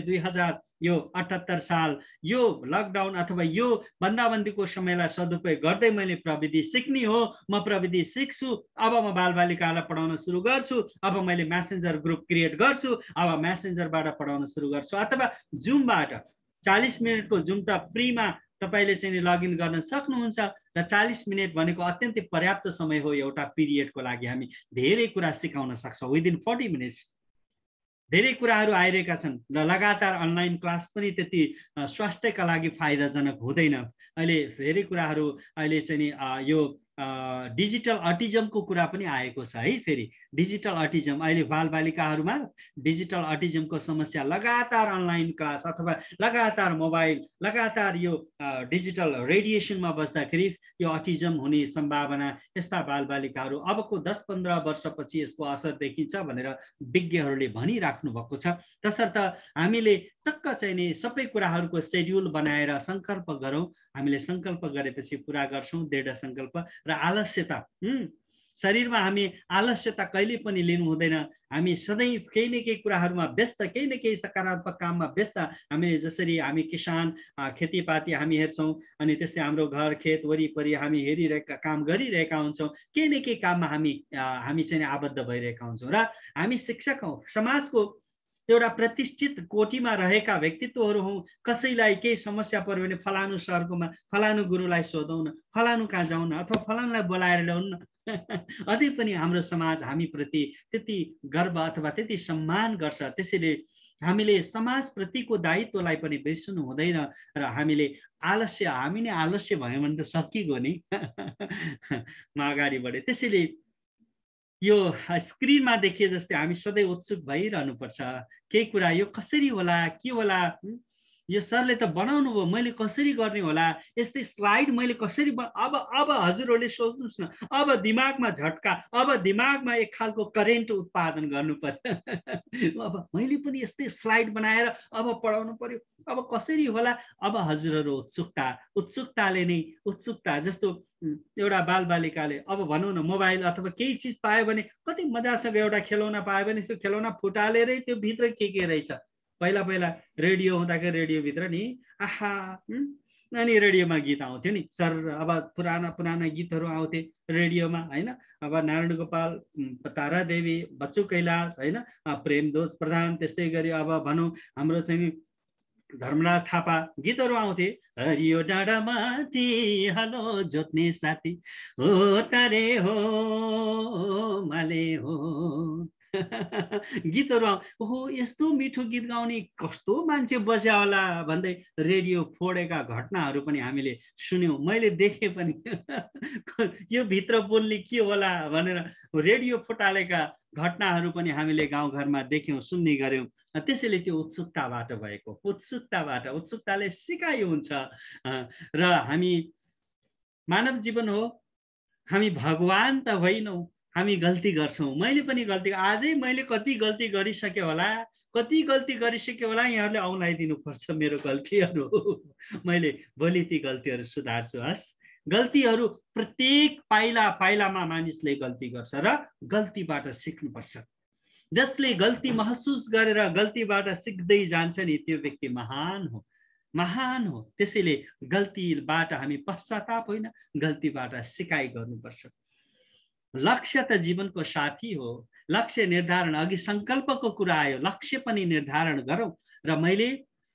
2078 साल यो लकडाउन अथवा यो बन्दाबन्दीको समयलाई सदुपयोग गर्दै मैले प्रविधि सिक्ने हो। म प्रविधि सिक्छु, अब म बालबालिकालाई पढाउन सुरु गर्छु। अब मैले म्यासेन्जर ग्रुप क्रिएट गर्छु, अब म्यासेन्जरबाट पढाउन सुरु गर्छु। अथवा जुमबाट 40 मिनटको जुम त फ्रीमा तपाईँले चाहिँ लगइन गर्न सक्नुहुन्छ। र 40 मिनट भनेको अत्यन्तै पर्याप्त समय हो एउटा पिरियडको लागि। हामी धेरै कुरा सिकाउन सक्छौँ विदिन 40 मिनट्स। धेरै कुराहरू आइरहेका छन् र लगातार अनलाइन क्लास पनि त्यति स्वास्थ्यका लागि फाइदाजनक हुँदैन। अहिले धेरै कुराहरू अहिले चाहिँ यो डिजिटल अटिजमको कुरा पनि आएको छ है। फेरि डिजिटल अटिजम अहिले बालबालिकाहरूमा डिजिटल अटिजमको समस्या, लगातार अनलाइन क्लास अथवा लगातार मोबाइल, लगातार यो डिजिटल रेडिएसनमा बस्दाखेरि यो अटिजम हुने सम्भावना यस्ता बालबालिकाहरू अबको 10-15 वर्षपछि यसको असर देखिन्छ भनेर विज्ञहरूले भनिराख्नु भएको छ। तसर्थ हामीले टक्क चाहिँ नि सबै कुराहरूको सेड्युल बनाएर सङ्कल्प गरौँ। हामीले सङ्कल्प गरेपछि पुरा गर्छौँ दृढ सङ्कल्प। र आलस्यता, शरीरमा हामी आलस्यता कहिले पनि लिनु हुँदैन। हामी सधैँ केही न केही कुराहरूमा व्यस्त, केही न केही सकारात्मक काममा व्यस्त। हामीले जसरी हामी किसान खेतीपाती हामी हेर्छौँ, अनि त्यस्तै हाम्रो घर खेत वरिपरि हामी हेरिरहेका काम गरिरहेका हुन्छौँ। केही न केही काममा हामी चाहिँ आबद्ध भइरहेका हुन्छौँ। र हामी शिक्षक हौँ, समाजको एउटा प्रतिष्ठित कोटीमा रहेका व्यक्तित्वहरू हौँ। कसैलाई केही समस्या पर्यो भने फलानु सरकोमा, फलानु गुरुलाई सोधौँ न, फलानु कहाँ जाउँ न, अथवा फलानुलाई बोलाएर ल्याउनु न। अझै पनि हाम्रो समाज हामीप्रति त्यति गर्व अथवा त्यति सम्मान गर्छ। त्यसैले हामीले समाजप्रतिको दायित्वलाई पनि बिर्सनु हुँदैन। र हामी नै आलस्य भयो भने त सकिगयो नि। म अगाडि बढेँ। त्यसैले यो स्क्रिनमा देखिए जस्तै हामी सधैँ उत्सुक भइरहनुपर्छ। केही कुरा यो कसरी होला, के होला, यो सरले त बनाउनु भयो, मैले कसरी गर्ने होला, यस्तै स्लाइड मैले कसरी अब हजुरहरूले सोच्नुहोस् न, अब दिमागमा झट्का, अब दिमागमा एक खालको करेन्ट उत्पादन गर्नु पर्यो। अब मैले पनि यस्तै स्लाइड बनाएर अब पढाउनु पर्यो, अब कसरी होला। अब हजुरहरू उत्सुकताले नै उत्सुकता जस्तो एउटा बालबालिकाले अब भनौँ न मोबाइल अथवा केही चिज पायो भने कति मजासँग एउटा खेलौना पायो भने त्यो खेलौना फुटालेरै त्यो भित्र के रहेछ। पहिला रेडियो हुँदाखेरि रेडियोभित्र नि आहा अनि रेडियोमा गीत आउँथ्यो नि सर, अब पुराना गीतहरू आउँथे रेडियोमा होइन। अब नारायण गोपाल, तारादेवी, बच्चु कैलाश होइन, प्रेमदोष प्रधान, त्यस्तै गरी अब भनौँ हाम्रो चाहिँ धर्मराज थापा गीतहरू आउँथे। हरियो डाँडामाथि हलो जोत्ने साथी हो तारे हो माले हो गीतहरू ओहो यस्तो मिठो गीत गाउने कस्तो मान्छे बस्या होला भन्दै रेडियो फोडेका घटनाहरू पनि हामीले सुन्यौँ। मैले देखेँ पनि यो भित्र बोल्ने के होला भनेर रेडियो फुटालेका घटनाहरू पनि हामीले गाउँघरमा देख्यौँ, सुन्ने गऱ्यौँ। त्यसैले त्यो उत्सुकताबाट भएको, उत्सुकताले सिकायो हुन्छ। र हामी मानव जीवन हो, हामी भगवान त होइनौँ, हामी गल्ती गर्छौँ। मैले पनि गल्ती, आजै मैले कति गल्ती गरिसकेँ होला, यहाँहरूले औँलाइदिनु पर्छ मेरो गल्तीहरू। मैले भोलि ती गल्तीहरू सुधार्छु। हस्, गल्तीहरू प्रत्येक पाइलामा मानिसले गल्ती गर्छ र गल्तीबाट सिक्नुपर्छ। जसले गल्ती महसुस गरेर गल्तीबाट सिक्दै जान्छ नि त्यो व्यक्ति महान हो। त्यसैले गल्तीबाट हामी पश्चाताप होइन, गल्तीबाट सिकाइ गर्नुपर्छ। लक्ष्य त जीवनको साथी हो। लक्ष्य निर्धारण, अघि संकल्पको कुरा आयो, लक्ष्य पनि निर्धारण गरौँ। र मैले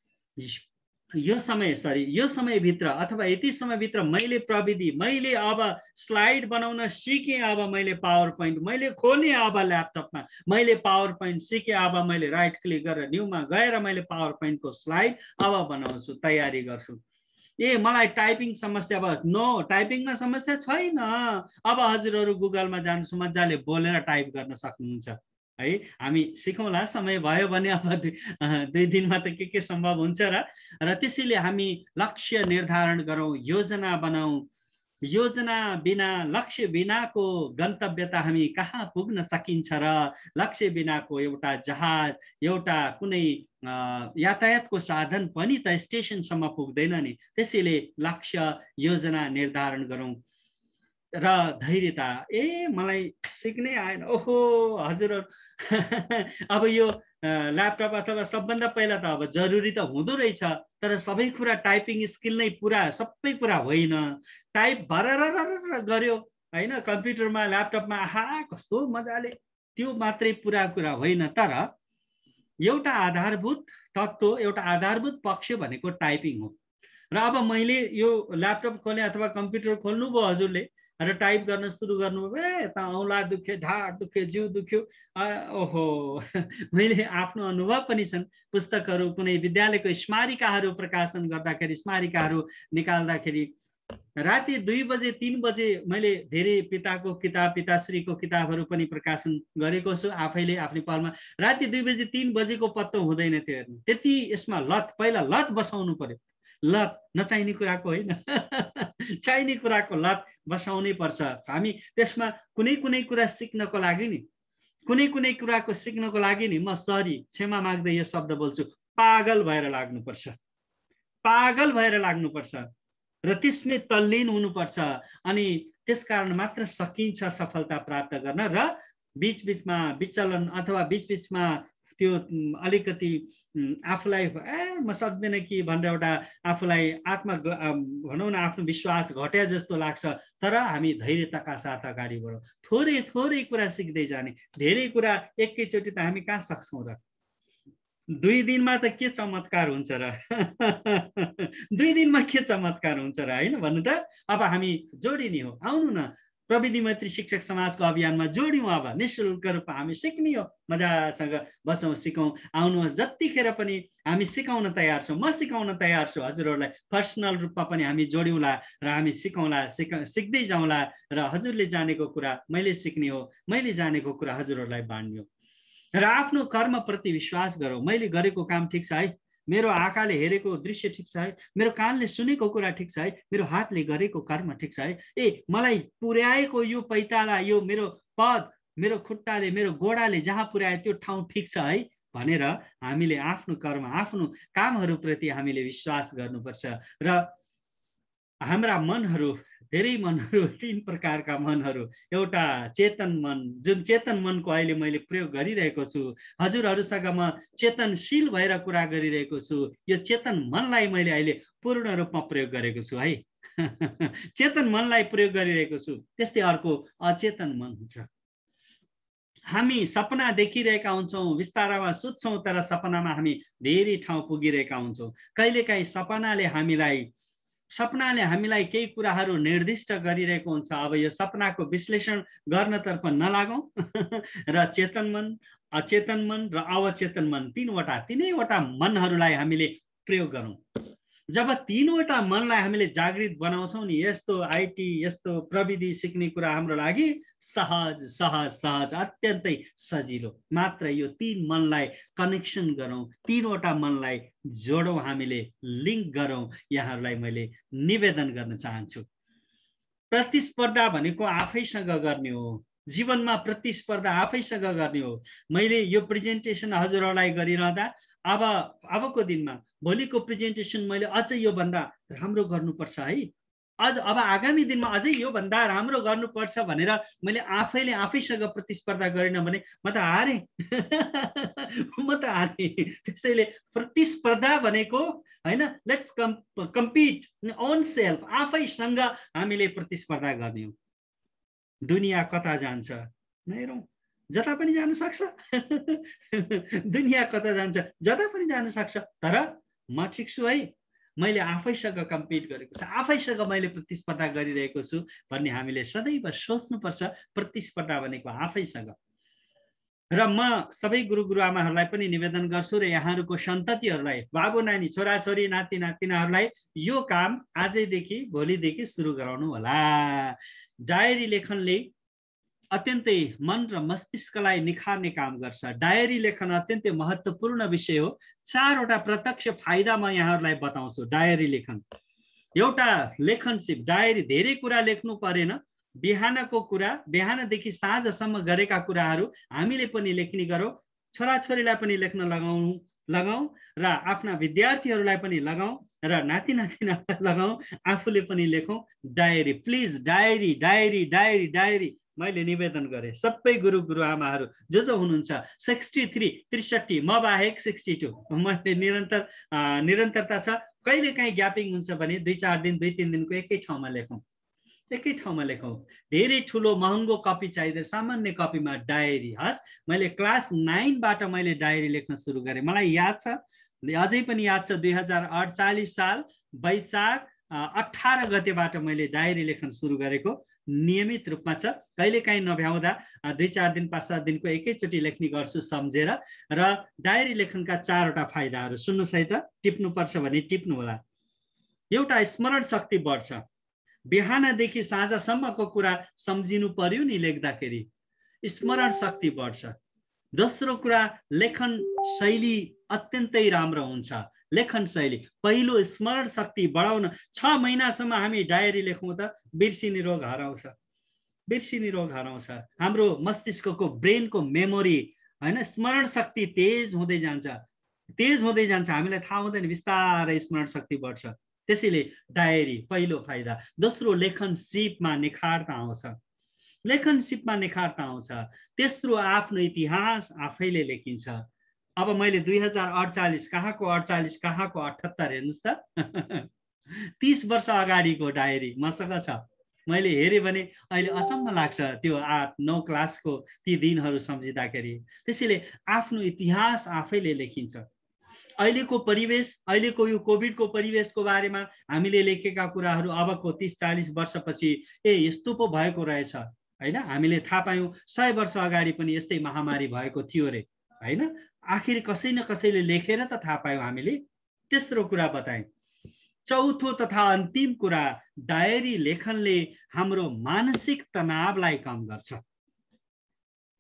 यो समयभित्र अथवा यति समयभित्र मैले प्रविधि, मैले अब स्लाइड बनाउन सिकेँ, अब मैले पावर पोइन्ट मैले खोलेँ, अब ल्यापटपमा मैले पावर पोइन्ट सिकेँ, अब मैले राइट क्लिक गरेर न्यूमा गएर मैले पावर पोइन्टको स्लाइड अब बनाउँछु, तयारी गर्छु। मलाई टाइपिङ समस्या, अब नो, टाइपिङमा समस्या छैन। अब हजुरहरू गुगलमा जानुहोस्, मजाले बोलेर टाइप गर्न सक्नुहुन्छ है। हामी सिकौँला, समय भयो भने अब 2 दिनमा त के सम्भव हुन्छ र त्यसैले हामी लक्ष्य निर्धारण गरौँ, योजना बनाऊ। योजना बिना, लक्ष्य बिनाको गन्तव्यता हामी कहाँ पुग्न सकिन्छ र लक्ष्य बिनाको एउटा जहाज, एउटा कुनै यातायातको साधन पनि त स्टेसनसम्म पुग्दैन नि। त्यसैले लक्ष्य योजना निर्धारण गरौँ र धैर्यता। मलाई सिक्नै आएन, ओहो हजुर अब यो ल्यापटप अथवा सबभन्दा पहिला त अब जरुरी त हुँदो रहेछ, तर सबै कुरा टाइपिङ स्किल नै सबै कुरा होइन। टाइप भरर गर्यो होइन कम्प्युटरमा, ल्यापटपमा, आहा कस्तो मजाले, त्यो मात्रै पुरा कुरा होइन। तर एउटा आधारभूत तत्त्व, एउटा आधारभूत पक्ष भनेको टाइपिङ हो। र अब मैले यो ल्यापटप खोलेँ अथवा कम्प्युटर खोल्नुभयो हजुरले र टाइप गर्न सुरु गर्नुभयो, यता औँला दुख्यो, ढाड दुख्यो, जिउ दुख्यो, ओहो। मैले आफ्नो अनुभव पनि छन्। पुस्तकहरू, कुनै विद्यालयको स्मारिकाहरू प्रकाशन गर्दाखेरि, स्मारिकाहरू निकाल्दाखेरि राति 2 बजे 3 बजे मैले धेरै पिताको किताब, पिताश्रीको किताबहरू पनि प्रकाशन गरेको छु आफैले, आफ्नै पहलमा। राति 2 बजे 3 बजेको पत्तो हुँदैन थियो हेर्नु। त्यति यसमा पहिला लत बसाउनु पर्यो। लत नचाहिने कुराको होइन, चाहिने कुराको लत बसाउनै पर्छ। हामी त्यसमा कुनै कुरा सिक्नको लागि नि, कुनै कुराको सिक्नको लागि नि, म क्षमा माग्दै यो शब्द बोल्छु, पागल भएर लाग्नुपर्छ र त्यसमै तल्लीन हुनुपर्छ। अनि त्यसकारण मात्र सकिन्छ सफलता प्राप्त गर्न। र बीचबीचमा विचलन अथवा बीचबीचमा त्यो अलिकति आफूलाई म सक्दैन कि भनेर एउटा आफूलाई भनौँ न आफ्नो विश्वास घट्या जस्तो लाग्छ। तर हामी धैर्यताका साथ अगाडि बढौँ। थोरै कुरा सिक्दै जाने, धेरै कुरा एकैचोटि त हामी कहाँ सक्छौँ र। 2 दिनमा त के चमत्कार हुन्छ र 2 दिनमा के चमत्कार हुन्छ र होइन भन्नु त। अब हामी जोडिने हो, आउनु न प्रविधि मैत्री शिक्षक समाजको अभियानमा जोड्यौँ। अब निःशुल्क रूपमा हामी सिक्ने हो, मजासँग बसौँ, सिकौँ, आउनुहोस्। जतिखेर पनि हामी सिकाउन तयार छौँ, म सिकाउन तयार छु हजुरहरूलाई। पर्सनल रूपमा पनि हामी जोड्यौँला र हामी सिकौँला, सिक्दै जाउँला। र हजुरले जानेको कुरा मैले सिक्ने हो, मैले जानेको कुरा हजुरहरूलाई बाँड्ने हो। र आफ्नो कर्मप्रति विश्वास गरौँ। मैले गरेको काम ठिक छ है, मेरो आँखाले हेरेको दृश्य ठिक छ है, मेरो कानले सुनेको कुरा ठिक छ है, मेरो हातले गरेको कर्म ठिक छ है, ए मलाई पुर्याएको यो पैताला, यो मेरो पद, मेरो खुट्टाले, मेरो गोडाले जहाँ पुर्यायो त्यो ठाउँ ठिक छ है भनेर हामीले आफ्नो कर्म, आफ्नो कामहरूप्रति हामीले विश्वास गर्नुपर्छ। र हाम्रा मनहरू, धेरै मनहरू, 3 प्रकारका मनहरू, एउटा चेतन मन, जुन चेतन मनको अहिले मैले प्रयोग गरिरहेको छु, हजुरहरूसँग म चेतनशील भएर कुरा गरिरहेको छु, यो चेतन मनलाई मैले अहिले पूर्ण रूपमा प्रयोग गरेको छु है। चेतन मनलाई प्रयोग गरिरहेको छु। त्यस्तै अर्को अचेतन मन हुन्छ। हामी सपना देखिरहेका हुन्छौँ, विस्तारमा सुत्छौँ, तर सपनामा हामी धेरै ठाउँ पुगिरहेका हुन्छौँ। कहिलेकाहीँ सपनाले हामीलाई केही कुराहरू निर्दिष्ट गरिरहेको हुन्छ। अब यो सपनाको विश्लेषण गर्नतर्फ नलागौँ र चेतन मन, अचेतन मन र अवचेतन मन, तीनैवटा मनहरूलाई हामीले प्रयोग गरौँ। जब 3वटा मनलाई हामीले जागृत बनाउँछौँ नि, यस्तो आइटी, यस्तो प्रविधि सिक्ने कुरा हाम्रो लागि सहज सहज सहज अत्यन्तै सजिलो। मात्र यो 3 मनलाई कनेक्सन गरौँ, 3वटा मनलाई जोडौँ, हामीले लिङ्क गरौँ। यहाँहरूलाई मैले निवेदन गर्न चाहन्छु। प्रतिस्पर्धा भनेको आफैसँग गर्ने हो। जीवनमा प्रतिस्पर्धा आफैसँग गर्ने हो। मैले यो प्रेजेन्टेसन हजुरहरूलाई गरिरहँदा अबको दिनमा, भोलिको प्रेजेन्टेसन मैले अझै यो भन्दा राम्रो गर्नुपर्छ है, अब आगामी दिनमा अझै यो भन्दा राम्रो गर्नुपर्छ भनेर मैले आफैसँग प्रतिस्पर्धा गरिनँ भने म त हारेँ। त्यसैले प्रतिस्पर्धा भनेको हैन, लेट्स कम्पिट ओन सेल्फ, आफैसँग हामीले प्रतिस्पर्धा गर्ने हो। दुनियाँ कता जान्छ नहेरौँ, जता पनि जान सक्छ। दुनियाँ कता जान्छ, जता पनि जान सक्छ, तर म ठिक छु है, मैले आफैसँग कम्पिट गरेको छु, आफैसँग मैले प्रतिस्पर्धा गरिरहेको छु भन्ने हामीले सदैव सोच्नुपर्छ। प्रतिस्पर्धा भनेको आफैसँग। र म सबै गुरुआमाहरूलाई पनि निवेदन गर्छु र यहाँहरूको सन्ततिहरूलाई, बाबु नानी, छोराछोरी, नाति नातिनाहरूलाई यो काम आजैदेखि भोलिदेखि सुरु गराउनु होला। डायरी लेखनले अत्यन्तै मन र मस्तिष्कलाई निखार्ने काम गर्छ। डायरी लेखन अत्यन्तै महत्त्वपूर्ण विषय हो। 4वटा प्रत्यक्ष फाइदा म यहाँहरूलाई बताउँछु। डायरी लेखन, एउटा लेखनसिप, डायरी धेरै कुरा लेख्नु परेन। बिहानको कुरा, बिहानदेखि साँझसम्म गरेका कुराहरू हामीले पनि लेख्ने गरौँ। छोराछोरीलाई पनि लेख्न लगाउँ र आफ्ना विद्यार्थीहरूलाई पनि लगाउँ र नाति नातिनालाई लगाउँ, आफूले पनि लेखौँ। Diary, please diary diary diary diary. मैले निवेदन गरेँ सबै गुरुआमाहरू जो हुनुहुन्छ, 63 म बाहेक 62, मैले निरन्तरता छ। कहिलेकाहीँ ग्यापिङ हुन्छ भने 2-4 दिन 2-3 दिनको एकै ठाउँमा लेखौँ। धेरै ठुलो महँगो कपी चाहिँदैन, सामान्य कपीमा डायरी। हस्, मैले क्लास 9बाट मैले डायरी लेख्न सुरु गरेँ। मलाई याद छ, अझै पनि याद छ, 2048 साल वैशाख 18 गतेबाट मैले डायरी लेख्न सुरु गरेको नियमित रूपमा छ। कहिलेकाहीँ नभ्याउँदा 2-4 दिन 5-7 दिनको एकैचोटि लेख्ने गर्छु सम्झेर। र डायरी लेखनका 4वटा फाइदाहरू सुन्नुहोस् है त, टिप्नुपर्छ भने टिप्नु होला। एउटा, स्मरण शक्ति बढ्छ। बिहानदेखि साँझसम्मको कुरा सम्झिनु पर्यो नि लेख्दाखेरि, स्मरण शक्ति बढ्छ। दोस्रो कुरा, लेखन शैली अत्यन्तै राम्रो हुन्छ। लेखन शैली, पहिलो स्मरण शक्ति बढाउन 6 महिनासम्म हामी डायरी लेखौँ त बिर्सिने रोग हराउँछ। हाम्रो मस्तिष्कको, ब्रेनको मेमोरी हैन, स्मरण शक्ति तेज हुँदै जान्छ। हामीलाई थाहा हुँदैन, बिस्तारै स्मरण शक्ति बढ्छ। त्यसैले डायरी पहिलो फाइदा। दोस्रो, लेखन सिपमा निखारता आउँछ। तेस्रो, आफ्नो इतिहास आफैले लेखिन्छ। अब मैले 2048 कहाँको 48 कहाँको 78 हेर्नुहोस् त। 30 वर्ष अगाडिको डायरी मसँग छ। मैले हेरेँ भने अहिले अचम्म लाग्छ त्यो 8-9 क्लासको ती दिनहरू सम्झिँदाखेरि। त्यसैले आफ्नो इतिहास आफैले लेखिन्छ। अहिलेको परिवेश, अहिलेको यो कोभिडको परिवेशको बारेमा हामीले लेखेका कुराहरू अबको 30-40 वर्षपछि यस्तो पो भएको रहेछ हैन, हामीले थाहा पायौँ। 100 वर्ष अगाडि पनि यस्तै महामारी भएको थियो रे हैन। आखिर कसै न कसैले लेखेर त थाहा पायौँ हामीले। तेस्रो कुरा बताएँ। चौथो तथा अन्तिम कुरा, डायरी लेखनले हाम्रो मानसिक तनावलाई कम गर्छ।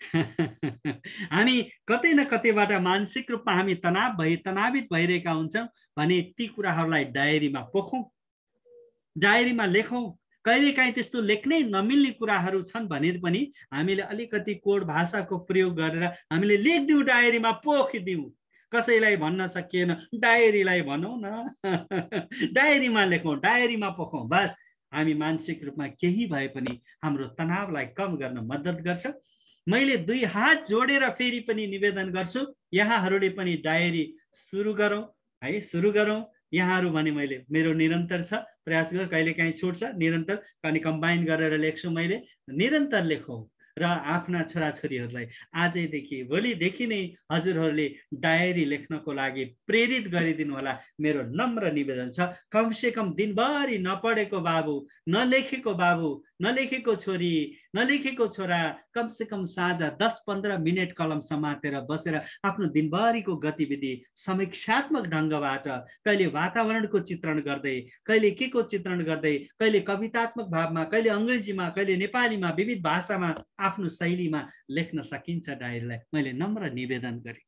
हामी कतै न कतैबाट मानसिक रूपमा हामी तनावित भइरहेका हुन्छौँ भने ती कुराहरूलाई डायरीमा पोखौँ, डायरीमा लेखौँ। कहिलेकाहीँ त्यस्तो लेख्नै नमिल्ने कुराहरू छन् भने पनि हामीले अलिकति कोड भाषाको प्रयोग गरेर हामीले लेखिदिउँ, डायरीमा पोखिदिउँ। कसैलाई भन्न सकिएन, डायरीलाई भनौँ न, डायरीमा लेखौँ, डायरीमा पोखौँ। बस हामी मानसिक रूपमा केही भए पनि हाम्रो तनावलाई कम गर्न मद्दत गर्छ। मैले 2 हात जोडेर फेरि पनि निवेदन गर्छु, यहाँहरूले पनि डायरी सुरु गरौँ है, सुरु गरौँ। यहाँहरू भने मैले मेरो निरन्तर छ, प्रयास गर, कहिलेकाहीँ छुट्छ, निरन्तर अनि कम्बाइन गरेर लेख्छु मैले। निरन्तर लेखौँ र आफ्ना छोराछोरीहरूलाई आजैदेखि भोलिदेखि नै हजुरहरूले डायरी लेख्नको लागि प्रेरित गरिदिनु होला, मेरो नम्र निवेदन छ। कमसेकम दिनभरि नपढेको बाबु, नलेखेको बाबु, नलेखेको छोरी, नलेखेको छोरा कमसेकम साँझ 10-15 मिनट कलम समातेर बसेर आफ्नो दिनभरिको गतिविधि समीक्षात्मक ढङ्गबाट कहिले वातावरणको चित्रण गर्दै, कहिले के को चित्रण गर्दै, कहिले कवितात्मक भावमा, कहिले अङ्ग्रेजीमा, कहिले नेपालीमा, विविध भाषामा आफ्नो शैलीमा लेख्न सकिन्छ डायरीलाई, मैले नम्र निवेदन गरेँ।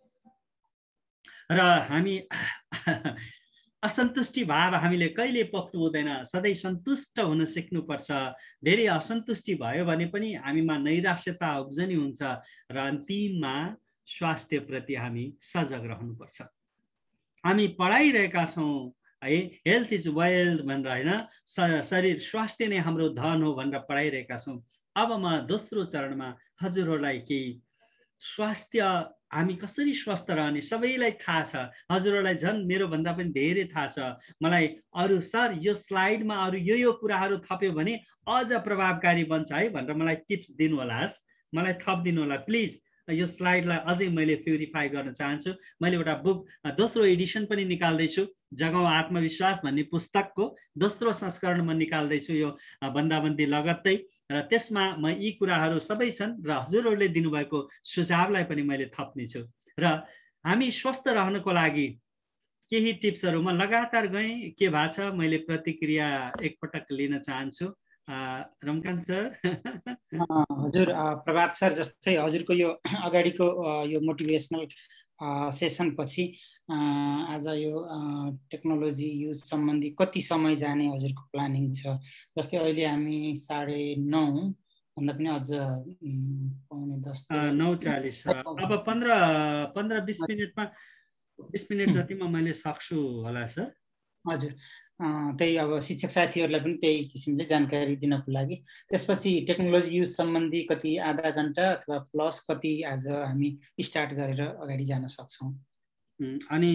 र हामी असन्तुष्टि भाव हामीले कहिले पोख्नु हुँदैन, सधैँ सन्तुष्ट हुन सिक्नुपर्छ। धेरै असन्तुष्टि भयो भने पनि हामीमा नैराश्यता उब्जनी हुन्छ र अन्तिममा स्वास्थ्यप्रति हामी सजग रहनुपर्छ। हामी पढाइरहेका छौँ है, हेल्थ इज वेल्थ भनेर होइन, शरीर स्वास्थ्य नै हाम्रो धन हो भनेर पढाइरहेका छौँ। अब म दोस्रो चरणमा हजुरहरूलाई केही स्वास्थ्य, हामी कसरी स्वस्थ रहने सबैलाई थाहा छ, हजुरहरूलाई झन् मेरो भन्दा पनि धेरै थाहा छ। मलाई अरू सर यो स्लाइडमा अरू यो कुराहरू थप्यो भने अझ प्रभावकारी बन्छ है भनेर मलाई टिप्स दिनु होला, मलाई थप दिनु होला प्लिज। यो स्लाइडलाई अझै मैले प्युरिफाई गर्न चाहन्छु। मैले एउटा बुक दोस्रो एडिसन पनि निकाल्दैछु, जगाउँ आत्मविश्वास भन्ने पुस्तकको दोस्रो संस्करण म निकाल्दैछु यो बन्दाबन्दी लगत्तै। र त्यसमा म यी कुराहरू सबै छन् र हजुरहरूले दिनुभएको सुझावलाई पनि मैले थप्नेछु। र हामी स्वस्थ रहनको लागि केही टिप्सहरू म लगातार गएँ, के भएको छ मैले प्रतिक्रिया एकपटक लिन चाहन्छु। रमकान्त सर। हजुर प्रभात सर, जस्तै हजुरको यो अगाडिको यो मोटिभेसनल सेसन पछि आज यो टेक्नोलोजी युज सम्बन्धी कति समय जाने हजुरको प्लानिङ छ? जस्तै अहिले हामी 9:30 भन्दा पनि अझ 9:40, अब 15-20 मिनटमा 20 मिनट जतिमा मैले सक्छु होला सर। हजुर, त्यही अब शिक्षक साथीहरूलाई पनि त्यही किसिमले जानकारी दिनको लागि। त्यसपछि टेक्नोलोजी युज सम्बन्धी कति आधा घन्टा अथवा प्लस कति आज हामी स्टार्ट गरेर अगाडि जान सक्छौँ? अनि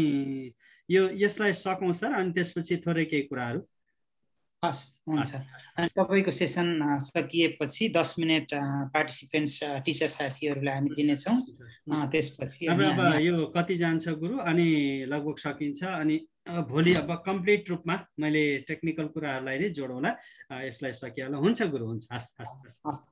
यसलाई सकौँ सर, अनि त्यसपछि थोरै केही कुराहरू। हस्, हुन्छ। अनि तपाईँको सेसन सकिएपछि 10 मिनट पार्टिसिपेन्ट्स टिचर साथीहरूलाई हामी दिनेछौँ। त्यसपछि अब यो कति जान्छ गुरु, अनि लगभग सकिन्छ। अनि भोलि अब कम्प्लिट रूपमा मैले टेक्निकल कुराहरूलाई नै जोडौँला, यसलाई सकिहाल्नु। हुन्छ गुरु, हुन्छ। हस् हस् हस्।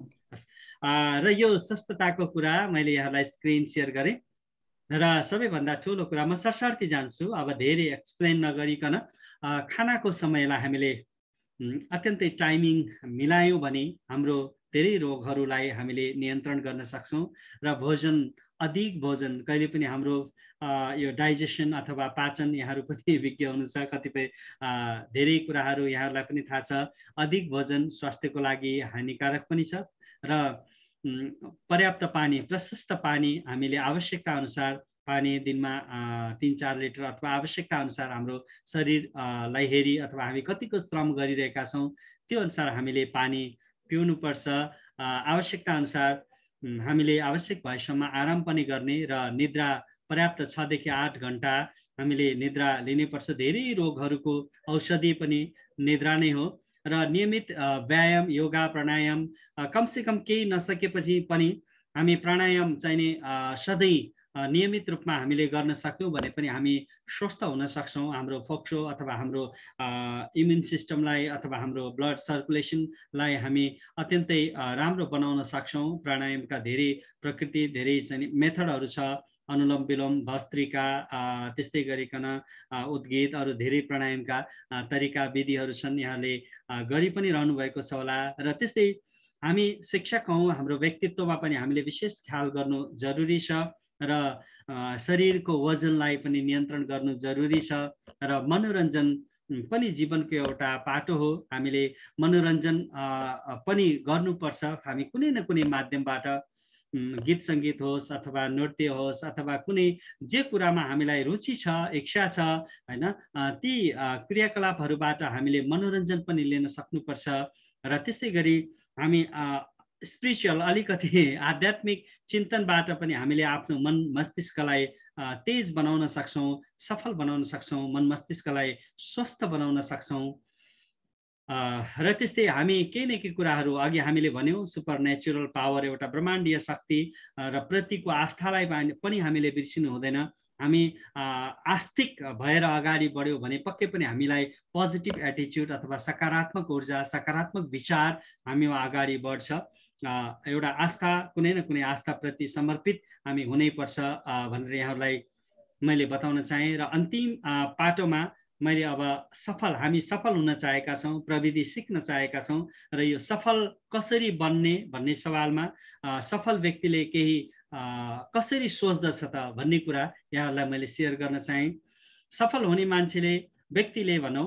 र यो स्वस्थताको कुरा मैले यहाँलाई स्क्रिन सेयर गरेँ र सबैभन्दा ठुलो कुरा म सरसर्ती जान्छु, अब धेरै एक्सप्लेन नगरिकन। खानाको समयलाई हामीले अत्यन्तै टाइमिङ मिलायौँ भने हाम्रो धेरै रोगहरूलाई हामीले नियन्त्रण गर्न सक्छौँ। र अधिक भोजन कहिले पनि हाम्रो यो डाइजेसन अथवा पाचन, यहाँहरू पनि विज्ञ हुनुहुन्छ, कतिपय धेरै कुराहरू यहाँहरूलाई पनि थाहा छ। अधिक भोजन स्वास्थ्यको लागि हानिकारक पनि छ। र पर्याप्त पानी, प्रशस्त पानी हामीले आवश्यकता अनुसार पानी दिनमा 3-4 लिटर अथवा आवश्यकता अनुसार हाम्रो शरीरलाई हेरी अथवा हामी कतिको श्रम गरिरहेका छौँ त्यो अनुसार हामीले पानी पिउनुपर्छ। आवश्यकता अनुसार हामीले आवश्यक भएसम्म आराम पनि गर्ने र निद्रा पर्याप्त 6 देखि 8 घण्टा हामीले निद्रा लिनुपर्छ। धेरै रोगहरूको औषधि पनि निद्रा नै हो। र नियमित व्यायाम, योगा, प्राणायाम, कमसेकम केही नसकेपछि पनि हामी प्राणायाम चाहिने सधैँ नियमित रूपमा हामीले गर्न सक्यौँ भने पनि हामी स्वस्थ हुन सक्छौँ। हाम्रो फोक्सो अथवा हाम्रो इम्युन सिस्टमलाई अथवा हाम्रो ब्लड सर्कुलेसनलाई हामी अत्यन्तै राम्रो बनाउन सक्छौँ। प्राणायामका धेरै प्रकृति, धेरै मेथडहरू छ, अनुलोम विलोम, भस्त्रिका, त्यस्तै गरिकन उद्गीत, अरू धेरै प्राणायामका तरिका विधिहरू छन्, यहाँले गरि पनि रहनु भएको छ होला। र त्यस्तै हामी शिक्षक हौँ, हाम्रो व्यक्तित्वमा पनि हामीले विशेष ख्याल गर्नु जरुरी छ र शरीरको वजनलाई पनि नियन्त्रण गर्नु जरुरी छ र मनोरञ्जन पनि जीवनको एउटा पाटो हो। हामीले मनोरञ्जन पनि गर्नुपर्छ। हामी कुनै न कुनै माध्यमबाट गीत सङ्गीत होस् अथवा नृत्य होस् अथवा कुनै जे कुरामा हामीलाई रुचि छ, इच्छा छ हैन, ती क्रियाकलापहरूबाट हामीले मनोरञ्जन पनि लिन सक्नुपर्छ। र त्यस्तै गरी हामी स्पिरिचुअल अलिकति आध्यात्मिक चिन्तनबाट पनि हामीले आफ्नो मन मस्तिष्कलाई तेज बनाउन सक्छौँ, सफल बनाउन सक्छौँ, मन मस्तिष्कलाई स्वस्थ बनाउन सक्छौँ। र त्यस्तै हामी केही न केही कुराहरू अघि हामीले भन्यौँ, सुपर नेचुरल पावर, एउटा ब्रह्माण्डीय शक्ति र प्रतिको आस्थालाई पनि हामीले बिर्सिनु हुँदैन। हामी आस्तिक भएर अगाडि बढ्यौँ भने पक्कै पनि हामीलाई पोजिटिभ एटिच्युड अथवा सकारात्मक ऊर्जा, सकारात्मक विचार हामीमा अगाडि बढ्छ। एउटा आस्था, कुनै न कुनै आस्थाप्रति समर्पित हामी हुनैपर्छ भनेर यहाँहरूलाई मैले बताउन चाहेँ। र अन्तिम पाटोमा मैले अब हामी सफल हुन चाहेका छौँ, प्रविधि सिक्न चाहेका छौँ र यो सफल कसरी बन्ने भन्ने सवालमा सफल व्यक्तिले केही कसरी सोच्दछ त भन्ने कुरा यहाँहरूलाई मैले सेयर गर्न चाहेँ। सफल हुने मान्छेले, व्यक्तिले भनौँ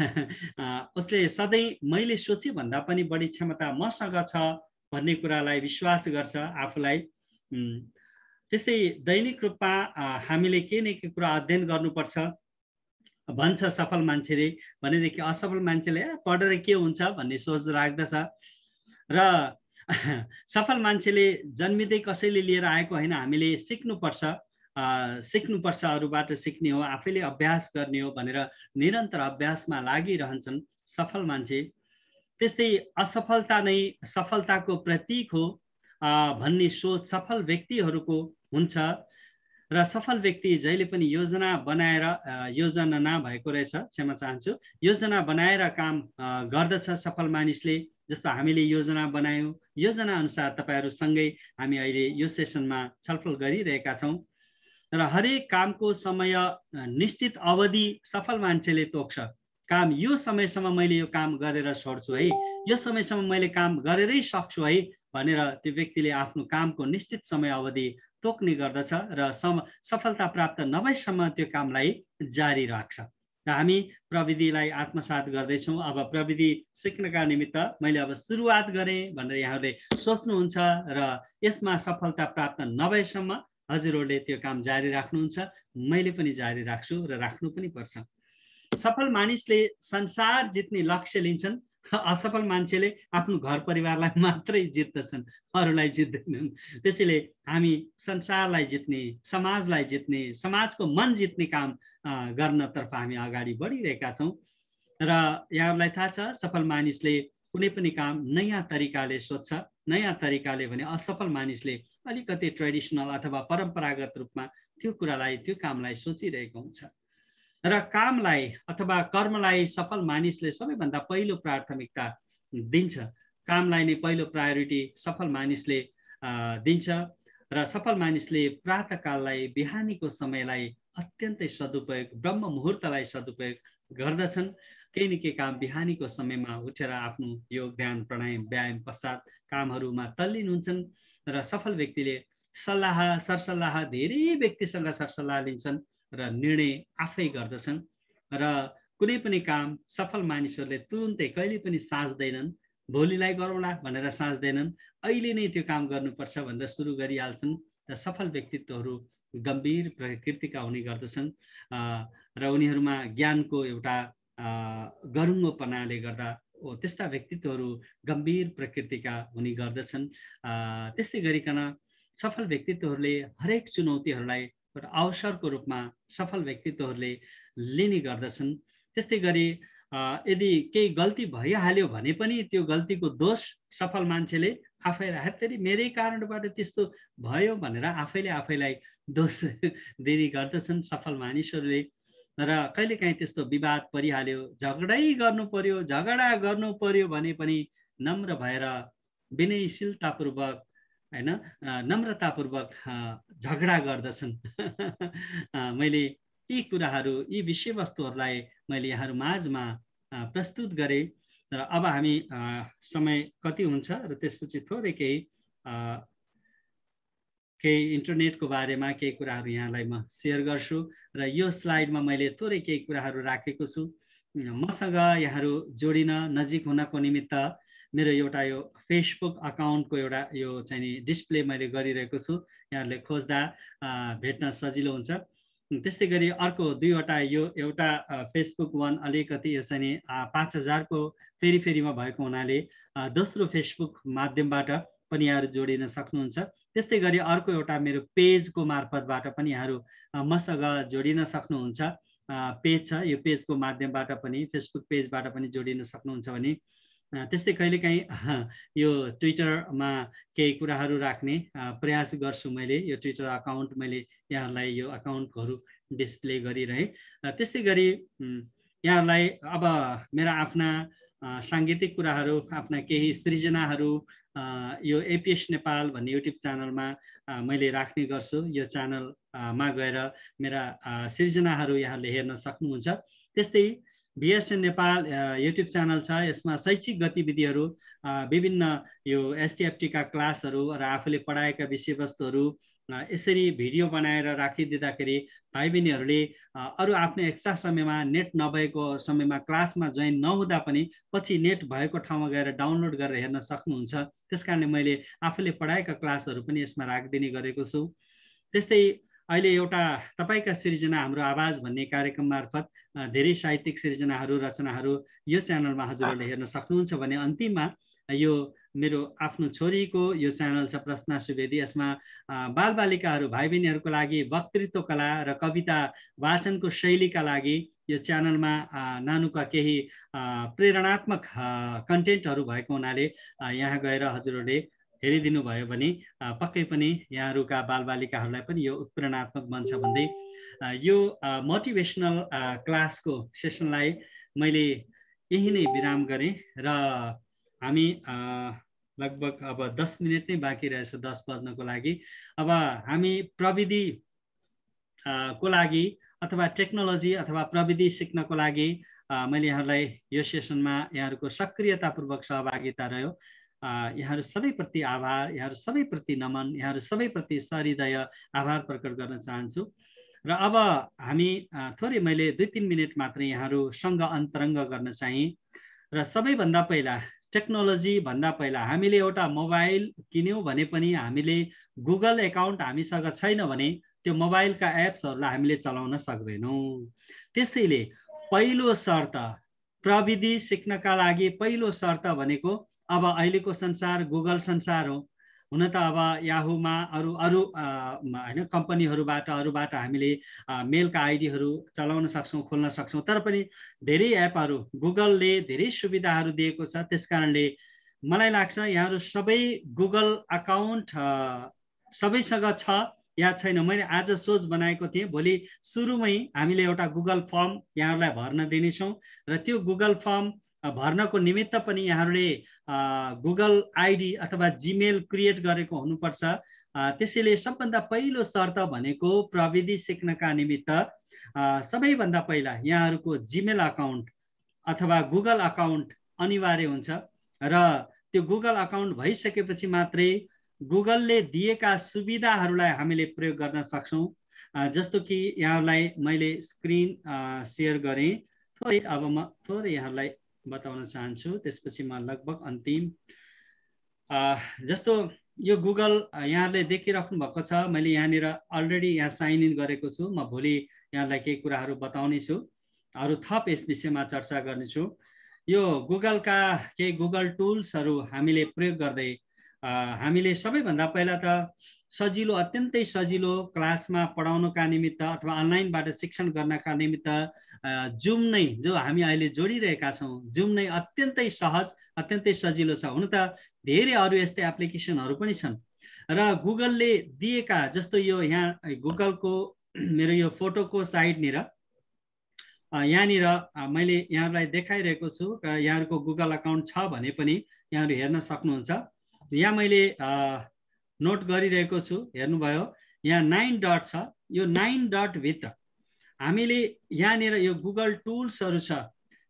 उसले सधैँ मैले सोचे भन्दा पनि बढी क्षमता मसँग छ भन्ने कुरालाई विश्वास गर्छ आफूलाई। त्यस्तै दैनिक रूपमा हामीले केही न केही कुरा अध्ययन गर्नुपर्छ भन्छ सफल मान्छेले। भनेदेखि असफल मान्छेले पढेर के हुन्छ भन्ने सोच राख्दछ। र सफल मान्छेले जन्मिँदै कसैले लिएर आएको होइन, हामीले सिक्नुपर्छ, अरूबाट सिक्ने हो, आफैले अभ्यास गर्ने हो भनेर निरन्तर अभ्यासमा लागिरहन्छन् सफल मान्छे। त्यस्तै असफलता नै सफलताको प्रतीक हो भन्ने सोच सफल व्यक्तिहरूको हुन्छ। र सफल व्यक्ति जहिले पनि योजना बनाएर, योजना नभएको रहेछ, क्षमा चाहन्छु, योजना बनाएर काम गर्दछ सफल मानिसले। जस्तो हामीले योजना बनायौँ, योजना अनुसार तपाईँहरूसँगै हामी अहिले यो सेसनमा छलफल गरिरहेका छौँ। र हरेक कामको समय निश्चित अवधि सफल मान्छेले तोक्छ। काम यो समयसम्म मैले यो काम गरेर छोड्छु है, यो समयसम्म मैले काम गरेरै सक्छु है भनेर त्यो व्यक्तिले आफ्नो कामको निश्चित समय अवधि तोक्ने गर्दछ र सफलता प्राप्त नभएसम्म त्यो कामलाई जारी राख्छ। र हामी प्रविधिलाई आत्मसात गर्दैछौँ। अब प्रविधि सिक्नका निमित्त मैले अब सुरुवात गरेँ भनेर यहाँहरूले सोच्नुहुन्छ र यसमा सफलता प्राप्त नभएसम्म हजुरहरूले त्यो काम जारी राख्नुहुन्छ, मैले पनि जारी राख्छु र राख्नु पनि पर्छ। सफल मानिसले संसार जित्ने लक्ष्य लिन्छन्, असफल मान्छेले आफ्नो घर परिवारलाई मात्रै जित्दछन्, अरूलाई जित्दैनन्। त्यसैले हामी संसारलाई जित्ने, समाजलाई जित्ने, समाजको मन जित्ने काम गर्नतर्फ हामी अगाडि बढिरहेका छौँ। र यहाँहरूलाई थाहा छ सफल मानिसले कुनै पनि काम नयाँ तरिकाले सोध्छ। नयाँ तरिकाले भने असफल मानिसले अलिकति ट्रेडिसनल अथवा परम्परागत रूपमा त्यो कुरालाई, त्यो कामलाई सोचिरहेको हुन्छ। र कामलाई अथवा कर्मलाई सफल मानिसले सबैभन्दा पहिलो प्राथमिकता दिन्छ। कामलाई नै पहिलो प्रायोरिटी सफल मानिसले दिन्छ। र सफल मानिसले प्रातःकाललाई, बिहानीको समयलाई अत्यन्तै सदुपयोग, ब्रह्म मुहुर्तलाई सदुपयोग गर्दछन्। केही न केही काम बिहानीको समयमा उठेर आफ्नो योग, ध्यान, प्राणायाम, व्यायाम पश्चात कामहरूमा तल्लीन हुन्छन्। र सफल व्यक्तिले सरसल्लाह धेरै व्यक्तिसँग सरसल्लाह लिन्छन् र निर्णय आफै गर्दछन्। र कुनै पनि काम सफल मानिसहरूले तुरुन्तै कहिले पनि साच्दैनन्, भोलिलाई गरौँला भनेर साच्दैनन्, अहिले नै त्यो काम गर्नुपर्छ भनेर सुरु गरिहाल्छन्। र सफल व्यक्तित्वहरू गम्भीर प्रकृतिका हुने गर्दछन् र उनीहरूमा ज्ञानको एउटा गरुङ्गोपनाले गर्दा त्यस्ता व्यक्तित्वहरू गम्भीर प्रकृतिका हुने गर्दछन्। त्यस्तै गरिकन सफल व्यक्तित्वहरूले हरेक चुनौतीहरूलाई एउटा अवसरको रूपमा सफल व्यक्तित्वहरूले लिने गर्दछन्। त्यस्तै गरी यदि केही गल्ती भइहाल्यो भने पनि त्यो गल्तीको दोष सफल मान्छेले आफैलाई, हेत्तेरी मेरै कारणबाट त्यस्तो भयो भनेर आफैले आफैलाई दोष दिने गर्दछन् सफल मानिसहरूले। र कहिलेकाहीँ त्यस्तो विवाद परिहाल्यो, झगडै गर्नु पर्यो भने पनि नम्र भएर विनयशीलतापूर्वक हैन, नम्रतापूर्वक झगडा गर्दछन्। मैले यी कुराहरू, यी विषयवस्तुहरूलाई मैले यहाँहरू माझमा प्रस्तुत गरेँ र अब हामी समय कति हुन्छ र त्यसपछि थोरै केही इन्टरनेटको बारेमा केही कुराहरू यहाँलाई म सेयर गर्छु र यो स्लाइडमा मैले थोरै केही कुराहरू राखेको छु। मसँग यहाँहरू जोडिन नजिक हुनको निमित्त मेरो एउटा यो फेसबुक अकाउन्टको एउटा यो चाहिँ नि डिस्प्ले मैले गरिरहेको छु। यहाँहरूले खोज्दा भेट्न सजिलो हुन्छ। त्यस्तै गरी अर्को दुईवटा यो एउटा फेसबुक वान अलिकति यो चाहिँ नि 5000 को फेरिमा भएको हुनाले दोस्रो फेसबुक माध्यमबाट पनि यहाँहरू जोडिन सक्नुहुन्छ। त्यस्तै गरी अर्को एउटा मेरो पेजको मार्फतबाट पनि यहाँहरू मसँग जोडिन सक्नुहुन्छ। पेज छ, यो पेजको माध्यमबाट पनि फेसबुक पेजबाट पनि जोडिन सक्नुहुन्छ भने त्यस्तै कहिलेकाहीँ यो ट्विटरमा केही कुराहरू राख्ने प्रयास गर्छु मैले। यो ट्विटर अकाउन्ट मैले यहाँहरूलाई यो अकाउन्टहरू डिस्प्ले गरिरहेँ। त्यस्तै गरी यहाँहरूलाई अब मेरा आफ्ना साङ्गीतिक कुराहरू, आफ्ना केही सृजनाहरू यो एपिएस नेपाल भन्ने युट्युब च्यानलमा मैले राख्ने गर्छु। यो च्यानलमा गएर मेरा सृजनाहरू यहाँले हेर्न सक्नुहुन्छ। त्यस्तै बिएसएन नेपाल युट्युब च्यानल छ, यसमा शैक्षिक गतिविधिहरू, विभिन्न यो एसटिएफटीका क्लासहरू र आफूले पढाएका विषयवस्तुहरू यसरी भिडियो बनाएर राखिदिँदाखेरि भाइ बहिनीहरूले अरू आफ्नो एक्स्ट्रा समयमा नेट नभएको समयमा क्लासमा जोइन नहुँदा पनि पछि नेट भएको ठाउँमा गएर डाउनलोड गरेर हेर्न सक्नुहुन्छ। त्यस कारणले मैले आफूले पढाएका क्लासहरू पनि यसमा राखिदिने गरेको छु। त्यस्तै अहिले एउटा तपाईँका सृजना हाम्रो आवाज भन्ने कार्यक्रम मार्फत धेरै साहित्यिक सृजनाहरू, रचनाहरू यो च्यानलमा हजुरहरूले हेर्न सक्नुहुन्छ भने अन्तिममा यो मेरो आफ्नो छोरीको यो च्यानल छ प्रश्ना सुवेदी। यसमा बालबालिकाहरू भाइ बहिनीहरूको लागि वक्तृत्व कला र कविता वाचनको शैलीका लागि यो च्यानलमा नानुका केही प्रेरणात्मक कन्टेन्टहरू भएको हुनाले यहाँ गएर हजुरहरूले हेरिदिनु भयो भने पक्कै पनि यहाँहरूका बालबालिकाहरूलाई पनि यो उत्प्रेरणात्मक बन्छ भन्दै यो मोटिभेसनल क्लासको सेसनलाई मैले यही नै विराम गरेँ र हामी लगभग अब 10 मिनट नै बाँकी रहेछ 10 बज्नको लागि। अब हामी प्रविधि को लागि अथवा टेक्नोलोजी अथवा प्रविधि सिक्नको लागि मैले यहाँलाई यो सेसनमा यहाँहरूको सक्रियतापूर्वक सहभागिता रह्यो। यहाँहरू सबैप्रति आभार, यहाँहरू सबैप्रति नमन, यहाँहरू सबैप्रति सहृदय आभार प्रकट गर्न चाहन्छु। र अब हामी थोरै मैले 2-3 मिनट मात्र यहाँहरूसँग अन्तरङ्ग गर्न चाहेँ। र सबैभन्दा पहिला टेक्नोलोजी भन्दा पहिला हामीले एउटा मोबाइल किन्यौँ भने पनि हामीले गुगल एकाउन्ट हामीसँग छैन भने त्यो मोबाइलका एप्सहरूलाई हामीले चलाउन सक्दैनौँ। त्यसैले पहिलो शर्त प्रविधि सिक्नका लागि पहिलो शर्त भनेको अब अहिलेको संसार गुगल संसार हो। हुन त अब याहुमा अरू हैन कम्पनीहरूबाट अरूबाट हामीले मेलका आइडीहरू चलाउन सक्छौँ, खोल्न सक्छौँ। तर पनि धेरै एपहरू गुगलले धेरै सुविधाहरू दिएको छ। त्यसकारणले मलाई लाग्छ यहाँहरू सबै गुगल अकाउन्ट सबैसँग छ या छैन। मैले आज सोच बनाएको थिएँ भोलि सुरुमै हामीले एउटा गुगल फर्म यहाँहरूलाई भर्न दिनेछौँ र त्यो गुगल फर्म भर्नको निमित्त पनि यहाँहरूले गुगल आइडी अथवा जिमेल क्रिएट गरेको हुनुपर्छ। त्यसैले सबभन्दा पहिलो शर्त भनेको प्रविधि सिक्नका निमित्त सबैभन्दा पहिला यहाँहरूको जिमेल अकाउन्ट अथवा गुगल अकाउन्ट अनिवार्य हुन्छ र त्यो गुगल अकाउन्ट भइसकेपछि मात्रै गुगलले दिएका सुविधाहरूलाई हामीले प्रयोग गर्न सक्छौँ। जस्तो कि यहाँहरूलाई मैले स्क्रिन सेयर गरेँ, थोरै अब म थोरै यहाँहरूलाई बताउन चाहन्छु, त्यसपछि म लगभग अन्तिम जस्तो यो गुगल यहाँहरूले देखिराख्नु भएको छ। मैले यहाँनिर अलरेडी यहाँ साइन इन गरेको छु। म भोलि यहाँलाई केही कुराहरू बताउने छु, अरू थप यस विषयमा चर्चा गर्नेछु। यो गुगलका केही गुगल टुल्सहरू हामीले प्रयोग गर्दै हामीले सबैभन्दा पहिला त सजिलो, अत्यन्तै सजिलो क्लासमा पढाउनका निमित्त अथवा अनलाइनबाट शिक्षण गर्नका निमित्त जुम नै जो हामी अहिले जोडिरहेका छौँ, जुम नै अत्यन्तै सहज, अत्यन्तै सजिलो छ। हुन त धेरै अरू यस्तै एप्लिकेसनहरू पनि छन् र गुगलले दिएका जस्तो यो यहाँ गुगलको मेरो यो फोटोको साइडनिर यहाँनिर मैले यहाँलाई देखाइरहेको छु। यहाँहरूको गुगल अकाउन्ट छ भने पनि यहाँहरू हेर्न सक्नुहुन्छ। यहाँ मैले नोट गरिरहेको छु, हेर्नुभयो यहाँ 9 डट छ। यो 9 डट भित्र हामीले यहाँनिर यो गुगल टुल्सहरू छ।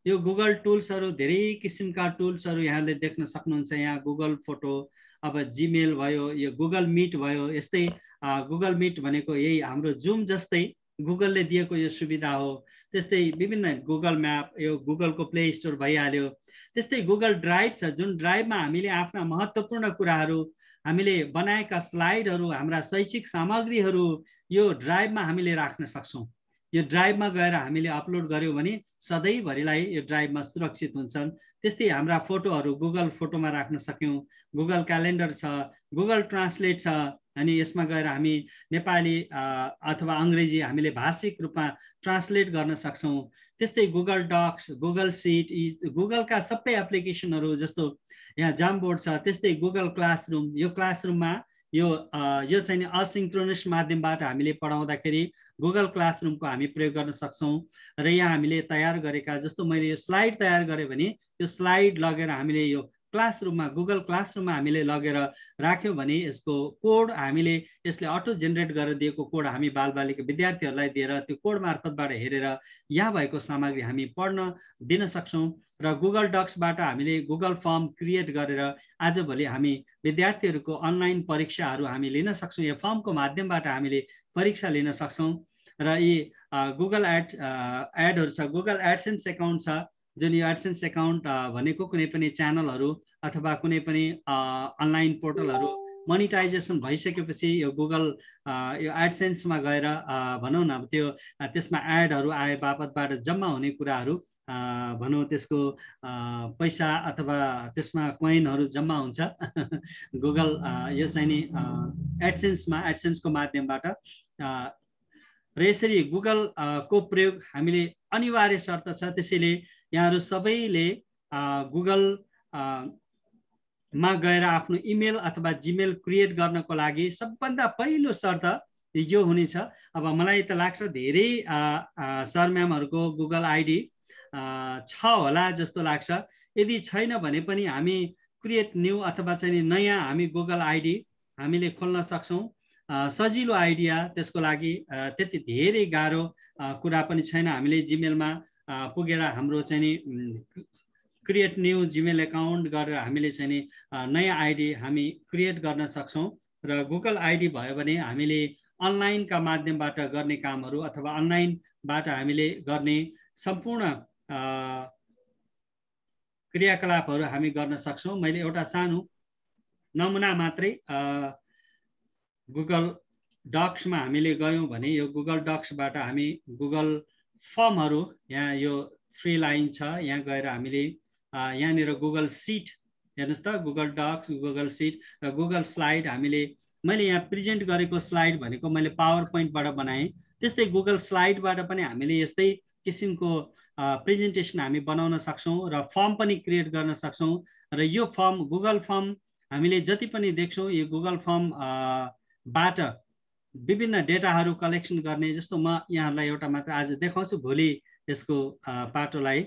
यो गुगल टुल्सहरू धेरै किसिमका टुल्सहरू यहाँले देख्न सक्नुहुन्छ। यहाँ गुगल फोटो, अब जिमेल भयो, यो गुगल मिट भयो। यस्तै गुगल मिट भनेको यही हाम्रो जुम जस्तै गुगलले दिएको यो सुविधा हो। त्यस्तै विभिन्न गुगल म्याप, यो गुगलको प्ले स्टोर भइहाल्यो। त्यस्तै गुगल ड्राइभ छ, जुन ड्राइभमा हामीले आफ्ना महत्त्वपूर्ण कुराहरू, हामीले बनाएका स्लाइडहरू, हाम्रा शैक्षिक सामग्रीहरू यो ड्राइभमा हामीले राख्न सक्छौँ। यो ड्राइभमा गएर हामीले अपलोड गर्यौँ भने सधैँभरिलाई यो ड्राइभमा सुरक्षित हुन्छन्। त्यस्तै हाम्रा फोटोहरू गुगल फोटोमा राख्न सक्यौँ। गुगल क्यालेन्डर छ, गुगल ट्रान्सलेट छ, अनि यसमा गएर हामी नेपाली अथवा अङ्ग्रेजी हामीले भाषिक रूपमा ट्रान्सलेट गर्न सक्छौँ। त्यस्तै गुगल डक्स, गुगल सिट, गुगलका सबै एप्लिकेसनहरू जस्तो यहाँ जामबोर्ड छ। त्यस्तै गुगल क्लासरुम, यो क्लासरुममा यो चाहिँ असिन्क्रोनस माध्यमबाट हामीले पढाउँदाखेरि गुगल क्लासरुमको हामी प्रयोग गर्न सक्छौँ। र यहाँ हामीले तयार गरेका, जस्तो मैले यो स्लाइड तयार गरेँ भने यो स्लाइड लगेर हामीले यो क्लासरुममा, गुगल क्लासरुममा हामीले लगेर राख्यौँ भने यसको कोड हामीले, यसले अटो जेनेरेट गरेर दिएको कोड हामी बालबालिका विद्यार्थीहरूलाई दिएर त्यो कोड मार्फतबाट हेरेर यहाँ भएको सामग्री हामी पढ्न दिन सक्छौँ। र गुगल डक्सबाट हामीले गुगल फर्म क्रिएट गरेर आजभोलि हामी विद्यार्थीहरूको अनलाइन परीक्षाहरू हामी लिन सक्छौँ। यो फर्मको माध्यमबाट हामीले परीक्षा लिन सक्छौँ। र यी गुगल एडहरू छ, गुगल एडसेन्स एकाउन्ट छ, जुन यो एडसेन्स एकाउन्ट भनेको कुनै पनि च्यानलहरू अथवा कुनै पनि अनलाइन पोर्टलहरू मोनिटाइजेसन भइसकेपछि यो गुगल यो एडसेन्समा गएर भनौँ न त्यो त्यसमा एडहरू आए बापतबाट जम्मा हुने कुराहरू भनौँ त्यसको पैसा अथवा त्यसमा कोइनहरू जम्मा हुन्छ गुगल यो चाहिँ नि एडसेन्सको माध्यमबाट। र यसरी गुगल को प्रयोग हामीले अनिवार्य शर्त छ। त्यसैले यहाँहरू सबैले गुगल मा गएर आफ्नो इमेल अथवा जिमेल क्रिएट गर्नको लागि सबभन्दा पहिलो शर्त यो हुनेछ। अब मलाई त लाग्छ धेरै सर म्यामहरूको गुगल आइडी छ होला जस्तो लाग्छ। यदि छैन भने पनि हामी क्रिएट न्यू अथवा चाहिँ नयाँ हामी गुगल आइडी हामीले खोल्न सक्छौँ। सजिलो आइडिया, त्यसको लागि त्यति धेरै गाह्रो कुरा पनि छैन। हामीले जिमेलमा पुगेर हाम्रो चाहिँ नि क्रिएट न्यू जिमेल एकाउन्ट गरेर हामीले चाहिँ नि नयाँ आइडी हामी क्रिएट गर्न सक्छौँ। र गुगल आइडी भयो भने हामीले अनलाइनका माध्यमबाट गर्ने कामहरू अथवा अनलाइनबाट हामीले गर्ने सम्पूर्ण क्रियाकलापहरू हामी गर्न सक्छौँ। मैले एउटा सानो नमुना मात्रै गुगल डक्समा हामीले गयौँ भने यो गुगल डक्सबाट हामी गुगल फर्महरू, यहाँ यो 3 लाइन छ, यहाँ गएर हामीले यहाँनिर गुगल सिट हेर्नुहोस् त, गुगल डक्स, गुगल सिट र गुगल स्लाइड हामीले, मैले यहाँ प्रेजेन्ट गरेको स्लाइड भनेको मैले पावर पोइन्टबाट बनाएँ। त्यस्तै गुगल स्लाइडबाट पनि हामीले यस्तै किसिमको प्रेजेन्टेसन हामी बनाउन सक्छौँ र फर्म पनि क्रिएट गर्न सक्छौँ। र यो फर्म गुगल फर्म हामीले जति पनि देख्छौँ यो गुगल फर्म बाट विभिन्न डेटाहरू कलेक्सन गर्ने, जस्तो म यहाँहरूलाई एउटा मात्र आज देखाउँछु, भोलि यसको पाटोलाई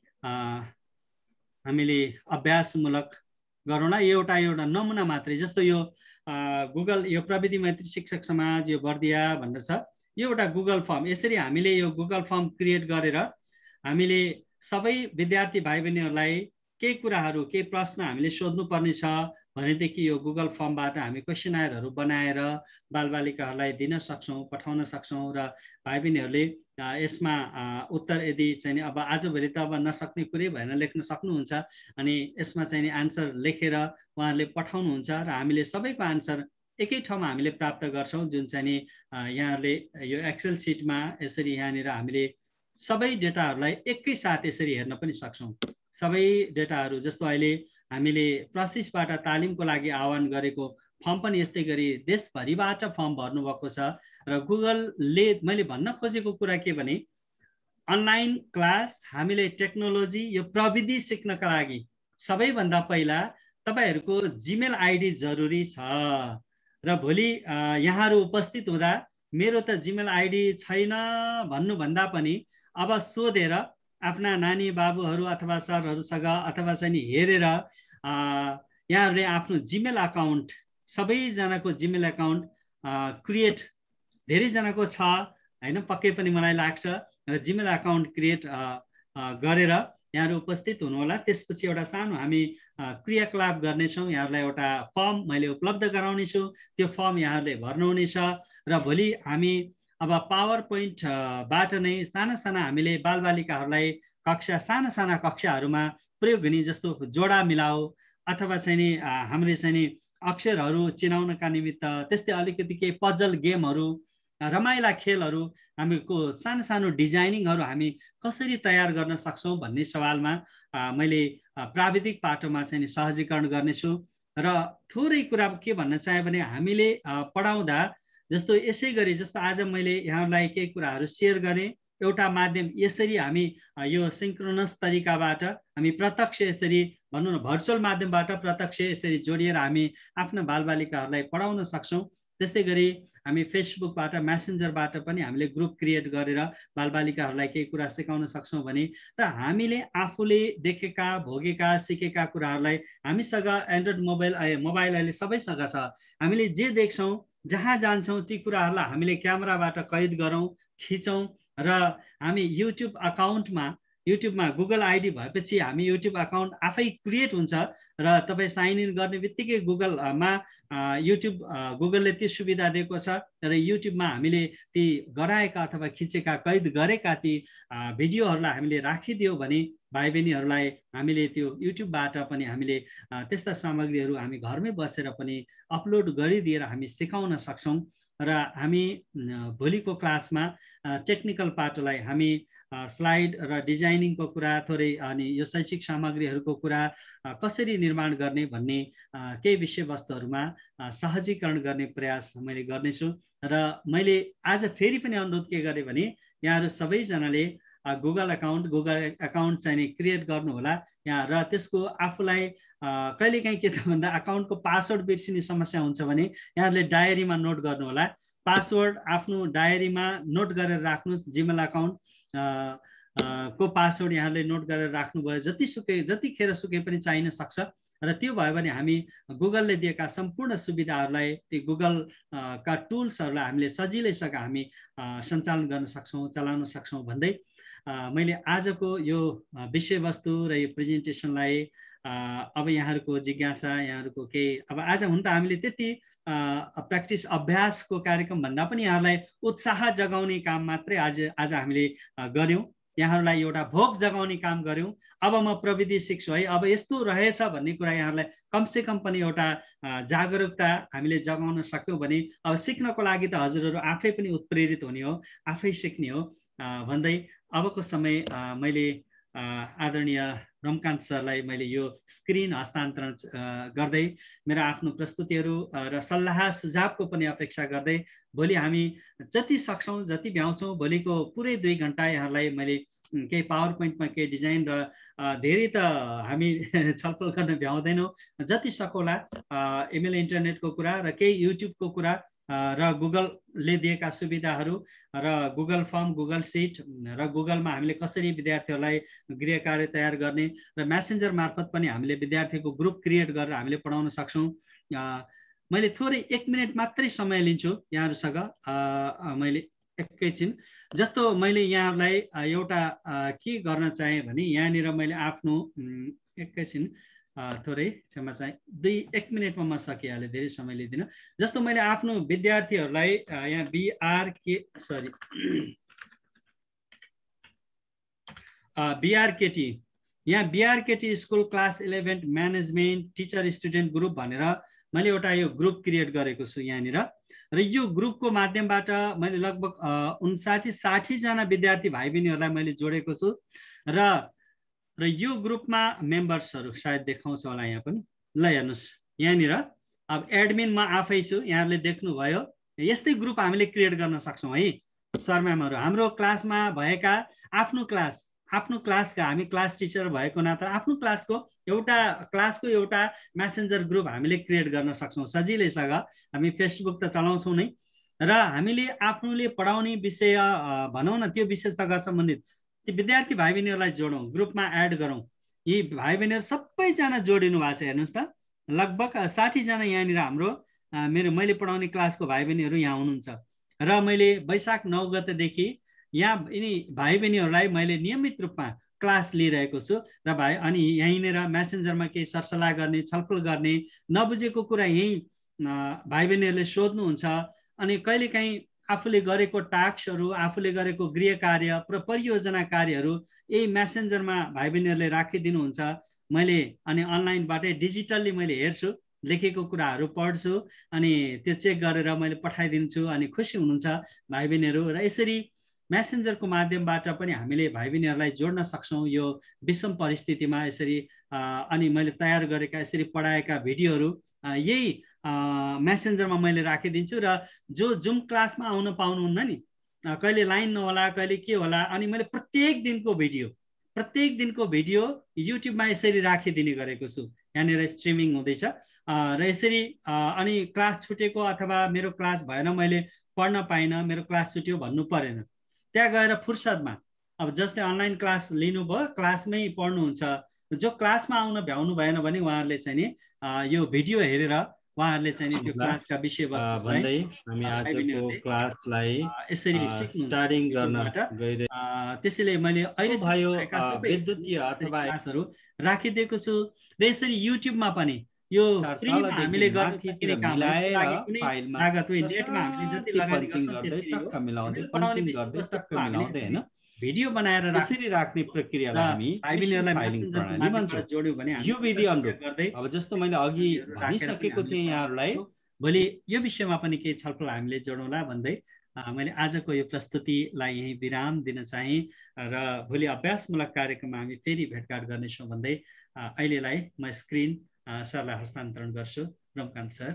हामीले अभ्यासमूलक गरौँला। एउटा नमुना मात्रै, जस्तो यो गुगल यो प्रविधि मैत्री शिक्षक समाज यो बर्दिया भनेर छ, यो एउटा गुगल फर्म। यसरी हामीले यो गुगल फर्म क्रिएट गरेर हामीले सबै विद्यार्थी भाइ बहिनीहरूलाई केही कुराहरू, केही प्रश्न हामीले सोध्नुपर्ने छ भनेदेखि यो गुगल फर्मबाट हामी क्वेसनरहरू बनाएर बालबालिकाहरूलाई दिन सक्छौँ, पठाउन सक्छौँ। र भाइ बहिनीहरूले यसमा उत्तर यदि चाहिँ अब आजभोलि त अब नसक्ने कुरै भएन लेख्न सक्नुहुन्छ, अनि यसमा चाहिँ आन्सर लेखेर उहाँहरूले पठाउनुहुन्छ र हामीले सबैको आन्सर एकै ठाउँमा हामीले प्राप्त गर्छौँ। जुन चाहिँ यहाँहरूले यो एक्सेल सिटमा यसरी यहाँनिर हामीले सबै डेटाहरूलाई एकैसाथ यसरी हेर्न पनि सक्छौँ। सबै डेटाहरू जस्तो अहिले हामीले प्रशिसबाट तालिमको लागि आह्वान गरेको फर्म पनि यस्तै गरी देशभरिबाट फर्म भर्नुभएको छ। र गुगलले, मैले भन्न खोजेको कुरा के भने अनलाइन क्लास हामीले टेक्नोलोजी यो प्रविधि सिक्नका लागि सबैभन्दा पहिला तपाईँहरूको जिमेल आइडी जरुरी छ। र भोलि यहाँहरू उपस्थित हुँदा मेरो त जिमेल आइडी छैन भन्नुभन्दा पनि अब सोधेर आफ्ना नानी बाबुहरू अथवा सरहरूसँग अथवा चाहिँ हेरेर यहाँहरूले आफ्नो जिमेल अकाउन्ट, सबैजनाको जिमेल अकाउन्ट क्रिएट, धेरैजनाको छ होइन, पक्कै पनि मलाई लाग्छ। र जिमेल अकाउन्ट क्रिएट गरेर यहाँहरू उपस्थित हुनुहोला। त्यसपछि एउटा सानो हामी क्रियाकलाप गर्नेछौँ। यहाँहरूलाई एउटा फर्म मैले उपलब्ध गराउनेछु, त्यो फर्म यहाँहरूले भर्नुहुनेछ र भोलि हामी अब पावर पोइन्टबाट नै साना साना हामीले बालबालिकाहरूलाई साना साना कक्षाहरूमा प्रयोग हुने जस्तो जोडा मिलाऊ अथवा चाहिँ नि हामीले चाहिँ नि अक्षरहरू चिनाउनका निमित्त त्यस्तै अलिकति केही पजल गेमहरू, रमाइला खेलहरू, हामीको सानो सानो डिजाइनिङहरू हामी कसरी तयार गर्न सक्छौँ भन्ने सवालमा मैले प्राविधिक पाटोमा चाहिँ नि सहजीकरण गर्नेछु। र थोरै कुरा के भन्न चाहे भने हामीले पढाउँदा जस्तो यसै गरी जस्तो आज मैले यहाँहरूलाई केही कुराहरू सेयर गरेँ, एउटा माध्यम यसरी हामी यो सिङ्क्रोनस तरिकाबाट हामी प्रत्यक्ष यसरी भनौँ न भर्चुअल माध्यमबाट प्रत्यक्ष यसरी जोडिएर हामी आफ्ना बालबालिकाहरूलाई पढाउन सक्छौँ। त्यस्तै गरी हामी फेसबुकबाट मेसेन्जरबाट पनि हामीले ग्रुप क्रिएट गरेर बालबालिकाहरूलाई केही कुरा सिकाउन सक्छौँ भने र हामीले आफूले देखेका भोगेका सिकेका कुराहरूलाई हामीसँग एन्ड्रोइड मोबाइल अहिले सबैसँग छ। हामीले जे देख्छौँ जहाँ जान्छौँ ती कुराहरूलाई हामीले क्यामेराबाट कैद गरौँ, खिचौँ र हामी युट्युबमा गुगल आइडी भएपछि हामी युट्युब अकाउन्ट आफै क्रिएट हुन्छ र तपाईँ साइन इन गर्ने बित्तिकै गुगलले त्यो सुविधा दिएको छ र युट्युबमा हामीले ती गराएका अथवा खिचेका कैद गरेका ती भिडियोहरूलाई हामीले राखिदियौँ भने भाइ बहिनीहरूलाई हामीले त्यो युट्युबबाट पनि हामीले त्यस्ता सामग्रीहरू हामी घरमै बसेर पनि अपलोड गरिदिएर हामी सिकाउन सक्छौँ। र हामी भोलिको क्लासमा टेक्निकल पाटोलाई हामी स्लाइड र डिजाइनिङको कुरा थोरै अनि यो शैक्षिक सामग्रीहरूको कुरा कसरी निर्माण गर्ने भन्ने केही विषयवस्तुहरूमा सहजीकरण गर्ने प्रयास मैले गर्नेछु। र मैले आज फेरि पनि अनुरोध के गरेँ भने यहाँहरू सबैजनाले गुगल अकाउन्ट चाहिँ क्रिएट गर्नुहोला यहाँ र त्यसको आफूलाई कहिलेकाहीँ के त भन्दा अकाउन्टको पासवर्ड बिर्सिने समस्या हुन्छ भने यहाँहरूले डायरीमा नोट गर्नुहोला। पासवर्ड आफ्नो डायरीमा नोट गरेर राख्नुहोस्। जिमेल अकाउन्ट को पासवर्ड यहाँहरूले नोट गरेर राख्नुभयो जतिखेर सुके पनि चाहिन सक्छ र त्यो भयो भने हामी गुगलले दिएका सम्पूर्ण सुविधाहरूलाई ती गुगलका टुल्सहरूलाई हामीले सजिलैसँग हामी सञ्चालन गर्न सक्छौँ, चलाउन सक्छौँ भन्दै मैले आजको यो विषयवस्तु र यो प्रेजेन्टेसनलाई अब यहाँहरूको जिज्ञासा यहाँहरूको केही अब आज हुन त हामीले त्यति प्र्याक्टिस अभ्यासको कार्यक्रम भन्दा पनि यहाँहरूलाई उत्साह जगाउने काम मात्रै आज हामीले गऱ्यौँ। यहाँहरूलाई एउटा भोक जगाउने काम गऱ्यौँ। अब म प्रविधि सिक्छु है, अब यस्तो रहेछ भन्ने कुरा यहाँहरूलाई कमसेकम पनि एउटा जागरुकता हामीले जगाउन सक्यौँ भने अब सिक्नको लागि त हजुरहरू आफै पनि उत्प्रेरित हुने हो, आफै सिक्ने हो भन्दै अबको समय मैले आदरणीय रमकान्त सरलाई मैले यो स्क्रिन हस्तान्तरण गर्दै मेरा आफ्नो प्रस्तुतिहरू र सल्लाह सुझावको पनि अपेक्षा गर्दै भोलि हामी जति सक्छौँ जति भ्याउँछौँ भोलिको पुरै 2 घन्टा यहाँहरूलाई मैले केही पावर पोइन्टमा केही डिजाइन र धेरै त हामी छलफल गर्न भ्याउँदैनौँ, जति सकोला इमेल इन्टरनेटको कुरा र केही युट्युबको कुरा र गुगलले दिएका सुविधाहरू र गुगल फर्म, गुगल सिट र गुगलमा हामीले कसरी विद्यार्थीहरूलाई गृह कार्य तयार गर्ने र मेसेन्जर मार्फत पनि हामीले विद्यार्थीको ग्रुप क्रिएट गरेर हामीले पढाउन सक्छौँ। मैले थोरै 1 मिनट मात्रै समय लिन्छु यहाँहरूसँग। मैले एकैछिन जस्तो मैले यहाँहरूलाई एउटा के गर्न चाहेँ भने यहाँनिर मैले आफ्नो एकैछिन थोरै क्षमा चाहे 1 मिनटमा म सकिहालेँ, धेरै समय लिँदिनँ। जस्तो मैले आफ्नो विद्यार्थीहरूलाई यहाँ BRKT school class 11 management teacher student group भनेर मैले एउटा यो ग्रुप क्रिएट गरेको छु यहाँनिर र यो ग्रुपको माध्यमबाट मैले लगभग 59-60 जना विद्यार्थी भाइ बहिनीहरूलाई मैले जोडेको छु र यो ग्रुपमा मेम्बर्सहरू सायद देखाउँछ होला यहाँ पनि। ल हेर्नुहोस् यहाँनिर अब एडमिन म आफै छु, यहाँहरूले देख्नुभयो। यस्तै ग्रुप हामीले क्रिएट गर्न सक्छौँ है सर म्यामहरू। हाम्रो क्लासमा भएका आफ्नो क्लासका हामी क्लास टिचर भएको नाता आफ्नो क्लासको एउटा मेसेन्जर ग्रुप हामीले क्रिएट गर्न सक्छौँ सजिलैसँग। हामी फेसबुक त चलाउँछौँ नै र हामीले आफ्नोले पढाउने विषय भनौँ न त्यो विषयसँग सम्बन्धित ती विद्यार्थी भाइ बहिनीहरूलाई जोडौँ, ग्रुपमा एड गरौँ। यी भाइ बहिनीहरू सबैजना जोडिनु भएको छ हेर्नुहोस् त, लगभग 60 जना यहाँनिर हाम्रो मैले पढाउने क्लासको भाइ बहिनीहरू यहाँ हुनुहुन्छ र मैले वैशाख 9 गतेदेखि यहाँ यिनी भाइ बहिनीहरूलाई मैले नियमित रूपमा क्लास लिइरहेको छु र भाइ अनि यहीँनिर मेसेन्जरमा केही सरसल्लाह गर्ने, छलफल गर्ने, नबुझेको कुरा यहीँ भाइ बहिनीहरूले सोध्नुहुन्छ। अनि कहिलेकाहीँ आफूले गरेको टास्कहरू, आफूले गरेको गृह कार्य परियोजना कार्यहरू यही मेसेन्जरमा भाइ बहिनीहरूले राखिदिनुहुन्छ। मैले अनि अनलाइनबाटै डिजिटल्ली मैले हेर्छु, लेखेको कुराहरू पढ्छु अनि त्यो चेक गरेर मैले पठाइदिन्छु अनि खुसी हुनुहुन्छ भाइ बहिनीहरू। र यसरी मेसेन्जरको माध्यमबाट पनि हामीले भाइ बहिनीहरूलाई जोड्न सक्छौँ यो विषम परिस्थितिमा। यसरी अनि मैले तयार गरेका यसरी पढाएका भिडियोहरू यही मेसेन्जरमा मैले राखिदिन्छु र जो जुम क्लासमा आउन पाउनुहुन्न नि, कहिले लाइन नहोला, कहिले के होला, अनि मैले प्रत्येक दिनको भिडियो युट्युबमा यसरी राखिदिने गरेको छु। यहाँनिर स्ट्रिमिङ हुँदैछ र यसरी अनि क्लास छुटेको अथवा मेरो क्लास भएन, मैले पढ्न पाइनँ, मेरो क्लास छुट्यो भन्नु परेन। त्यहाँ गएर फुर्सदमा अब जसले अनलाइन क्लास लिनुभयो क्लासमै पढ्नुहुन्छ, जो क्लासमा आउन भ्याउनु भएन भने उहाँहरूले चाहिँ नि यो भिडियो हेरेर उहाँहरूले चाहिँ नि त्यो क्लासका विषयवस्तु भन्दै हामी आजको क्लासलाई यसरी स्टार्टिङ गर्न गइरहेको। त्यसैले मैले अहिले भयो विद्युतीय अथवा क्लासहरू राखिदिएको छु र यसरी युट्युबमा पनि यो फ्रीमा हामीले गर्न सक्ने काम लागत हो। नेटमा हामीले जति लगानी गर्छौँ त्यति भिडियो बनाएर यसरी राख्ने प्रक्रियालाई हामी फाइलिङ प्रणाली भन्छौँ। जोड्यो भने यो विधि अनुरूप अब जस्तो मैले अघि भनिसकेको थिएँ यहाँहरूलाई, भोलि यो विषयमा पनि केही छलफल हामीले जोडौँला भन्दै मैले आजको यो प्रस्तुतिलाई यही विराम दिन चाहेँ र भोलि अभ्यासमूलक कार्यक्रममा हामी फेरि भेटघाट गर्नेछौँ भन्दै अहिलेलाई म स्क्रिन सरलाई हस्तान्तरण गर्छु। रमकान्त सर।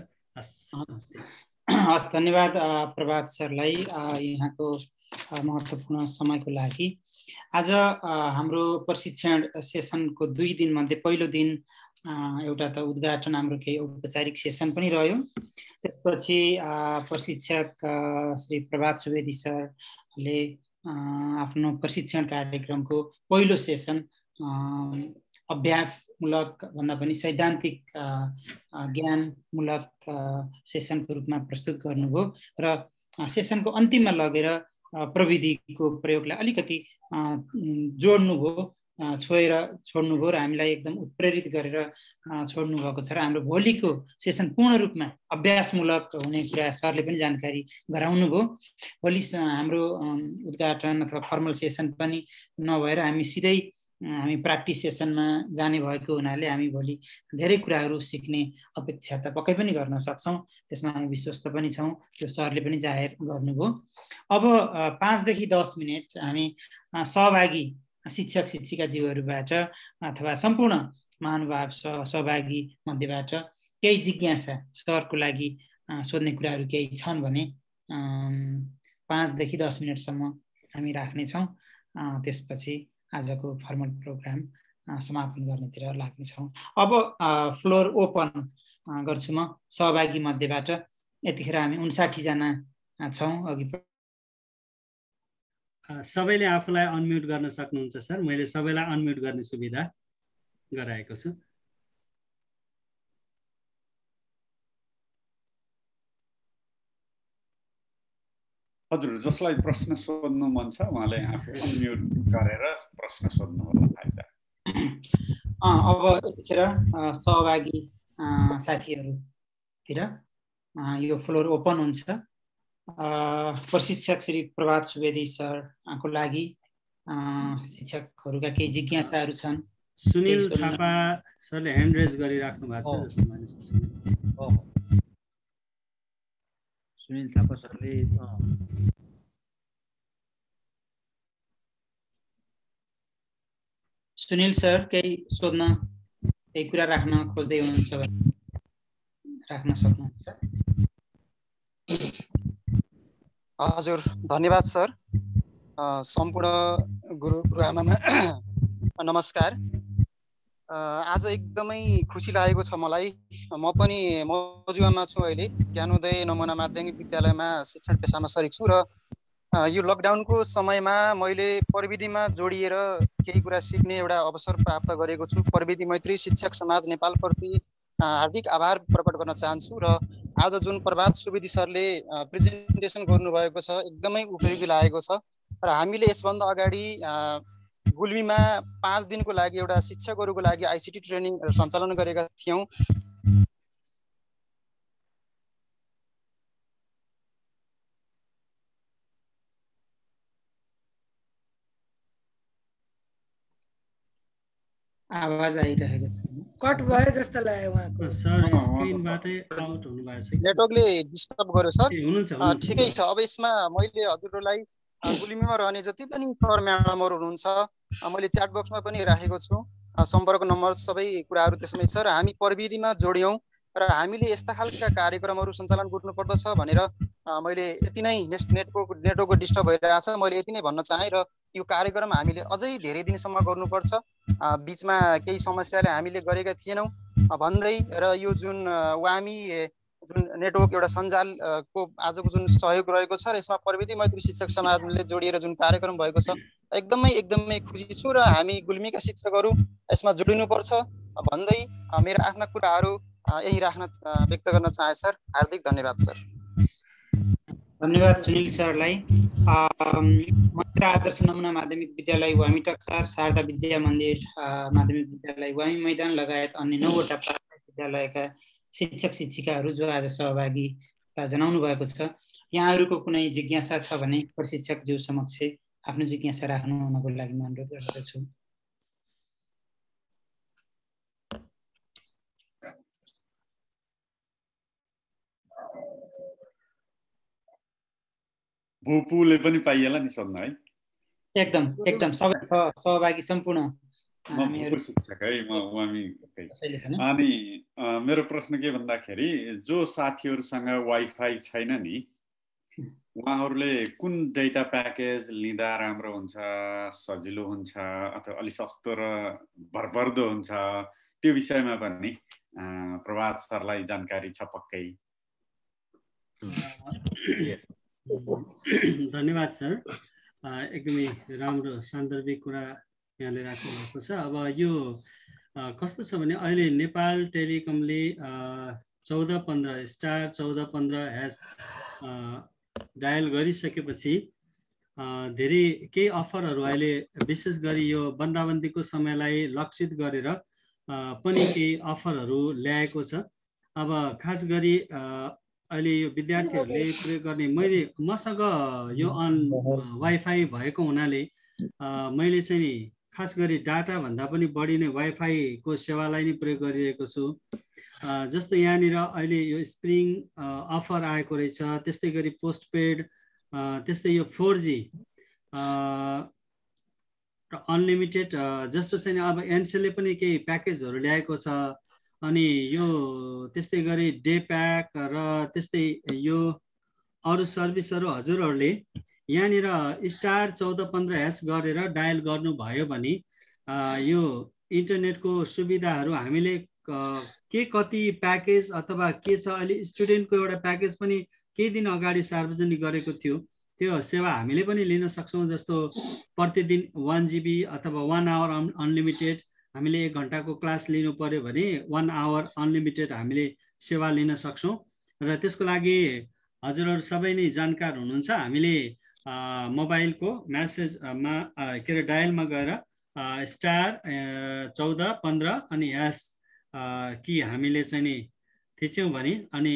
हस्, धन्यवाद प्रभात सरलाई यहाँको महत्त्वपूर्ण समयको लागि। आज हाम्रो प्रशिक्षण सेसनको 2 दिनमध्ये पहिलो दिन एउटा त उद्घाटन हाम्रो केही औपचारिक सेसन पनि रह्यो। त्यसपछि प्रशिक्षक श्री प्रभात सुवेदी सरले आफ्नो प्रशिक्षण कार्यक्रमको पहिलो सेसन अभ्यासमूलक भन्दा पनि सैद्धान्तिक ज्ञानमूलक सेसनको रूपमा प्रस्तुत गर्नुभयो र सेसनको अन्तिममा लगेर प्रविधिको प्रयोगलाई अलिकति जोड्नुभयो, छोड्नुभयो र हामीलाई एकदम उत्प्रेरित गरेर छोड्नु भएको छ र हाम्रो भोलिको सेसन पूर्ण रूपमा अभ्यासमूलक हुने कुरा सरले पनि जानकारी गराउनुभयो। भोलि हाम्रो उद्घाटन अथवा फर्मल सेसन पनि नभएर हामी प्र्याक्टिस सेसनमा जाने भएको हुनाले हामी भोलि धेरै कुराहरू सिक्ने अपेक्षा त पक्कै पनि गर्न सक्छौँ, त्यसमा हामी विश्वस्त पनि छौँ। त्यो सरले पनि जाहेर गर्नुभयो। अब 5 देखि 10 मिनट हामी सहभागी शिक्षक शिक्षिकाज्यूहरूबाट अथवा सम्पूर्ण महानुभाव सहभागी मध्येबाट केही जिज्ञासा सरको लागि सोध्ने कुराहरू केही छन् भने 5 देखि 10 मिनटसम्म हामी राख्नेछौँ। त्यसपछि आजको फर्मल प्रोग्राम समापन गर्नेतिर लाग्नेछौँ। अब फ्लोर ओपन गर्छु म सहभागी मध्येबाट। यतिखेर हामी 59 जना छौँ। अघि सबैले आफूलाई अनम्युट गर्न सक्नुहुन्छ सर। मैले सबैलाई अनम्युट गर्ने सुविधा गराएको छु। हजुर, जसलाई प्रश्न सोध्नु मन छ उहाँले आफू अनम्युट गरेर प्रश्न सोध्नु होला फाइदा। अब यतिखेर सहभागी साथीहरूतिर यो फ्लोर ओपन हुन्छ। प्रशिक्षक श्री प्रभात सुवेदी सरको लागि शिक्षकहरूका केही जिज्ञासाहरू छन्। सुनिल थापा सरले ह्यान्ड रेज गरिराख्नु भएको छ जस्तो मानिस। सुनिल थापा सरले सुनिल सर केही सोध्न, केही कुरा राख्न खोज्दै हुनुहुन्छ भने राख्न सक्नुहुन्छ। हजुर, धन्यवाद सर। सम्पूर्ण गुरुआमामा नमस्कार। आज एकदमै खुसी लागेको छ मलाई। म पनि मजुवामा छु अहिले। ज्ञानोदय नमुना माध्यमिक विद्यालयमा शिक्षण पेसामा सरिक छु र यो लकडाउनको समयमा मैले प्रविधिमा जोडिएर केही कुरा सिक्ने एउटा अवसर प्राप्त गरेको छु। प्रविधि मैत्री शिक्षक समाज नेपालप्रति हार्दिक आभार प्रकट गर्न चाहन्छु। र आज जुन प्रभात सुवेदी सरले प्रेजेन्टेसन गर्नुभएको छ एकदमै उपयोगी लागेको छ र हामीले यसभन्दा अगाडि गुल्मीमा 5 दिनको लागि एउटा शिक्षकहरूको लागि आइसिटी ट्रेनिङ सञ्चालन गरेका थियौँ। आवाज आइरहेको छ, कट भयो जस्तो लाग्यो उहाँको। सर स्क्रिनबाटै आउट हुनु भएको छ। नेटवर्कले डिस्टर्ब गर्यो सर। हुनुहुन्छ ठिकै छ। अब यसमा मैले हजुरहरूलाई गुल्मीमा रहने जति पनि सर म्याडमहरू हुनुहुन्छ मैले च्याट बक्समा पनि राखेको छु, सम्पर्क नम्बर सबै कुराहरू त्यसमै छ। र हामी प्रविधिमा जोड्यौँ र हामीले यस्ता खालका कार्यक्रमहरू सञ्चालन गर्नुपर्दछ भनेर मैले यति नै नेटवर्कको डिस्टर्ब भइरहेछ, मैले यति नै भन्न चाहेँ। र यो कार्यक्रम हामीले अझै धेरै दिनसम्म गर्नुपर्छ, बिचमा केही समस्याले हामीले गरेका थिएनौँ भन्दै, र यो जुन वामी जुन नेटवर्क एउटा सञ्जालको आजको जुन सहयोग रहेको छ र यसमा प्रविधि मैत्री शिक्षक समाजले जोडिएर जुन कार्यक्रम भएको छ एकदमै खुसी छु। र हामी गुल्मीका शिक्षकहरू यसमा जोडिनुपर्छ भन्दै मेरा आफ्ना कुराहरू यही राख्न व्यक्त गर्न चाहे सर। हार्दिक धन्यवाद सर। धन्यवाद सुनिल सरलाई। मन्त्र आदर्श नमुना माध्यमिक विद्यालय वामी टक्सार, शारदा विद्या मन्दिर माध्यमिक विद्यालय वामी मैदान लगायत अन्य 9वटा प्राथमिक विद्यालयका शिक्षक शिक्षिकाहरू जो आज सहभागिता जनाउनु भएको छ, यहाँहरूको कुनै जिज्ञासा छ भने प्रशिक्षकज्यू समक्ष आफ्नो जिज्ञासा राख्नु हुनको लागि म अनुरोध गर्दछु। भूपुले पनि पाइएला नि सोध्न है। एकदम सबै सहभागी सम्पूर्ण शिक्षक है, म वामी। अनि मेरो प्रश्न के भन्दाखेरि जो साथीहरूसँग वाइफाई छैन नि उहाँहरूले कुन डेटा प्याकेज लिँदा राम्रो हुन्छ, सजिलो हुन्छ अथवा अलि सस्तो र भरपर्दो हुन्छ, त्यो विषयमा पनि प्रभात सरलाई जानकारी छ पक्कै? धन्यवाद सर, एकदमै राम्रो सान्दर्भिक कुरा यहाँले राख्नु भएको छ। अब यो कस्तो छ भने अहिले नेपाल टेलिकमले 1415 स्टार 1415# डायल गरिसकेपछि धेरै केही अफरहरू अहिले विशेष गरी यो बन्दाबन्दीको समयलाई लक्षित गरेर पनि केही अफरहरू ल्याएको छ। अब खास गरी अहिले यो विद्यार्थीहरूले प्रयोग गर्ने, मसँग यो वाइफाई भएको हुनाले मैले चाहिँ नि खास गरी डाटा भन्दा पनि बढी नै वाइफाईको सेवालाई नै प्रयोग गरिरहेको छु। जस्तो यहाँनिर अहिले यो स्प्रिङ अफर आएको रहेछ, त्यस्तै गरी पोस्टपेड, त्यस्तै यो 4G अनलिमिटेड जस्तो चाहिँ अब एनसेलले पनि केही प्याकेजहरू ल्याएको छ। अनि यो त्यस्तै गरी डे प्याक र त्यस्तै यो अरू सर्भिसहरू हजुरहरूले यहाँनिर स्टार 1415# गरेर डायल गर्नुभयो भने यो इन्टरनेटको सुविधाहरू हामीले के कति प्याकेज अथवा के छ, अहिले स्टुडेन्टको एउटा प्याकेज पनि केही दिन अगाडि सार्वजनिक गरेको थियो, त्यो सेवा हामीले पनि लिन सक्छौँ। जस्तो प्रतिदिन 1 GB अथवा 1 आवर अनलिमिटेड, हामीले 1 घन्टाको क्लास लिनु पर्यो भने 1 आवर अनलिमिटेड हामीले सेवा लिन सक्छौँ। र त्यसको लागि हजुरहरू सबै नै जानकार हुनुहुन्छ। हामीले मोबाइलको म्यासेजमा के अरे डायलमा गएर स्टार 1415 अनि # कि हामीले चाहिँ नि थिच्यौँ भने अनि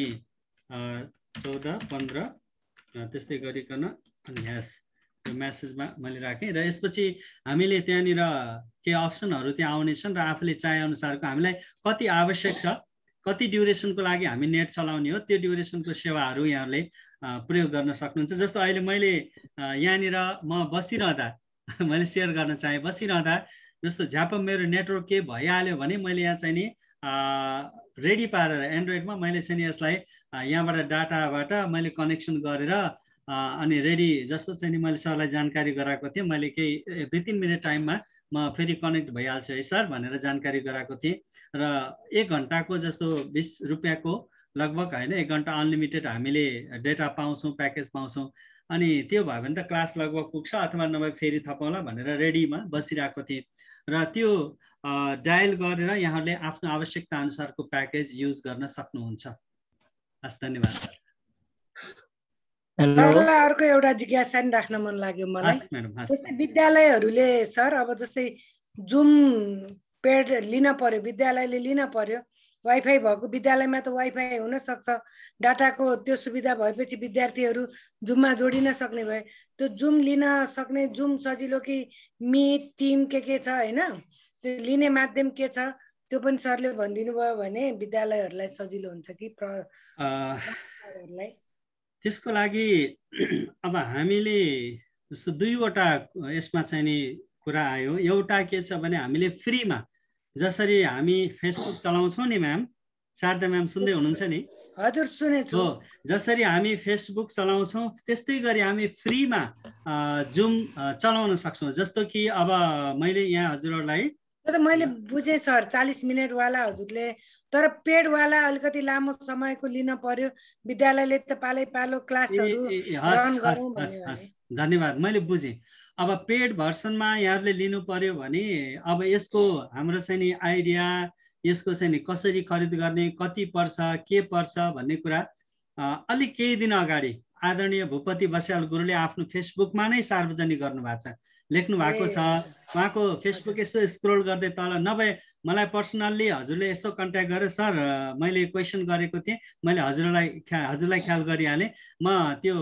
1415 त्यस्तै गरिकन अनि # यो म्यासेजमा मैले राखेँ। र यसपछि हामीले त्यहाँनिर के अप्सनहरू त्यहाँ आउनेछन् र आफूले चाहे अनुसारको हामीलाई कति आवश्यक छ, कति ड्युरेसनको लागि हामी नेट चलाउने हो, त्यो ड्युरेसनको सेवाहरू यहाँले प्रयोग गर्न सक्नुहुन्छ। जस्तो अहिले मैले यहाँनिर म बसिरहँदा मैले सेयर गर्न चाहेँ, बसिरहँदा जस्तो झ्याप मेरो नेटवर्क के भइहाल्यो भने मैले यहाँ चाहिँ नि रेडी पारेर एन्ड्रोइडमा मैले चाहिँ यसलाई यहाँबाट डाटाबाट मैले कनेक्सन गरेर अनि रेडी जस्तो चाहिँ नि मैले सरलाई जानकारी गराएको थिएँ। मैले केही 2-3 मिनट टाइममा म फेरि कनेक्ट भइहाल्छु है सर भनेर जानकारी गराएको थिएँ। र 1 घन्टाको जस्तो 20 रुपियाँको लगभग होइन, 1 घन्टा अनलिमिटेड हामीले डेटा पाउँछौँ, प्याकेज पाउँछौँ। अनि त्यो भयो भने त क्लास लगभग पुग्छ अथवा नभए फेरि थपौँला भनेर रेडीमा बसिरहेको थिएँ। र त्यो डायल गरेर यहाँहरूले आफ्नो आवश्यकता अनुसारको प्याकेज युज गर्न सक्नुहुन्छ। हस्, धन्यवाद। सरलाई अर्को एउटा जिज्ञासा नि राख्न मन लाग्यो मलाई। जस्तै विद्यालयहरूले सर अब जस्तै जुम पेड लिन पर्यो, विद्यालयले लिन पर्यो, वाइफाई भएको विद्यालयमा त वाइफाई हुन सक्छ, डाटाको त्यो सुविधा भएपछि विद्यार्थीहरू जुममा जोडिन सक्ने भए, त्यो जुम लिन सक्ने जुम सजिलो कि मिट टिम के छ हैन, त्यो लिने माध्यम के छ त्यो पनि सरले भनिदिनु भयो भने विद्यालयहरूलाई सजिलो हुन्छ कि त्यसको लागि अब हामीले जस्तो दुईवटा यसमा चाहिँ नि कुरा आयो। एउटा के छ भने हामीले फ्रीमा जसरी हामी फेसबुक चलाउँछौँ नि म्याम, शारदा म्याम सुन्दै हुनुहुन्छ नि? हजुर सुनेछु। हो, जसरी हामी फेसबुक चलाउँछौँ त्यस्तै गरी हामी फ्रीमा जुम चलाउन सक्छौँ। जस्तो कि अब मैले यहाँ हजुरहरूलाई मैले बुझेँ सर 40 मिनट वाला हजुरले, तर पेड वाला अलिकति लामो समयको लिन पर्यो, विद्यालयले त पालै पालो क्लासहरू रन गरौँ भन्ने। धन्यवाद, मैले बुझेँ। अब पेड भर्सनमा यहाँहरूले लिनु पर्यो भने अब यसको हाम्रो चाहिँ नि आइडिया, यसको चाहिँ नि कसरी खरिद गर्ने, कति पर्छ, के पर्छ भन्ने कुरा अलिक केही दिन अगाडि आदरणीय भूपति बस्याल गुरुले आफ्नो फेसबुकमा नै सार्वजनिक गर्नुभएको छ, लेख्नु भएको छ। उहाँको फेसबुक यसो स्क्रोल गर्दै तल, नभए मलाई पर्सनल्ली हजुरले यसो कन्ट्याक्ट गरेर सर मैले क्वेसन गरेको थिएँ, मैले हजुरलाई ख्याल गरिहालेँ, म त्यो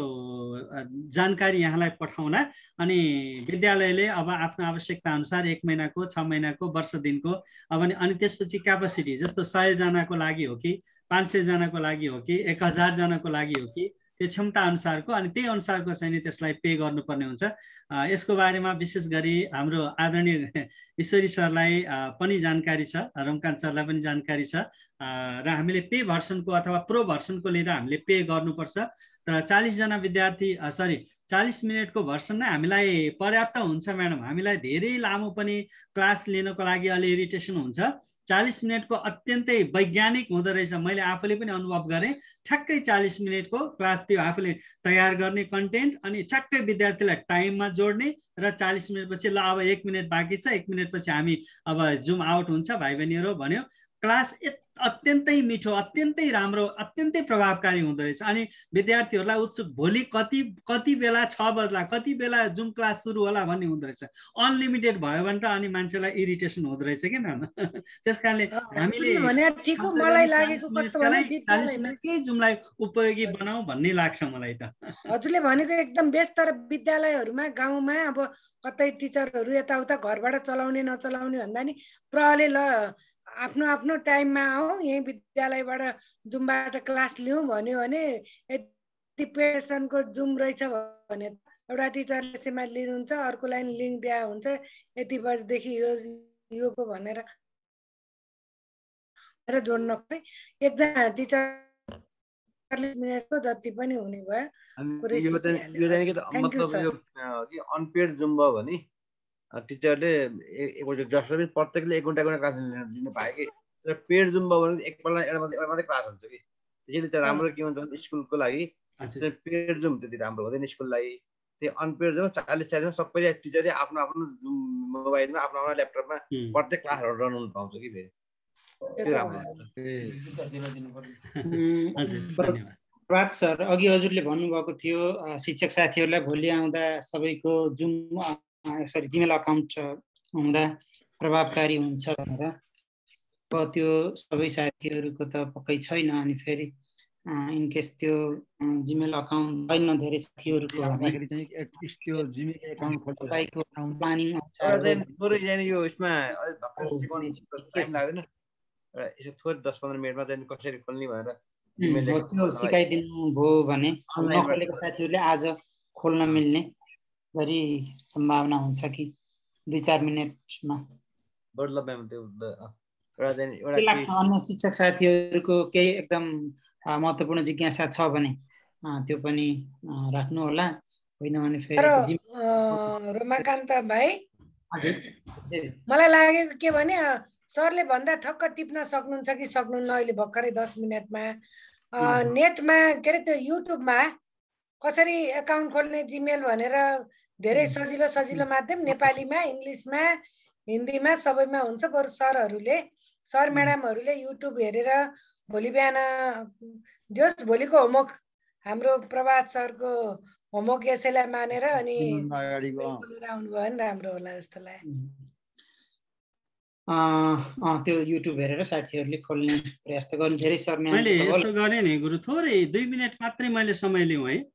जानकारी यहाँलाई पठाउला, अनि विद्यालयले अब आफ्नो आवश्यकता अनुसार 1 महिनाको, 6 महिनाको, वर्ष दिनको, अब अनि त्यसपछि क्यापासिटी जस्तो 100 जनाको लागि हो कि 500 जनाको लागि हो कि 1000 जनाको लागि हो कि त्यो क्षमता अनुसारको, अनि त्यही अनुसारको चाहिँ नि त्यसलाई पे गर्नुपर्ने हुन्छ। यसको बारेमा विशेष गरी हाम्रो आदरणीय ईश्वरी सरलाई पनि जानकारी छ, रमकान्त सरलाई पनि जानकारी छ, र हामीले पे भर्सनको अथवा प्रो भर्सनको लिएर हामीले पे गर्नुपर्छ। तर 40 जना विद्यार्थी 40 मिनटको भर्सन नै हामीलाई पर्याप्त हुन्छ म्याडम। हामीलाई धेरै लामो पनि क्लास लिनको लागि अलि इरिटेसन हुन्छ। 40 मिनटको अत्यन्तै वैज्ञानिक हुँदो रहेछ, मैले आफूले पनि अनुभव गरेँ। ठ्याक्कै 40 मिनटको क्लास त्यो आफूले तयार गर्ने कन्टेन्ट, अनि ठ्याक्कै विद्यार्थीलाई टाइममा जोड्ने, र 40 मिनटपछि ल अब 1 मिनट बाँकी छ, 1 मिनटपछि हामी अब जुम आउट हुन्छ भाइ बहिनीहरू भन्यो। क्लास अत्यन्तै मिठो, अत्यन्तै राम्रो, अत्यन्तै प्रभावकारी हुँदो रहेछ। अनि विद्यार्थीहरूलाई उत्सुक, भोलि कति बेला 6 बज्ला, कति बेला जुम क्लास सुरु होला भन्ने हुँदो रहेछ। अनलिमिटेड भयो भने त अनि मान्छेलाई इरिटेसन हुँदो रहेछ कि म्याम। त्यस कारणले हामीले 40 मिनटकै जुमलाई उपयोगी बनाऊ भन्ने लाग्छ मलाई त। हजुरले भनेको एकदम बेस्ट, तर विद्यालयहरूमा गाउँमा अब कतै टिचरहरू यताउता घरबाट चलाउने नचलाउने भन्दा नि प्रहले ल आफ्नो आफ्नो टाइममा आऊ, यही विद्यालयबाट जुमबाट क्लास लिउँ भन्यो भने, यति पेसनको जुम रहेछ भने एउटा टिचरले सेमा लिनुहुन्छ, अर्को लाइन लिङ्क दिया हुन्छ, यति बजेदेखि योको भनेर जोड्न खोइ एकजना टिचर 40 मिनटको जति पनि हुने भयो। मतलब यो कि अनपेड जुम भयो भने टिचरले जसरी प्रत्येकले 1 घण्टा क्लास लिन पाए कि, तर पेड जुम भयो भने एकपल्ट एउटा मात्रै क्लास हुन्छ कि। त्यसैले चाहिँ राम्रो के हुन्छ भने स्कुलको लागि पेड जुम त्यति राम्रो हुँदैन स्कुललाई। त्यो अनपेड जुम 40 सबैले टिचरले आफ्नो आफ्नो मोबाइलमा, आफ्नो आफ्नो ल्यापटपमा प्रत्येक क्लासहरू रन हुन पाउँछ कि फेरि। प्रभात सर, अघि हजुरले भन्नुभएको थियो शिक्षक साथीहरूलाई भोलि आउँदा सबैको जुम जिमेल अकाउन्ट हुँदा प्रभावकारी हुन्छ भनेर। अब त्यो सबै साथीहरूको त पक्कै छैन, अनि फेरि इनकेस त्यो जिमेल अकाउन्ट छैन धेरै साथीहरूको भन्दाखेरि चाहिँ एटलिस्ट त्यो जिमेल अकाउन्ट तपाईँको प्लानिङ थोरै यानी यो यसमा टाइम लाग्दैन, यसो थोरै 10-15 मिनेटमा चाहिँ कसरी खोल्ने भनेर त्यो सिकाइदिनु भयो भने नखोलेको साथीहरूले आज खोल्न मिल्ने गरी सम्भावना हुन्छ कि 2-4 मिनेटमा। अन्य शिक्षक साथीहरूको केही एकदम महत्त्वपूर्ण जिज्ञासा छ भने त्यो पनि राख्नु होला, होइन भने फेरि। रमाकान्त भाइ, मलाई लागेको के भने सरले भन्दा ठक्क टिप्न सक्नुहुन्छ कि सक्नुहुन्न अहिले भर्खरै 10 मिनटमा नेटमा के अरे त्यो युट्युबमा कसरी एकाउन्ट खोल्ने जिमेल भनेर धेरै सजिलो सजिलो माध्यम नेपालीमा, इङ्ग्लिसमा, हिन्दीमा सबैमा हुन्छ। बरु सर म्याडमहरूले युट्युब हेरेर भोलि बिहान दियोस्, भोलिको होमवर्क हाम्रो प्रभात सरको होमवर्क यसैलाई मानेर अनि आउनुभयो भने राम्रो होला जस्तो लाग्यो। त्यो युट्युब हेरेर साथीहरूले खोल्ने प्रयास त गर्नु। धेरै सर मैले यसो गरेँ नि गुरु, थोरै 2 मिनेट मात्रै मैले समय लिउँ है।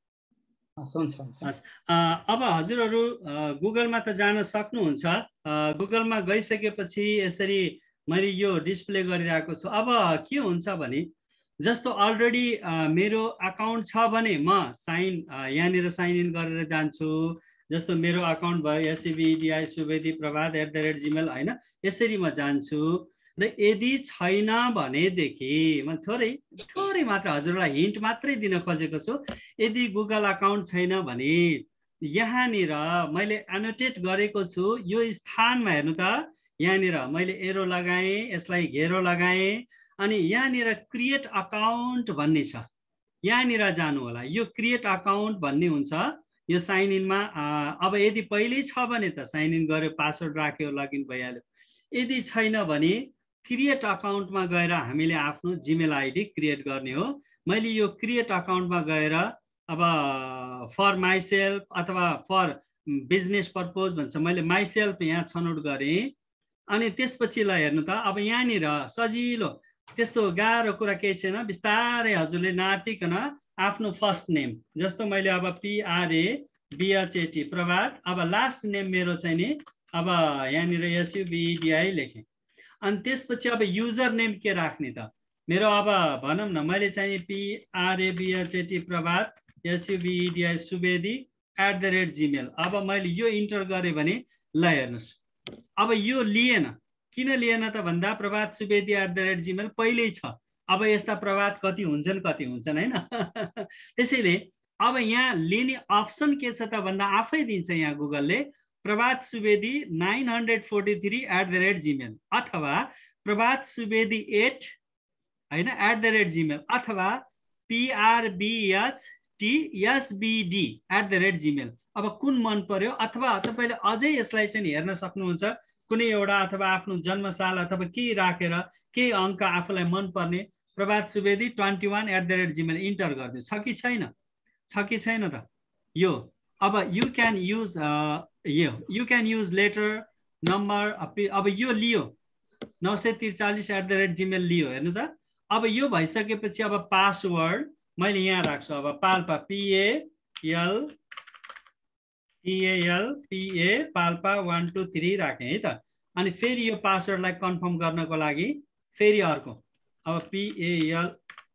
अब हजुरहरू गुगलमा त जान सक्नुहुन्छ। गुगलमा गइसकेपछि यसरी मैले यो डिस्प्ले गरिरहेको छु। अब के हुन्छ भने जस्तो अलरेडी मेरो अकाउन्ट छ भने म यहाँनिर साइन इन गरेर जान्छु। जस्तो मेरो अकाउन्ट भयो SCBDI सुवेदी प्रभात @gmail होइन, यसरी म जान्छु। र यदि छैन भनेदेखि म थोरै मात्र हजुरलाई हिन्ट मात्रै दिन खोजेको छु। यदि गुगल अकाउन्ट छैन भने यहाँनिर मैले एनोटेट गरेको छु यो स्थानमा हेर्नु त, यहाँनिर मैले एरो लगाएँ, यसलाई घेरो लगाएँ, अनि यहाँनिर क्रिएट अकाउन्ट भन्ने छ, यहाँनिर जानु होला। यो क्रिएट अकाउन्ट भन्ने हुन्छ यो साइन इनमा। अब यदि पहिल्यै छ भने त साइन इन गर्यो, पासवर्ड राख्यो, लगइन भइहाल्यो। यदि छैन भने क्रिएट अकाउन्टमा गएर हामीले आफ्नो जीमेल आइडी क्रिएट गर्ने हो। मैले यो क्रिएट अकाउन्टमा गएर अब फर माइसेल्फ अथवा फर बिजनेस पर्पज भन्छ, मैले माइसेल्फ यहाँ छनौट गरेँ। अनि त्यसपछि ल हेर्नु त, अब यहाँनिर सजिलो, त्यस्तो गाह्रो कुरा केही छैन। बिस्तारै हजुरले नातिकन आफ्नो फर्स्ट नेम, जस्तो मैले अब PRABHAT प्रभात, अब लास्ट नेम मेरो चाहिँ नि अब यहाँनिर SUBEDI लेखेँ। अनि त्यसपछि अब युजर नेम के राख्ने त, मेरो अब भनौँ न मैले चाहिँ PRABHAT प्रभात SUBEDI सुवेदी @gmail। अब मैले यो इन्टर गरेँ भने ल हेर्नुहोस्, अब यो लिएन। किन लिएन त भन्दा प्रभात सुवेदी @gmail पहिल्यै छ। अब यस्ता प्रभात कति हुन्छन् होइन। त्यसैले अब यहाँ लिने अप्सन के छ त भन्दा आफै दिन्छ यहाँ गुगलले, प्रभात सुवेदी 943 @gmail अथवा प्रभात सुवेदी 8 होइन @gmail अथवा PRBHTSBD @gmail। अब कुन मन पर्यो, अथवा तपाईँले अझै यसलाई चाहिँ हेर्न सक्नुहुन्छ कुनै एउटा, अथवा आफ्नो जन्मसाल अथवा के राखेर केही अङ्क आफूलाई मन पर्ने प्रभात सुवेदी 21 @gmail इन्टर गरिदियो। छ कि छैन त यो। अब you can use letter number. अब यो लियो 943 @gmail लियो, हेर्नु त। अब यो भइसकेपछि अब पासवर्ड मैले यहाँ राख्छु। अब पाल्पा PALPA पाल्पा 1 2 3 राखेँ है त। अनि फेरि यो पासवर्डलाई कन्फर्म गर्नको लागि फेरि अर्को, अब PALPA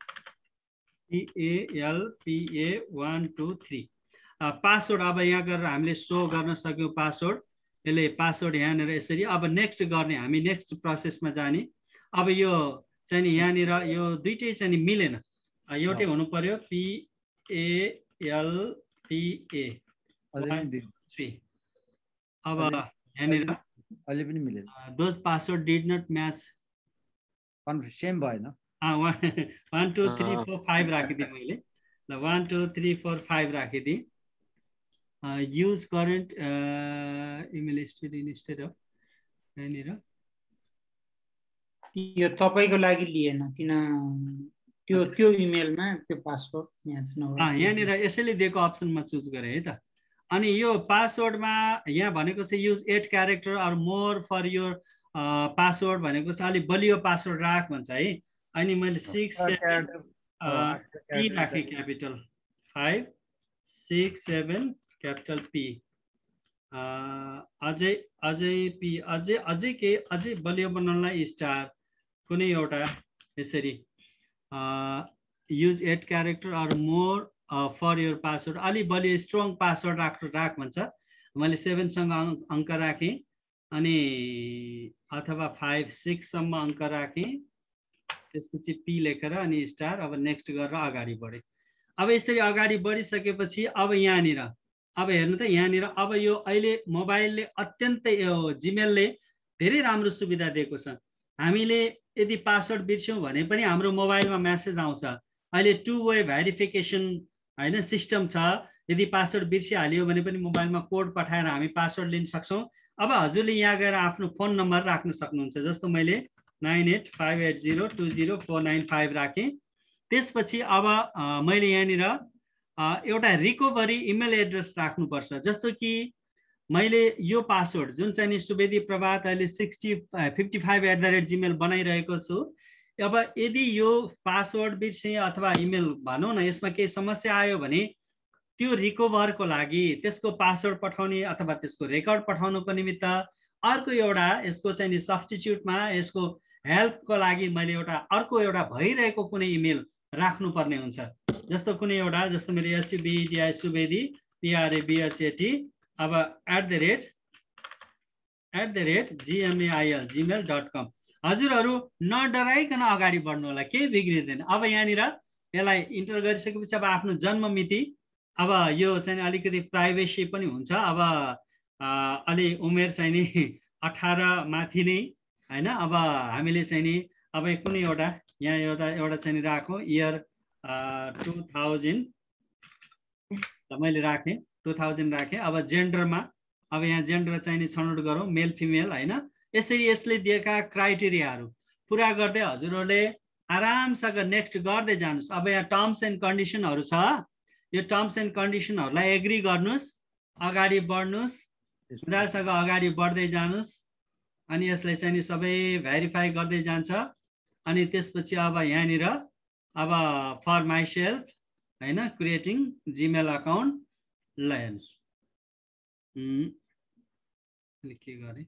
1 2 3 पासवर्ड। अब यहाँ गरेर हामीले सो गर्न सक्यौँ पासवर्ड। यसले पासवर्ड यहाँनिर यसरी। अब नेक्स्ट गर्ने, हामी नेक्स्ट प्रोसेसमा जाने। अब यो चाहिँ नि यहाँनिर यो दुइटै चाहिँ नि मिलेन, एउटै हुनु पर्यो PALPA 1 2 3। अब यहाँनिर अहिले पनि मिलेन। Those password did not match, same भएन। 1 2 3 4 5 राखिदिएँ मैले। ल 1 2 3 4 5 राखिदिएँ। Use current email instead of यहाँनिर यो तपाईँको लागि लिएन, किन त्यो इमेलमा त्यो पासवर्ड म्याच नभयो। यहाँनिर यसैले दिएको अप्सनमा चुज गरेँ है त। अनि यो पासवर्डमा यहाँ भनेको चाहिँ use 8 character or more for your password भनेको चाहिँ अलिक बलियो पासवर्ड राख भन्छ है। अनि मैले 6 7 P राखेँ, क्यापिटल 5 6 7 क्यापिटल P, अझै P, अझै बलियो बनाउनलाई स्टार कुनै एउटा यसरी use 8 character or more for your password, अलिक बलियो स्ट्रङ पासवर्ड राख भन्छ। मैले 7 सँग अङ्क राखेँ, अनि अथवा 5 6 सम्म अङ्क राखेँ, त्यसपछि P लेखेर अनि स्टार। अब नेक्स्ट गरेर अगाडि बढेँ। अब यसरी अगाडि बढिसकेपछि अब यहाँनिर अब हेर्नु त, यहाँनिर अब यो अहिले मोबाइलले अत्यन्तै जिमेलले धेरै राम्रो सुविधा दिएको छ। हामीले यदि पासवर्ड बिर्स्यौँ भने पनि हाम्रो मोबाइलमा मेसेज आउँछ। अहिले 2 वे भेरिफिकेसन होइन सिस्टम छ। यदि पासवर्ड बिर्सिहाल्यो भने पनि मोबाइलमा कोड पठाएर हामी पासवर्ड लिन सक्छौँ। अब हजुरले यहाँ गएर आफ्नो फोन नम्बर राख्न सक्नुहुन्छ। जस्तो मैले 9858020495 राखेँ। त्यसपछि अब मैले यहाँनिर एउटा रिकभरी इमेल एड्रेस राख्नुपर्छ। जस्तो कि मैले यो पासवर्ड जुन चाहिँ नि सुवेदी प्रभात अहिले 55@gmail बनाइरहेको छु, अब यदि यो पासवर्ड बिर्सेँ अथवा इमेल भनौँ न यसमा केही समस्या आयो भने त्यो रिकभरको लागि त्यसको पासवर्ड पठाउने अथवा त्यसको रेकर्ड पठाउनुको निमित्त अर्को एउटा यसको चाहिँ नि सब्स्टिट्युटमा यसको हेल्पको लागि मैले एउटा अर्को एउटा भइरहेको कुनै इमेल राख्नुपर्ने हुन्छ। जस्तो कुनै एउटा जस्तो मेरो SUBEDI सुवेदी PRABHAT अब @gmail.com। हजुरहरू नडराइकन अगाडि बढ्नु होला, केही बिग्रिँदैन। अब यहाँनिर यसलाई इन्टर गरिसकेपछि अब आफ्नो जन्म मिति, अब यो चाहिँ अलिकति प्राइभेसी पनि हुन्छ। अब अलि उमेर चाहिँ नि 18 माथि नै हैन। अब हामीले चाहिँ नि अब कुनै एउटा यहाँ एउटा चाहिँ नि राखौँ इयर 2000 मैले राखेँ 2000 राखेँ। अब जेन्डरमा अब यहाँ जेन्डर चाहिँ नि छनौट गरौँ मेल फिमेल हैन। यसरी यसले दिएका क्राइटेरियाहरू पुरा गर्दै हजुरहरूले आरामसँग नेक्स्ट गर्दै जानुहोस्। अब यहाँ टर्म्स एन्ड कन्डिसनहरू छ, यो टर्म्स एन्ड कन्डिसनहरूलाई एग्री गर्नुहोस्, अगाडि बढ्नुहोस्, मजासँग अगाडि बढ्दै जानुहोस्। अनि यसलाई चाहिँ नि सबै भेरिफाई गर्दै जान्छ। अनि त्यसपछि अब यहाँनिर अब फर माइ सेल्फ हैन क्रिएटिङ जीमेल अकाउन्ट ल हेर्नुहोस् के गरेँ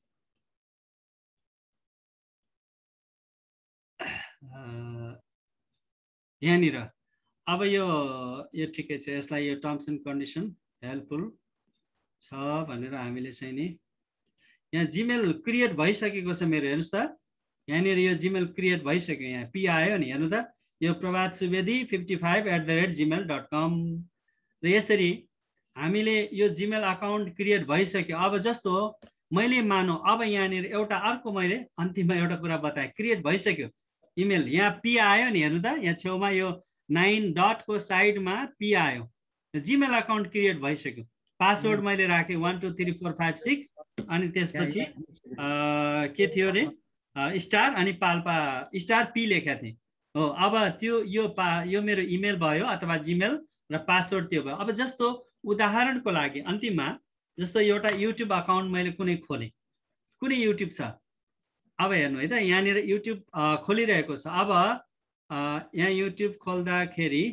यहाँनिर अब यो ठिकै छ। यसलाई यो टर्म्स एन्ड कन्डिसन हेल्पफुल छ भनेर हामीले चाहिँ नि यहाँ जीमेल क्रिएट भइसकेको छ मेरो। हेर्नुहोस् त यहाँनिर यो जीमेल क्रिएट भइसक्यो, यहाँ पी आयो नि हेर्नु त, यो प्रभात सुवेदी 55@gmail.com। र यसरी हामीले यो जीमेल अकाउन्ट क्रिएट भइसक्यो। अब जस्तो मैले मानौँ अब यहाँनिर एउटा अर्को मैले अन्तिममा एउटा कुरा बताएँ, क्रिएट भइसक्यो इमेल, यहाँ पी आयो नि हेर्नु त, यहाँ छेउमा यो 9 डटको साइडमा पी आयो, जीमेल अकाउन्ट क्रिएट भइसक्यो। पासवर्ड मैले राखेँ 1 2 3 4 5 6 अनि त्यसपछि के थियो अरे स्टार अनि पाल्पा स्टार पी लेखेको थिएँ हो। अब त्यो यो मेरो इमेल भयो अथवा जीमेल र पासवर्ड त्यो भयो। अब जस्तो उदाहरणको लागि अन्तिममा जस्तो एउटा युट्युब अकाउन्ट मैले कुनै खोलेँ, कुनै युट्युब छ। अब हेर्नु है त यहाँनिर युट्युब खोलिरहेको छ। अब यहाँ युट्युब खोल्दाखेरि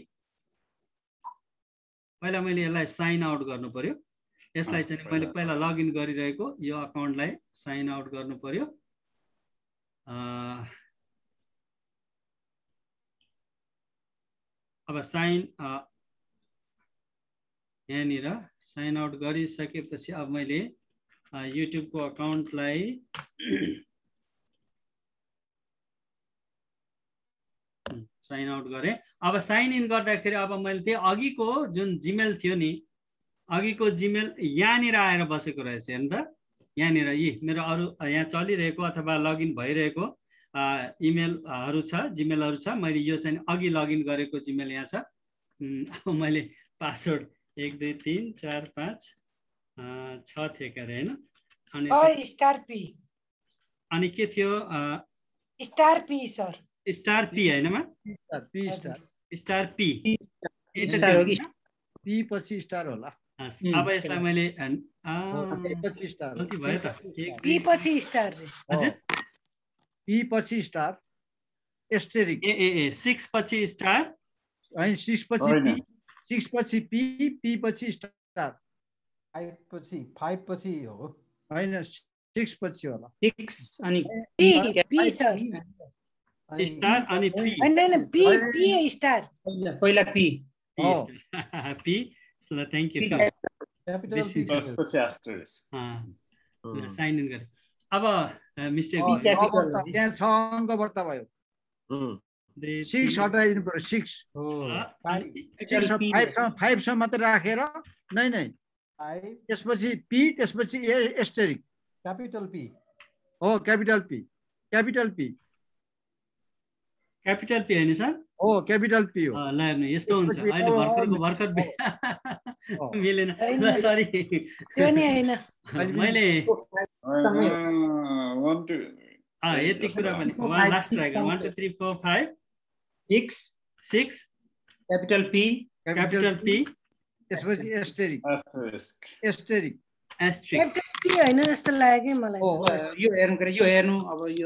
पहिला मैले यसलाई साइन आउट गर्नु पर्यो। यसलाई चाहिँ मैले पहिला लगइन गरिरहेको यो अकाउन्टलाई साइन आउट गर्नु पर्यो। अब साइन यहाँनिर साइन आउट गरिसकेपछि अब मैले युट्युबको अकाउन्टलाई साइन आउट गरेँ। अब साइन इन गर्दाखेरि अब मैले त्यो अघिको जुन जीमेल थियो नि, अघिको जीमेल यहाँनिर आएर बसेको रहेछ। हेर्नु त यहाँनिर यी मेरो अरू यहाँ चलिरहेको अथवा लगइन भइरहेको इमेलहरू छ, जिमेलहरू छ। मैले यो चाहिँ अघि लगइन गरेको जिमेल यहाँ छ। अब मैले पासवर्ड 1 2 3 4 5 6 थियो के अरे होइन। अनि स्टार पी अनि के थियो star P sir, star P हैन स्टार पी पी पछि स्टार होला। अब यसलाई मैले पछि स्टार भयो त पी पछि स्टार हजुर पी पछि स्टार एस्टेरिक ए 6 पछि स्टार हैन 6 पछि पी 6 पछि पी पी पछि स्टार 5 पछि हो हैन 6 पछि होला 6 अनि पी सर स्टार अनि पी हैन पी पी स्टार पहिला पी हो पी ल थ्यांक यू क्यापिटल पी त्यसपछि एस्टरिस्क साइन इन गरे। अब मिस्टेक त्यहाँ 6 अङ्क बढ्ता भयो 6 हटाइदिनु पर्यो 6 5 सम्म मात्र राखेर नै त्यसपछि पी त्यसपछि एस्टेरिक क्यापिटल पी हो क्यापिटल पी हैन सर हो क्यापिटल पी हो। ल हेर्नु यस्तो हुन्छ अहिले भर्खर मिलेन ल सरी त्यो नि हैन मैले 1 2 यति कुरा पनि 1 last try 1 2 3 4 5 6 capital P capital P त्यसपछि एस्टेरिक एस्टेरिक पी हैन जस्तो लाग्यो कि मलाई। यो हेर्नु पर्यो, यो हेर्नु। अब यो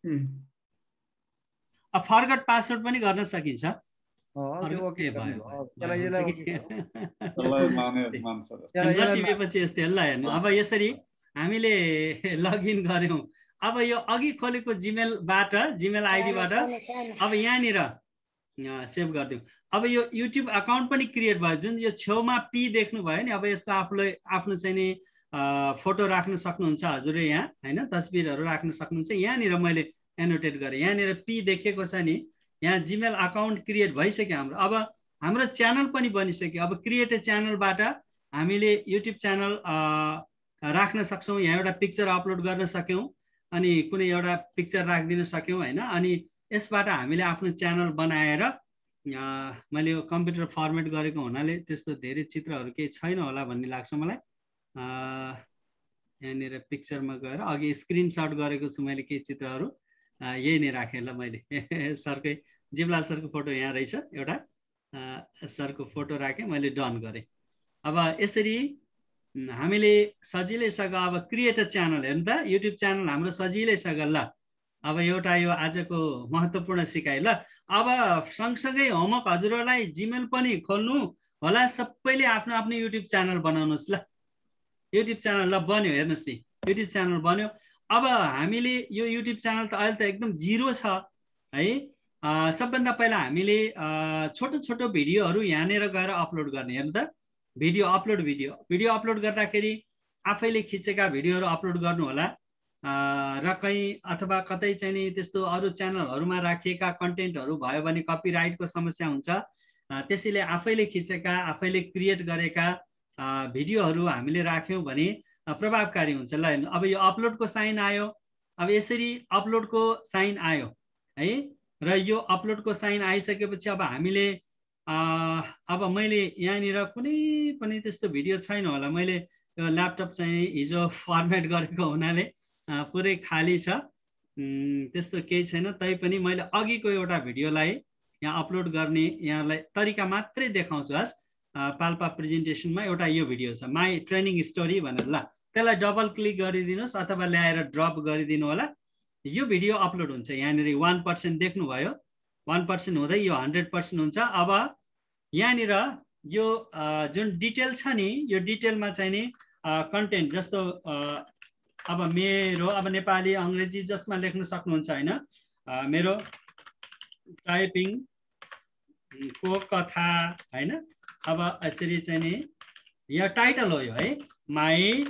फरगट पासवर्ड पनि गर्न सकिन्छ। पछि यस्तो हेर्नु। अब यसरी हामीले लगइन गर्यौं। अब यो अघि खोलेको जिमेलबाट, जिमेल आइडीबाट अब यहाँनिर सेभ गरिदिउँ। अब यो युट्युब अकाउन्ट पनि क्रिएट भयो, जुन यो छेउमा पी देख्नु भयो नि। अब यसको आफूले आफ्नो चाहिँ नि फोटो राख्न सक्नुहुन्छ हजुरले यहाँ, हैन, तस्बिरहरू राख्न सक्नुहुन्छ। यहाँनिर मैले एनोटेट गरेँ, यहाँनिर पी देखेको छ नि, यहाँ जिमेल अकाउन्ट क्रिएट भइसक्यो हाम्रो। अब हाम्रो च्यानल पनि बनिसक्यो। अब क्रिएट ए च्यानलबाट हामीले युट्युब च्यानल राख्न सक्छौँ। यहाँ एउटा पिक्चर अपलोड गर्न सक्यौँ, अनि कुनै एउटा पिक्चर राखिदिन सक्यौँ, हैन। अनि यसबाट हामीले आफ्नो च्यानल बनाएर, मैले यो कम्प्युटर फर्मेट गरेको हुनाले त्यस्तो धेरै चित्रहरू केही छैन होला भन्ने लाग्छ मलाई। यहाँनिर पिक्चरमा गएर अघि स्क्रिनसट गरेको छु मैले केही चित्रहरू, यही नै राखेँ ल मैले। सरकै जीवलाल सरको फोटो यहाँ रहेछ, एउटा सरको फोटो राखेँ मैले, डन गरेँ। अब यसरी हामीले सजिलैसँग अब क्रिएट अ च्यानल, हेर्नु त युट्युब च्यानल हाम्रो सजिलैसँग। ल अब एउटा यो आजको महत्त्वपूर्ण सिकाइ। ल अब सँगसँगै होमवर्क हजुरहरूलाई जिमेल पनि खोल्नु होला, सबैले आफ्नो आफ्नो युट्युब च्यानल बनाउनुहोस्। ल युट्युब च्यानल ल बन्यो, हेर्नुहोस् नि युट्युब च्यानल बन्यो। अब हामीले यो युट्युब च्यानल त अहिले त एकदम जिरो छ है। सबभन्दा पहिला हामीले छोटो छोटो भिडियोहरू यहाँनिर गएर अपलोड गर्ने। हेर्नु त भिडियो अपलोड गर्दाखेरि आफैले खिचेका भिडियोहरू अपलोड गर्नु होला। र कहीँ अथवा कतै चाहिँ नि त्यस्तो अरू च्यानलहरूमा राखिएका कन्टेन्टहरू भयो भने कपिराइटको समस्या हुन्छ। त्यसैले आफैले खिचेका, आफैले क्रिएट गरेका भिडियोहरू हामीले राख्यौँ भने प्रभावकारी हुन्छ। ल अब यो अपलोडको साइन आयो। अब यसरी अपलोडको साइन आयो है। र यो अपलोडको साइन आइसकेपछि अब हामीले अब मैले यहाँनिर कुनै पनि त्यस्तो भिडियो छैन होला। मैले यो ल्यापटप चाहिँ हिजो फर्मेट गरेको हुनाले पुरै खाली छ, त्यस्तो केही छैन। तैपनि मैले अघिको एउटा भिडियोलाई यहाँ अपलोड गर्ने यहाँलाई तरिका मात्रै देखाउँछु। हस्, पाल्पा प्रेजेन्टेसनमा एउटा यो भिडियो छ, माई ट्रेनिङ स्टोरी भनेर। ल त्यसलाई डबल क्लिक गरिदिनुहोस् अथवा ल्याएर ड्रप गरिदिनु होला। यो भिडियो अपलोड हुन्छ। यहाँनिर 1% देख्नुभयो, 1% हुँदै यो 100% हुन्छ। अब यहाँनिर यो जुन डिटेल छ नि, यो डिटेलमा चाहिँ नि कन्टेन्ट जस्तो अब मेरो अब नेपाली अङ्ग्रेजी जसमा लेख्न सक्नुहुन्छ होइन। मेरो टाइपिङ को कथा होइन। अब यसरी चाहिँ नि यहाँ टाइटल हो यो है, माई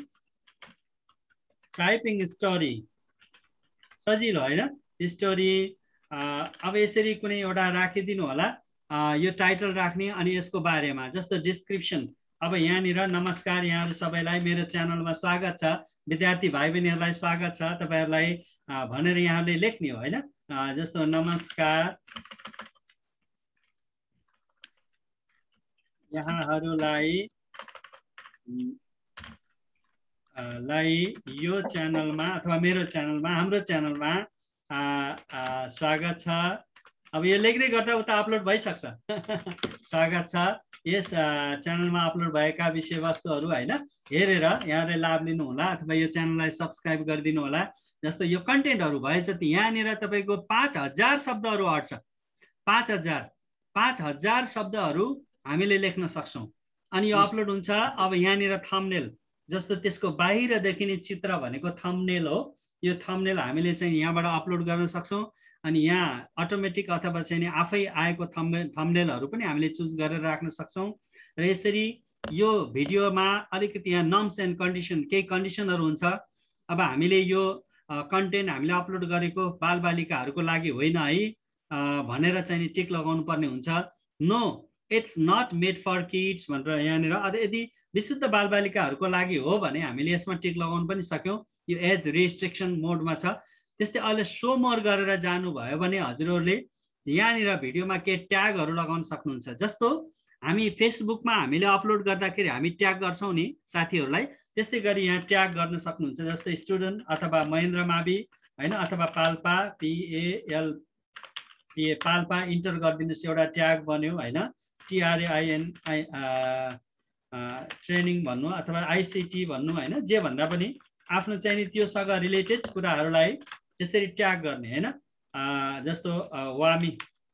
टाइपिङ स्टोरी। सजिलो होइन स्टोरी। अब यसरी कुनै एउटा राखिदिनु होला, यो टाइटल राख्ने। अनि यसको बारेमा जस्तो डिस्क्रिप्सन। अब यहाँनिर नमस्कार यहाँहरू सबैलाई, मेरो च्यानलमा स्वागत छ, विद्यार्थी भाइ बहिनीहरूलाई स्वागत छ तपाईँहरूलाई भनेर यहाँले लेख्ने हो होइन। जस्तो नमस्कार यहाँहरूलाई यो च्यानलमा अथवा मेरो च्यानलमा, हाम्रो च्यानलमा स्वागत छ। अब यो लेख्दै गर्दा उता अपलोड भइसक्छ। स्वागत छ, यस च्यानलमा अपलोड भएका विषयवस्तुहरू होइन हेरेर यहाँले लाभ लिनु होला अथवा यो च्यानललाई सब्सक्राइब गरिदिनु होला। जस्तो यो कन्टेन्टहरू भए जति यहाँनिर तपाईँको 5000 शब्दहरू अट्छ। 5000 शब्दहरू हामीले लेख्न सक्छौँ। अनि यो अपलोड हुन्छ। अब यहाँनिर थम्बनेल, जस्तो त्यसको बाहिर देखिने चित्र भनेको थम्बनेल हो। यो थम्बनेल हामीले चाहिँ यहाँबाट अपलोड गर्न सक्छौँ। अनि यहाँ अटोमेटिक अथवा चाहिँ आफै आएको थम्बनेलहरू पनि हामीले चुज गरेर राख्न सक्छौँ। र यसरी यो भिडियोमा अलिकति यहाँ नर्म्स एन्ड कन्डिसन, केही कन्डिसनहरू हुन्छ। अब हामीले यो कन्टेन्ट हामीले अपलोड गरेको बालबालिकाहरूको लागि होइन है भनेर चाहिँ टिक लगाउनु पर्ने हुन्छ। No it's not made for kids भनेर यहाँनिर। यदि विशुद्ध बालबालिकाहरूको लागि हो भने हामीले यसमा टिक लगाउनु पनि सक्यौँ। यो एज रेस्ट्रिक्सन मोडमा छ। त्यस्तै अहिले सो मोर गरेर जानुभयो भने हजुरहरूले यहाँनिर भिडियोमा के ट्यागहरू लगाउन सक्नुहुन्छ। जस्तो हामी फेसबुकमा हामीले अपलोड गर्दाखेरि हामी ट्याग गर्छौँ नि साथीहरूलाई, त्यस्तै गरी यहाँ ट्याग गर्न सक्नुहुन्छ। जस्तै स्टुडेन्ट अथवा महेन्द्र मावि होइन, अथवा पाल्पा पाल्पा इन्टर गरिदिनुहोस्, एउटा ट्याग बन्यो होइन। TRAINI ट्रेनिङ भन्नु अथवा ICT भन्नु हैन, जे भन्दा पनि आफ्नो चाहिँ त्योसँग रिलेटेड कुराहरूलाई यसरी ट्याग गर्ने हैन। जस्तो वामी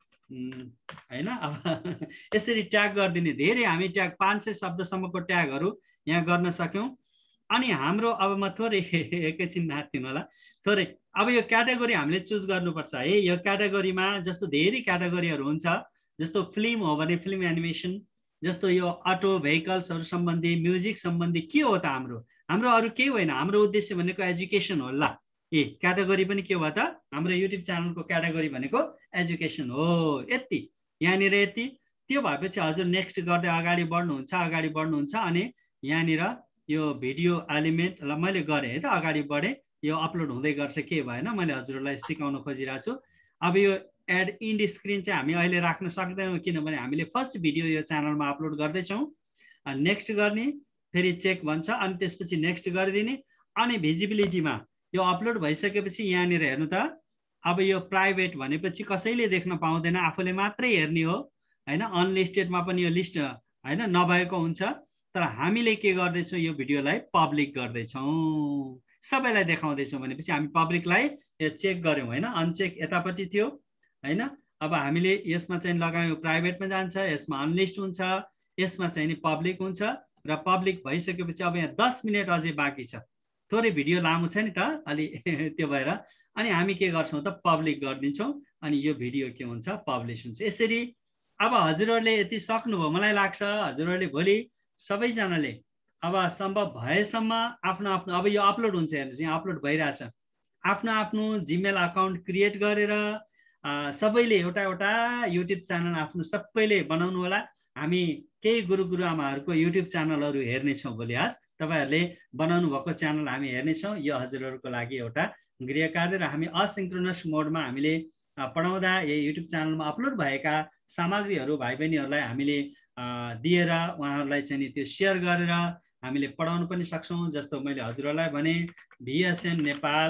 हैन, यसरी ट्याग गरिदिने धेरै हामी ट्याग 500 शब्दसम्मको ट्यागहरू यहाँ गर्न सक्यौं। अनि हाम्रो अब म थोरै एकैछिन नाच्दिनु होला थोरै। अब यो क्याटेगोरी हामीले चुज गर्नुपर्छ है। यो क्याटेगोरीमा जस्तो धेरै क्याटेगोरीहरू हुन्छ, जस्तो फिल्म हो भने फिल्म एनिमेसन, जस्तो यो अटो भेहिकल्सहरू सम्बन्धी, म्युजिक सम्बन्धी के हो त हाम्रो अरू केही होइन। हाम्रो उद्देश्य भनेको एजुकेसन हो। ल क्याटेगोरी पनि के हो त, हाम्रो युट्युब च्यानलको क्याटेगोरी भनेको एजुकेसन हो। यति यहाँनिर यति। त्यो भएपछि हजुर नेक्स्ट गर्दै अगाडि बढ्नुहुन्छ अनि यहाँनिर यो भिडियो एलिमेन्ट ल मैले गरेँ है त, अगाडि बढेँ, यो अपलोड हुँदै गर्छ, के भएन, मैले हजुरलाई सिकाउन खोजिरहेको छु। अब यो एड इन्ड स्क्रिन चाहिँ हामी अहिले राख्न सक्दैनौँ, किनभने हामीले फर्स्ट भिडियो यो च्यानलमा अपलोड गर्दैछौँ। नेक्स्ट गर्ने, फेरि चेक भन्छ, अनि त्यसपछि नेक्स्ट गरिदिने। अनि भिजिबिलिटीमा यो अपलोड भइसकेपछि यहाँनिर हेर्नु त, अब यो प्राइभेट भनेपछि कसैले देख्न पाउँदैन, आफूले मात्रै हेर्ने हो हैन। अनलिस्टेडमा पनि यो लिस्ट हैन नभएको हुन्छ, तर हामीले के गर्दैछौँ, यो भिडियोलाई पब्लिक गर्दैछौँ, सबैलाई देखाउँदैछौँ भनेपछि हामी पब्लिकलाई यो चेक गऱ्यौँ हैन। अनचेक यतापट्टि थियो हैन। अब हामीले यसमा चाहिँ लगायौँ प्राइभेटमा जान्छ, यसमा अनलिस्ट हुन्छ, यसमा चाहिँ नि पब्लिक हुन्छ। र पब्लिक भइसकेपछि अब यहाँ 10 मिनट अझै बाँकी छ, थोरै भिडियो लामो छ नि त अलि त्यो भएर अनि हामी के गर्छौँ त पब्लिक गरिदिन्छौँ। अनि यो भिडियो के हुन्छ, पब्लिस हुन्छ। यसरी अब हजुरहरूले यति सक्नुभयो, मलाई लाग्छ हजुरहरूले भोलि सबैजनाले अब सम्भव भएसम्म आफ्नो आफ्नो, अब यो अपलोड हुन्छ हेर्नुहोस्, यहाँ अपलोड भइरहेछ, आफ्नो आफ्नो जिमेल अकाउन्ट क्रिएट गरेर सबैले एउटा युट्युब च्यानल आफ्नो सबैले बनाउनु होला। हामी केही गुरुआमाहरूको युट्युब च्यानलहरू हेर्नेछौँ भोलि। आज तपाईँहरूले बनाउनु भएको च्यानल हामी हेर्नेछौँ। यो हजुरहरूको लागि एउटा गृह कार्य। र हामी असिन्क्रोनस मोडमा हामीले पढाउँदा यही युट्युब च्यानलमा अपलोड भएका सामग्रीहरू भाइ बहिनीहरूलाई हामीले दिएर उहाँहरूलाई चाहिँ नि त्यो सेयर गरेर हामीले पढाउन पनि सक्छौँ। जस्तो मैले हजुरहरूलाई भने VSN नेपाल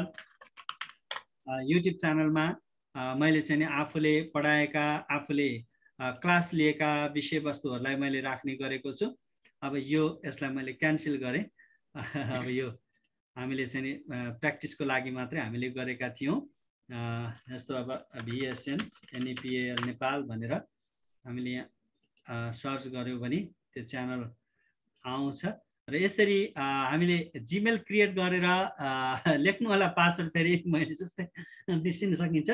युट्युब च्यानलमा मैले चाहिँ नि आफूले पढाएका, आफूले क्लास लिएका विषयवस्तुहरूलाई मैले राख्ने गरेको छु। अब यसलाई मैले क्यान्सल गरेँ। अब यो हामीले चाहिँ नि प्र्याक्टिसको लागि मात्रै हामीले गरेका थियौँ। जस्तो अब VSN NEPAL नेपाल भनेर हामीले यहाँ सर्च गऱ्यौँ भने त्यो च्यानल आउँछ। र यसरी हामीले जिमेल क्रिएट गरेर लेख्नु होला पासवर्ड, फेरि मैले जस्तै बिर्सिन सकिन्छ।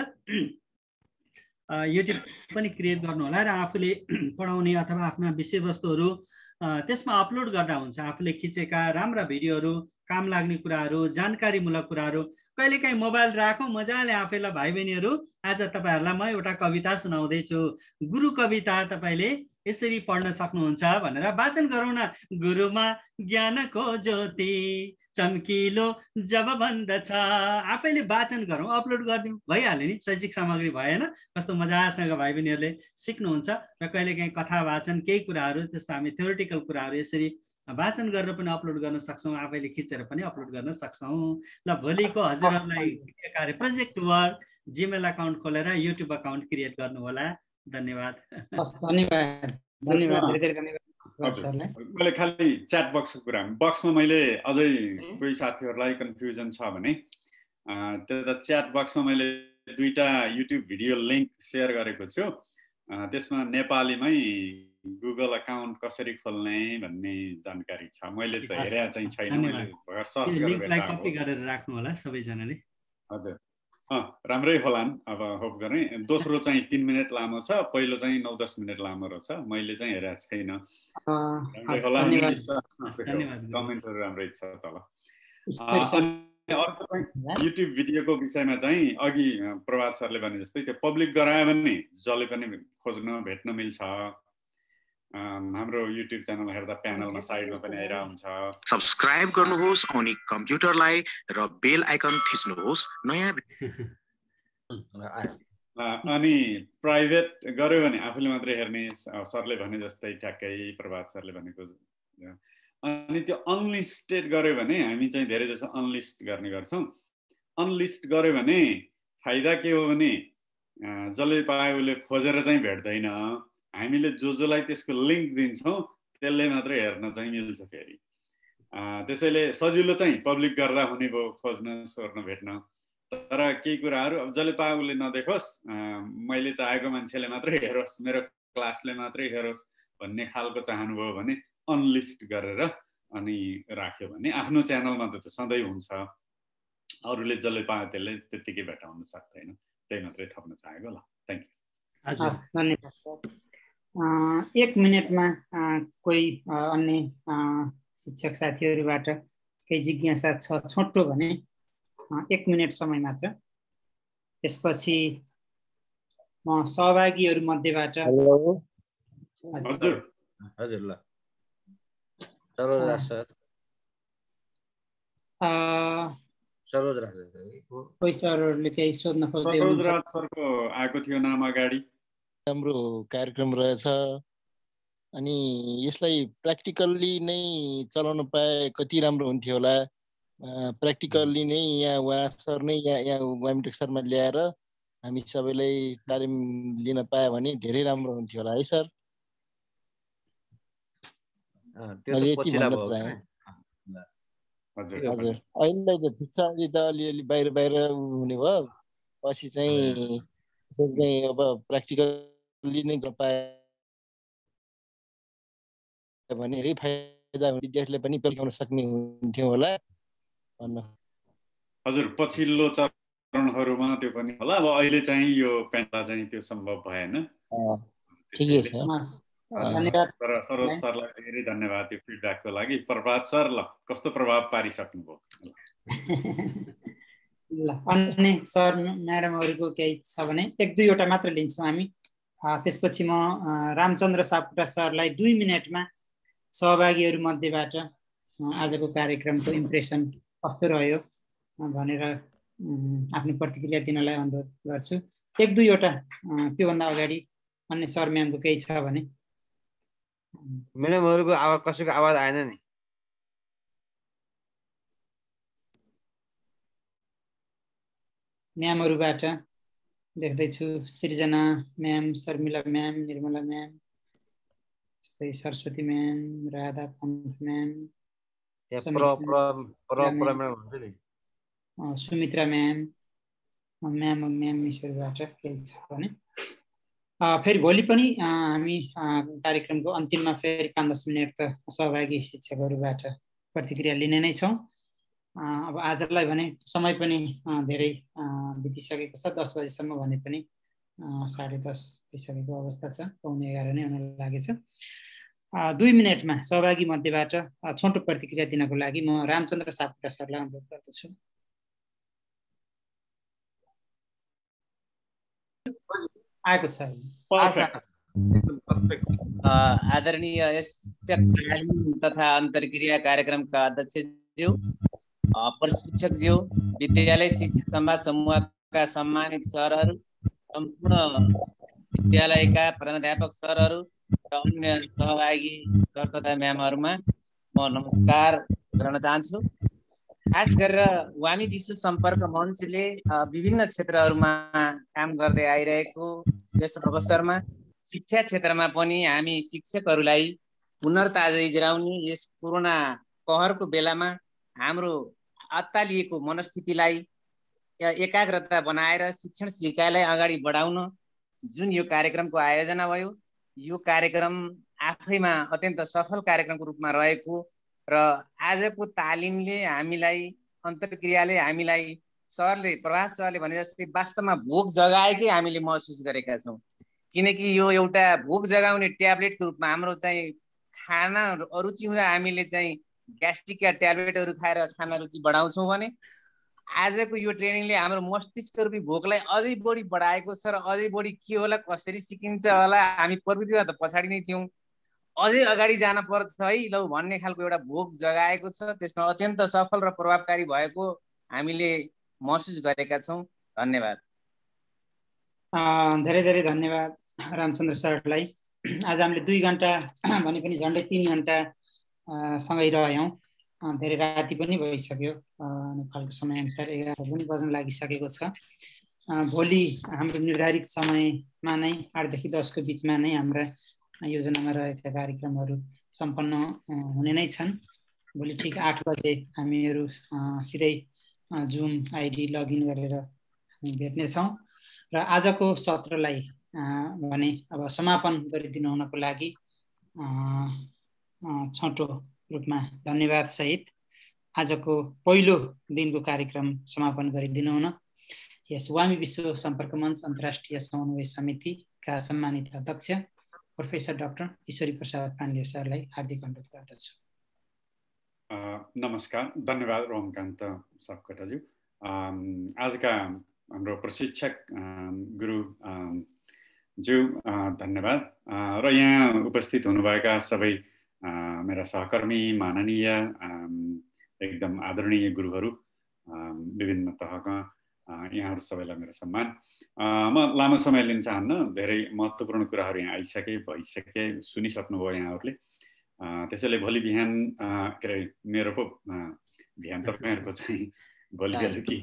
युट्युब पनि क्रिएट गर्नु होला र आफूले पढाउने अथवा आफ्ना विषयवस्तुहरू त्यसमा अपलोड गर्दा हुन्छ। आफूले खिचेका राम्रा भिडियोहरू, काम लाग्ने कुराहरू, जानकारीमूलक कुराहरू। कहिलेकाहीँ मोबाइल राखौँ मजाले आफैलाई, भाइ बहिनीहरू आज तपाईँहरूलाई म एउटा कविता सुनाउँदैछु, गुरु कविता, तपाईँले यसरी पढ्न सक्नुहुन्छ भनेर वाचन गरौँ न। गुरुमा ज्ञानको ज्योति चम्किलो जब बन्दछ, आफैले वाचन गरौँ, अपलोड गरिदिउँ, भइहाल्यो नि, शैक्षिक सामग्री भएन। कस्तो मजासँग भाइ बहिनीहरूले सिक्नुहुन्छ। र कहिलेकाहीँ कथा वाचन केही कुराहरू त्यस्तो हामी थ्योरिटिकल कुराहरू यसरी वाचन गरेर पनि अपलोड गर्न सक्छौँ, आफैले खिचेर पनि अपलोड गर्न सक्छौँ। ल भोलिको हजुरहरूलाई कार्य प्रोजेक्ट वर्क जिमेल अकाउन्ट खोलेर युट्युब अकाउन्ट क्रिएट गर्नु होला। धन्यवाद। मैले खालि च्याट बक्सको कुरा, बक्समा मैले अझै कोही साथीहरूलाई कन्फ्युजन छ भने त्यो च्याट बक्समा मैले 2टा युट्युब भिडियो लिङ्क सेयर गरेको छु। त्यसमा नेपालीमै गुगल अकाउन्ट कसरी खोल्ने भन्ने जानकारी छ। मैले त हेरेको चाहिँ छैन, मैले सर्च गरेर राख्नु होला सबैजनाले। हजुर राम्रै होलान्। अब होप गरेँ। दोस्रो चाहिँ 3 मिनट लामो छ, पहिलो चाहिँ 9-10 मिनट लामो रहेछ। मैले चाहिँ हेरेको छैन। राम्रै होला, कमेन्टहरू राम्रै छ तल। अर्को चाहिँ युट्युब भिडियोको विषयमा चाहिँ अघि प्रभात सरले भने जस्तै त्यो पब्लिक गरायो भने जसले पनि खोज्न भेट्न मिल्छ। हाम्रो युट्युब च्यानल हेर्दा प्यानलमा साइडमा पनि आइरहेको हुन्छ। सब्स्क्राइब गर्नुहोस् अनि कम्प्युटरलाई र बेल आइकन थिच्नुहोस्। नयाँ अनि प्राइभेट गर्यो भने आफूले मात्रै हेर्ने, सरले भने जस्तै ठ्याक्कै प्रभात सरले भनेको। अनि त्यो अनलिस्टेड गर्यो भने हामी चाहिँ धेरै जसो अनलिस्ट गर्ने गर्छौँ। अनलिस्ट गर्यो भने फाइदा के हो भने जसले पायो उसले खोजेर चाहिँ भेट्दैन। हामीले जसलाई त्यसको लिङ्क दिन्छौँ त्यसले मात्रै हेर्न चाहिँ मिल्छ फेरि। त्यसैले सजिलो चाहिँ पब्लिक गर्दा हुने भयो, खोज्न सोर्न भेट्न। तर केही कुराहरू अब जसले पाए उसले नदेखोस्, मैले चाहेको मान्छेले मात्रै हेरोस्, मेरो क्लासले मात्रै हेरोस् भन्ने खालको चाहनुभयो भने अनलिस्ट गरेर अनि राख्यो भने आफ्नो च्यानलमा त सधैँ हुन्छ, अरूले जसले पायो त्यसले त्यत्तिकै भेटाउन सक्दैन। त्यही मात्रै थप्न चाहेको। ल, थ्याङ्क यू। धन्यवाद सर। 1 मिनटमा कोही अन्य शिक्षक साथीहरूबाट केही जिज्ञासा छ छोटो भने 1 मिनट समय मात्र। त्यसपछि म सहभागीहरू मध्येबाट हजुर हजुर ल सरोज सर सरोज राज कोही सरहरूले केही सोध्न खोज्दै हुनुहुन्छ? सरोज राज सरको आएको थियो नाम अगाडि। राम्रो कार्यक्रम रहेछ अनि यसलाई प्र्याक्टिकल्ली नै चलाउन पाए कति राम्रो हुन्थ्यो होला। प्र्याक्टिकल्ली नै यहाँ उहाँ सर नै यहाँ वामिटेक सरमा ल्याएर हामी सबैलाई तालिम लिन पायो भने धेरै राम्रो हुन्थ्यो होला है सर। मैले यति भन्न चाहेँ। हजुर अहिले त ठिक छ, अलि त अलिअलि बाहिर हुने भयो, पछि चाहिँ अब प्र्याक्टिकल्ली नै गर्न पाए भने धेरै फाइदा हुने, विद्यार्थीले पनि पढाउन सक्ने हुन्थ्यो होला भन्न। हजुर पछिल्लो चरणहरूमा त्यो पनि होला। अब अहिले चाहिँ यो पेन्टा चाहिँ त्यो सम्भव भएन। ठिकै छ। धन्यवाद सरोज सरलाई धेरै धन्यवाद यो फिडब्याकको लागि। प्रभात सर, ल कस्तो प्रभाव पारिसक्नुभयो? ल, अन्य सर म्याडमहरूको केही छ भने 1-2वटा मात्र लिन्छौँ हामी। त्यसपछि म रामचन्द्र सापकोटा सरलाई 2 मिनटमा सहभागीहरू मध्येबाट आजको कार्यक्रमको इम्प्रेसन कस्तो रह्यो भनेर आफ्नो प्रतिक्रिया दिनलाई अनुरोध गर्छु। 1-2वटा त्योभन्दा अगाडि अन्य सर म्यामको केही छ भने। म्याडमहरूको आवाज, कसैको आवाज आएन नि। म्यामहरूबाट देख्दैछु Srijana ma'am, Sharmila ma'am, Nirmala ma'am, जस्तै Saraswati ma'am, Radha Pant ma'am, Sumitra ma'am, ma'am मिसहरूबाट केही छ भने। फेरि भोलि पनि हामी कार्यक्रमको अन्तिममा फेरि 5-10 मिनट त सहभागी शिक्षकहरूबाट प्रतिक्रिया लिने नै छौँ। अब आजलाई भने समय पनि धेरै बितिसकेको छ। 10 बजीसम्म भने पनि 10:30 भइसकेको अवस्था छ, 11:15 नै हुन लागेछ। 2 मिनटमा सहभागी मध्येबाट छोटो प्रतिक्रिया दिनको लागि म रामचन्द्र सापकोटा सरलाई अनुरोध गर्दछु। आएको छ। आदरणीय तथा अन्तर्क्रिया कार्यक्रमका अध्यक्षज्यू, प्रशिक्षकज्यू, विद्यालय शिक्षा संवाद समूहका सम्मानित सरहरू, सम्पूर्ण विद्यालयका प्रधानाध्यापक सरहरू र अन्य सहभागी सर तथा म्यामहरूमा म नमस्कार गर्न चाहन्छु। खास गरेर वामी विश्व सम्पर्क मञ्चले विभिन्न क्षेत्रहरूमा काम गर्दै आइरहेको यस अवसरमा शिक्षा क्षेत्रमा पनि हामी शिक्षकहरूलाई पुनर्ताजगी गराउने यस कोरोना कहरको बेलामा हाम्रो अत्तालिएको मनस्थितिलाई एकाग्रता बनाएर शिक्षण सिकाइलाई अगाडि बढाउन जुन यो कार्यक्रमको आयोजना भयो, यो कार्यक्रम आफैमा अत्यन्त सफल कार्यक्रमको रूपमा रहेको र आजको तालिमले हामीलाई, अन्तर्क्रियाले हामीलाई प्रभात सरले भने जस्तै वास्तवमा भोक जगाएकै हामीले महसुस गरेका छौँ। किनकि यो एउटा भोक जगाउने ट्याब्लेटको रूपमा हाम्रो चाहिँ खाना अरुचि हुँदा हामीले चाहिँ ग्यास्ट्रिकका ट्याब्लेटहरू खाएर खाना रुचि बढाउँछौँ भने आजको यो ट्रेनिङले हाम्रो मस्तिष्क रूपी भोकलाई अझै बढी बढाएको छ र अझै बढी के होला, कसरी सिकिन्छ होला, हामी प्रविधिमा त पछाडि नै थियौँ, अझै अगाडि जान पर्छ है लौ भन्ने खालको एउटा भोक जगाएको छ। त्यसमा अत्यन्त सफल र प्रभावकारी भएको हामीले महसुस गरेका छौँ। धन्यवाद। धेरै धेरै धन्यवाद रामचन्द्र सरलाई। आज हामीले 2 घन्टा भने पनि झन्डै 3 घन्टा सँगै रह्यौँ। धेरै राति पनि भइसक्यो, नेपालको समयअनुसार 11 पनि बज्न लागिसकेको छ। भोलि हाम्रो निर्धारित समयमा नै 8 देखि 10 को बिचमा नै हाम्रा योजनामा रहेका कार्यक्रमहरू सम्पन्न हुने नै छन्। भोलि ठिक 8 बजे हामीहरू सिधै जुम आइडी लगइन गरेर भेट्नेछौँ र आजको सत्रलाई भने अब समापन गरिदिनु हुनको लागि छोटो रूपमा धन्यवाद सहित आजको पहिलो दिनको कार्यक्रम समापन गरिदिनु हुन यस वामी विश्व सम्पर्क मञ्च अन्तर्राष्ट्रिय समन्वय समितिका सम्मानित अध्यक्ष प्रोफेसर डाक्टर ईश्वरी प्रसाद पाण्डे सरलाई हार्दिक अनुरोध गर्दछु। नमस्कार, धन्यवाद रमकान्त सापकोटाज्यू। आजका हाम्रो प्रशिक्षक गुरु ज्यू धन्यवाद र यहाँ उपस्थित हुनुभएका सबै मेरा सहकर्मी माननीय एकदम आदरणीय गुरुहरू विभिन्न तहका यहाँहरू सबैलाई मेरो सम्मान। म लामो समय लिन चाहन्न, धेरै महत्त्वपूर्ण कुराहरू यहाँ भइसके सुनिसक्नुभयो यहाँहरूले। त्यसैले भोलि बिहान के अरे मेरो पो बिहान तपाईँहरूको चाहिँ भोलि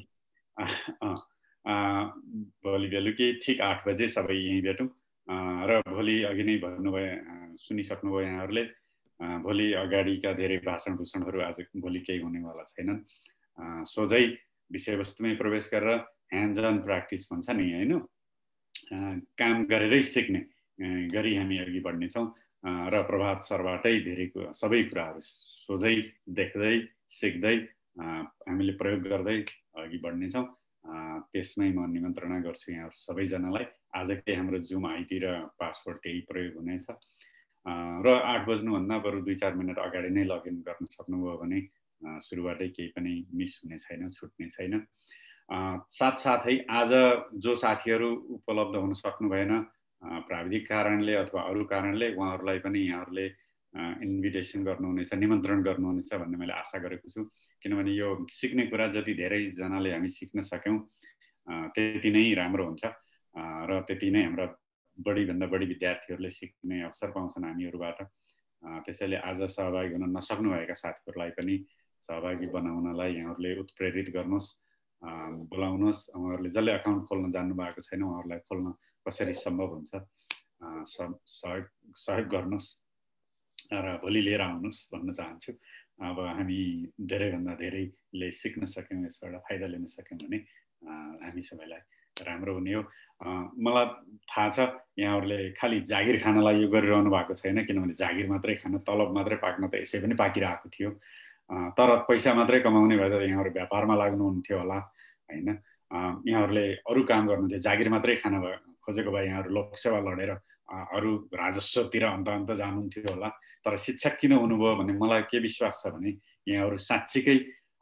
बेलुकी ठिक 8 बजे सबै यहीँ भेटौँ र भोलि अघि नै भन्नुभयो सुनिसक्नुभयो यहाँहरूले भोलि अगाडिका धेरै भाषणभूषणहरू आज भोलि केही हुनेवाला छैनन्। सोझै विषयवस्तुमै प्रवेश गरेर ह्यान्ड्स अन प्र्याक्टिस भन्छ नि होइन, काम गरेरै सिक्ने गरी हामी अघि बढ्नेछौँ र प्रभात सरबाटै धेरै सबै कुराहरू सोझै देख्दै सिक्दै हामीले प्रयोग गर्दै अघि बढ्नेछौँ। त्यसमै म निमन्त्रणा गर्छु यहाँहरू सबैजनालाई। आजकै हाम्रो जुम आइडी र पासवर्ड त्यही प्रयोग हुनेछ र 8 बज्नुभन्दा बरु 2-4 मिनट अगाडि नै लगइन गर्न सक्नुभयो भने सुरुबाटै केही पनि मिस हुने छैन, छुट्ने छैन। साथसाथै आज जो साथीहरू उपलब्ध हुन सक्नु भएन प्राविधिक कारणले अथवा अरू कारणले, उहाँहरूलाई पनि यहाँहरूले इन्भिटेसन गर्नुहुनेछ, निमन्त्रण गर्नुहुनेछ भन्ने मैले आशा गरेको छु। किनभने यो सिक्ने कुरा जति धेरैजनाले हामी सिक्न सक्यौँ त्यति नै राम्रो हुन्छ र त्यति नै हाम्रा बढीभन्दा बढी विद्यार्थीहरूले सिक्ने अवसर पाउँछन् हामीहरूबाट। त्यसैले आज सहभागी हुन नसक्नुभएका साथीहरूलाई पनि सहभागी बनाउनलाई यहाँहरूले उत्प्रेरित गर्नुहोस्, बोलाउनुहोस्। उहाँहरूले जसले अकाउन्ट खोल्न जान्नुभएको छैन उहाँहरूलाई खोल्न कसरी सम्भव हुन्छ सहयोग गर्नुहोस् र भोलि लिएर आउनुहोस् भन्न चाहन्छु। अब हामी धेरैभन्दा धेरैले सिक्न सक्यौँ, यसबाट फाइदा लिन सक्यौँ भने हामी सबैलाई राम्रो हुने हो। मलाई थाहा छ यहाँहरूले खालि जागिर खानलाई यो गरिरहनु भएको छैन, किनभने जागिर मात्रै खान, तलब मात्रै पाक्न त यसै पनि पाकिरहेको थियो। तर पैसा मात्रै कमाउने भए त यहाँहरू व्यापारमा लाग्नुहुन्थ्यो होला होइन। यहाँहरूले अरू काम गर्नुहुन्थ्यो, जागिर मात्रै खान खोजेको भए यहाँहरू लोकसेवा लडेर अरू राजस्वतिर अन्त जानुहुन्थ्यो होला। तर शिक्षक किन हुनुभयो भने मलाई के विश्वास छ भने यहाँहरू साँच्चीकै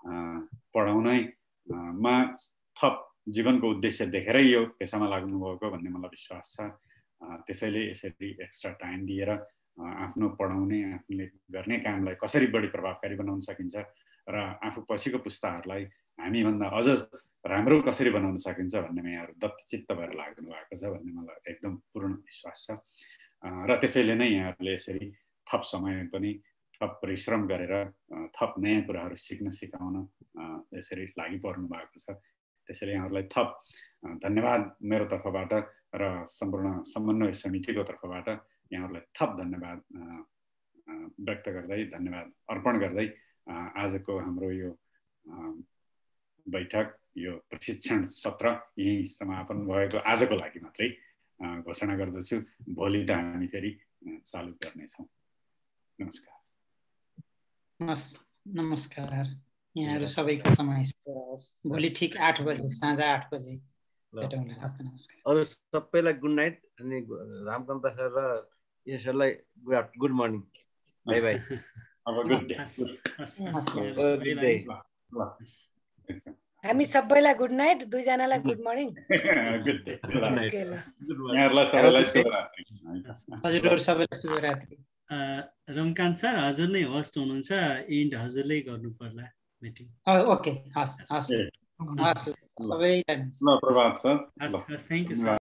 पढाउनैमा थप जीवनको उद्देश्य देखेरै यो पेसामा लाग्नुभएको भन्ने मलाई विश्वास छ। त्यसैले यसरी एक्स्ट्रा टाइम दिएर आफ्नो पढाउने, आफूले गर्ने कामलाई कसरी बढी प्रभावकारी बनाउन सकिन्छ र आफू पछिको पुस्ताहरूलाई हामीभन्दा अझ राम्रो कसरी बनाउन सकिन्छ भन्नेमा यहाँहरू दत्तचित्त भएर लाग्नु भएको छ भन्ने मलाई एकदम पूर्ण विश्वास छ। र त्यसैले नै यहाँहरूले यसरी थप समय पनि थप परिश्रम गरेर थप नयाँ कुराहरू सिक्न सिकाउन यसरी लागि पर्नु भएको छ। त्यसैले यहाँहरूलाई थप धन्यवाद मेरो तर्फबाट र सम्पूर्ण समन्वय समितिको तर्फबाट यहाँहरूलाई थप धन्यवाद व्यक्त गर्दै, धन्यवाद अर्पण गर्दै आजको हाम्रो यो बैठक, यो प्रशिक्षण सत्र यही समापन भएको आजको लागि मात्रै घोषणा गर्दछु। भोलि त हामी फेरि चालु गर्नेछौँ। नमस्कार। नमस्कार। यहाँहरू सबैको समय होस्। भोलि ठिक 8 बजे, साँझ 8 बजे भेटौँला। हस्त नमस्कार। अरू सबैलाई गुड नाइट अनि रामकान्त सर र यसलाई गुड मर्निङ। By bye. हामी सबैलाई गुड नाइट, दुईजनालाई गुड मर्निङ। Good day. यहाँहरूलाई सबैलाई शुभरात्रि। हजुरहरू सबैलाई शुभरात्रि। रमकान्त सर हजुर नै होस्ट हुनुहुन्छ, इन्ड हजुरले गर्नु पर्ला मिटिङ। ओके, हस् हस् हस् सबैलाई ल Prabhat sir. Thank you sir.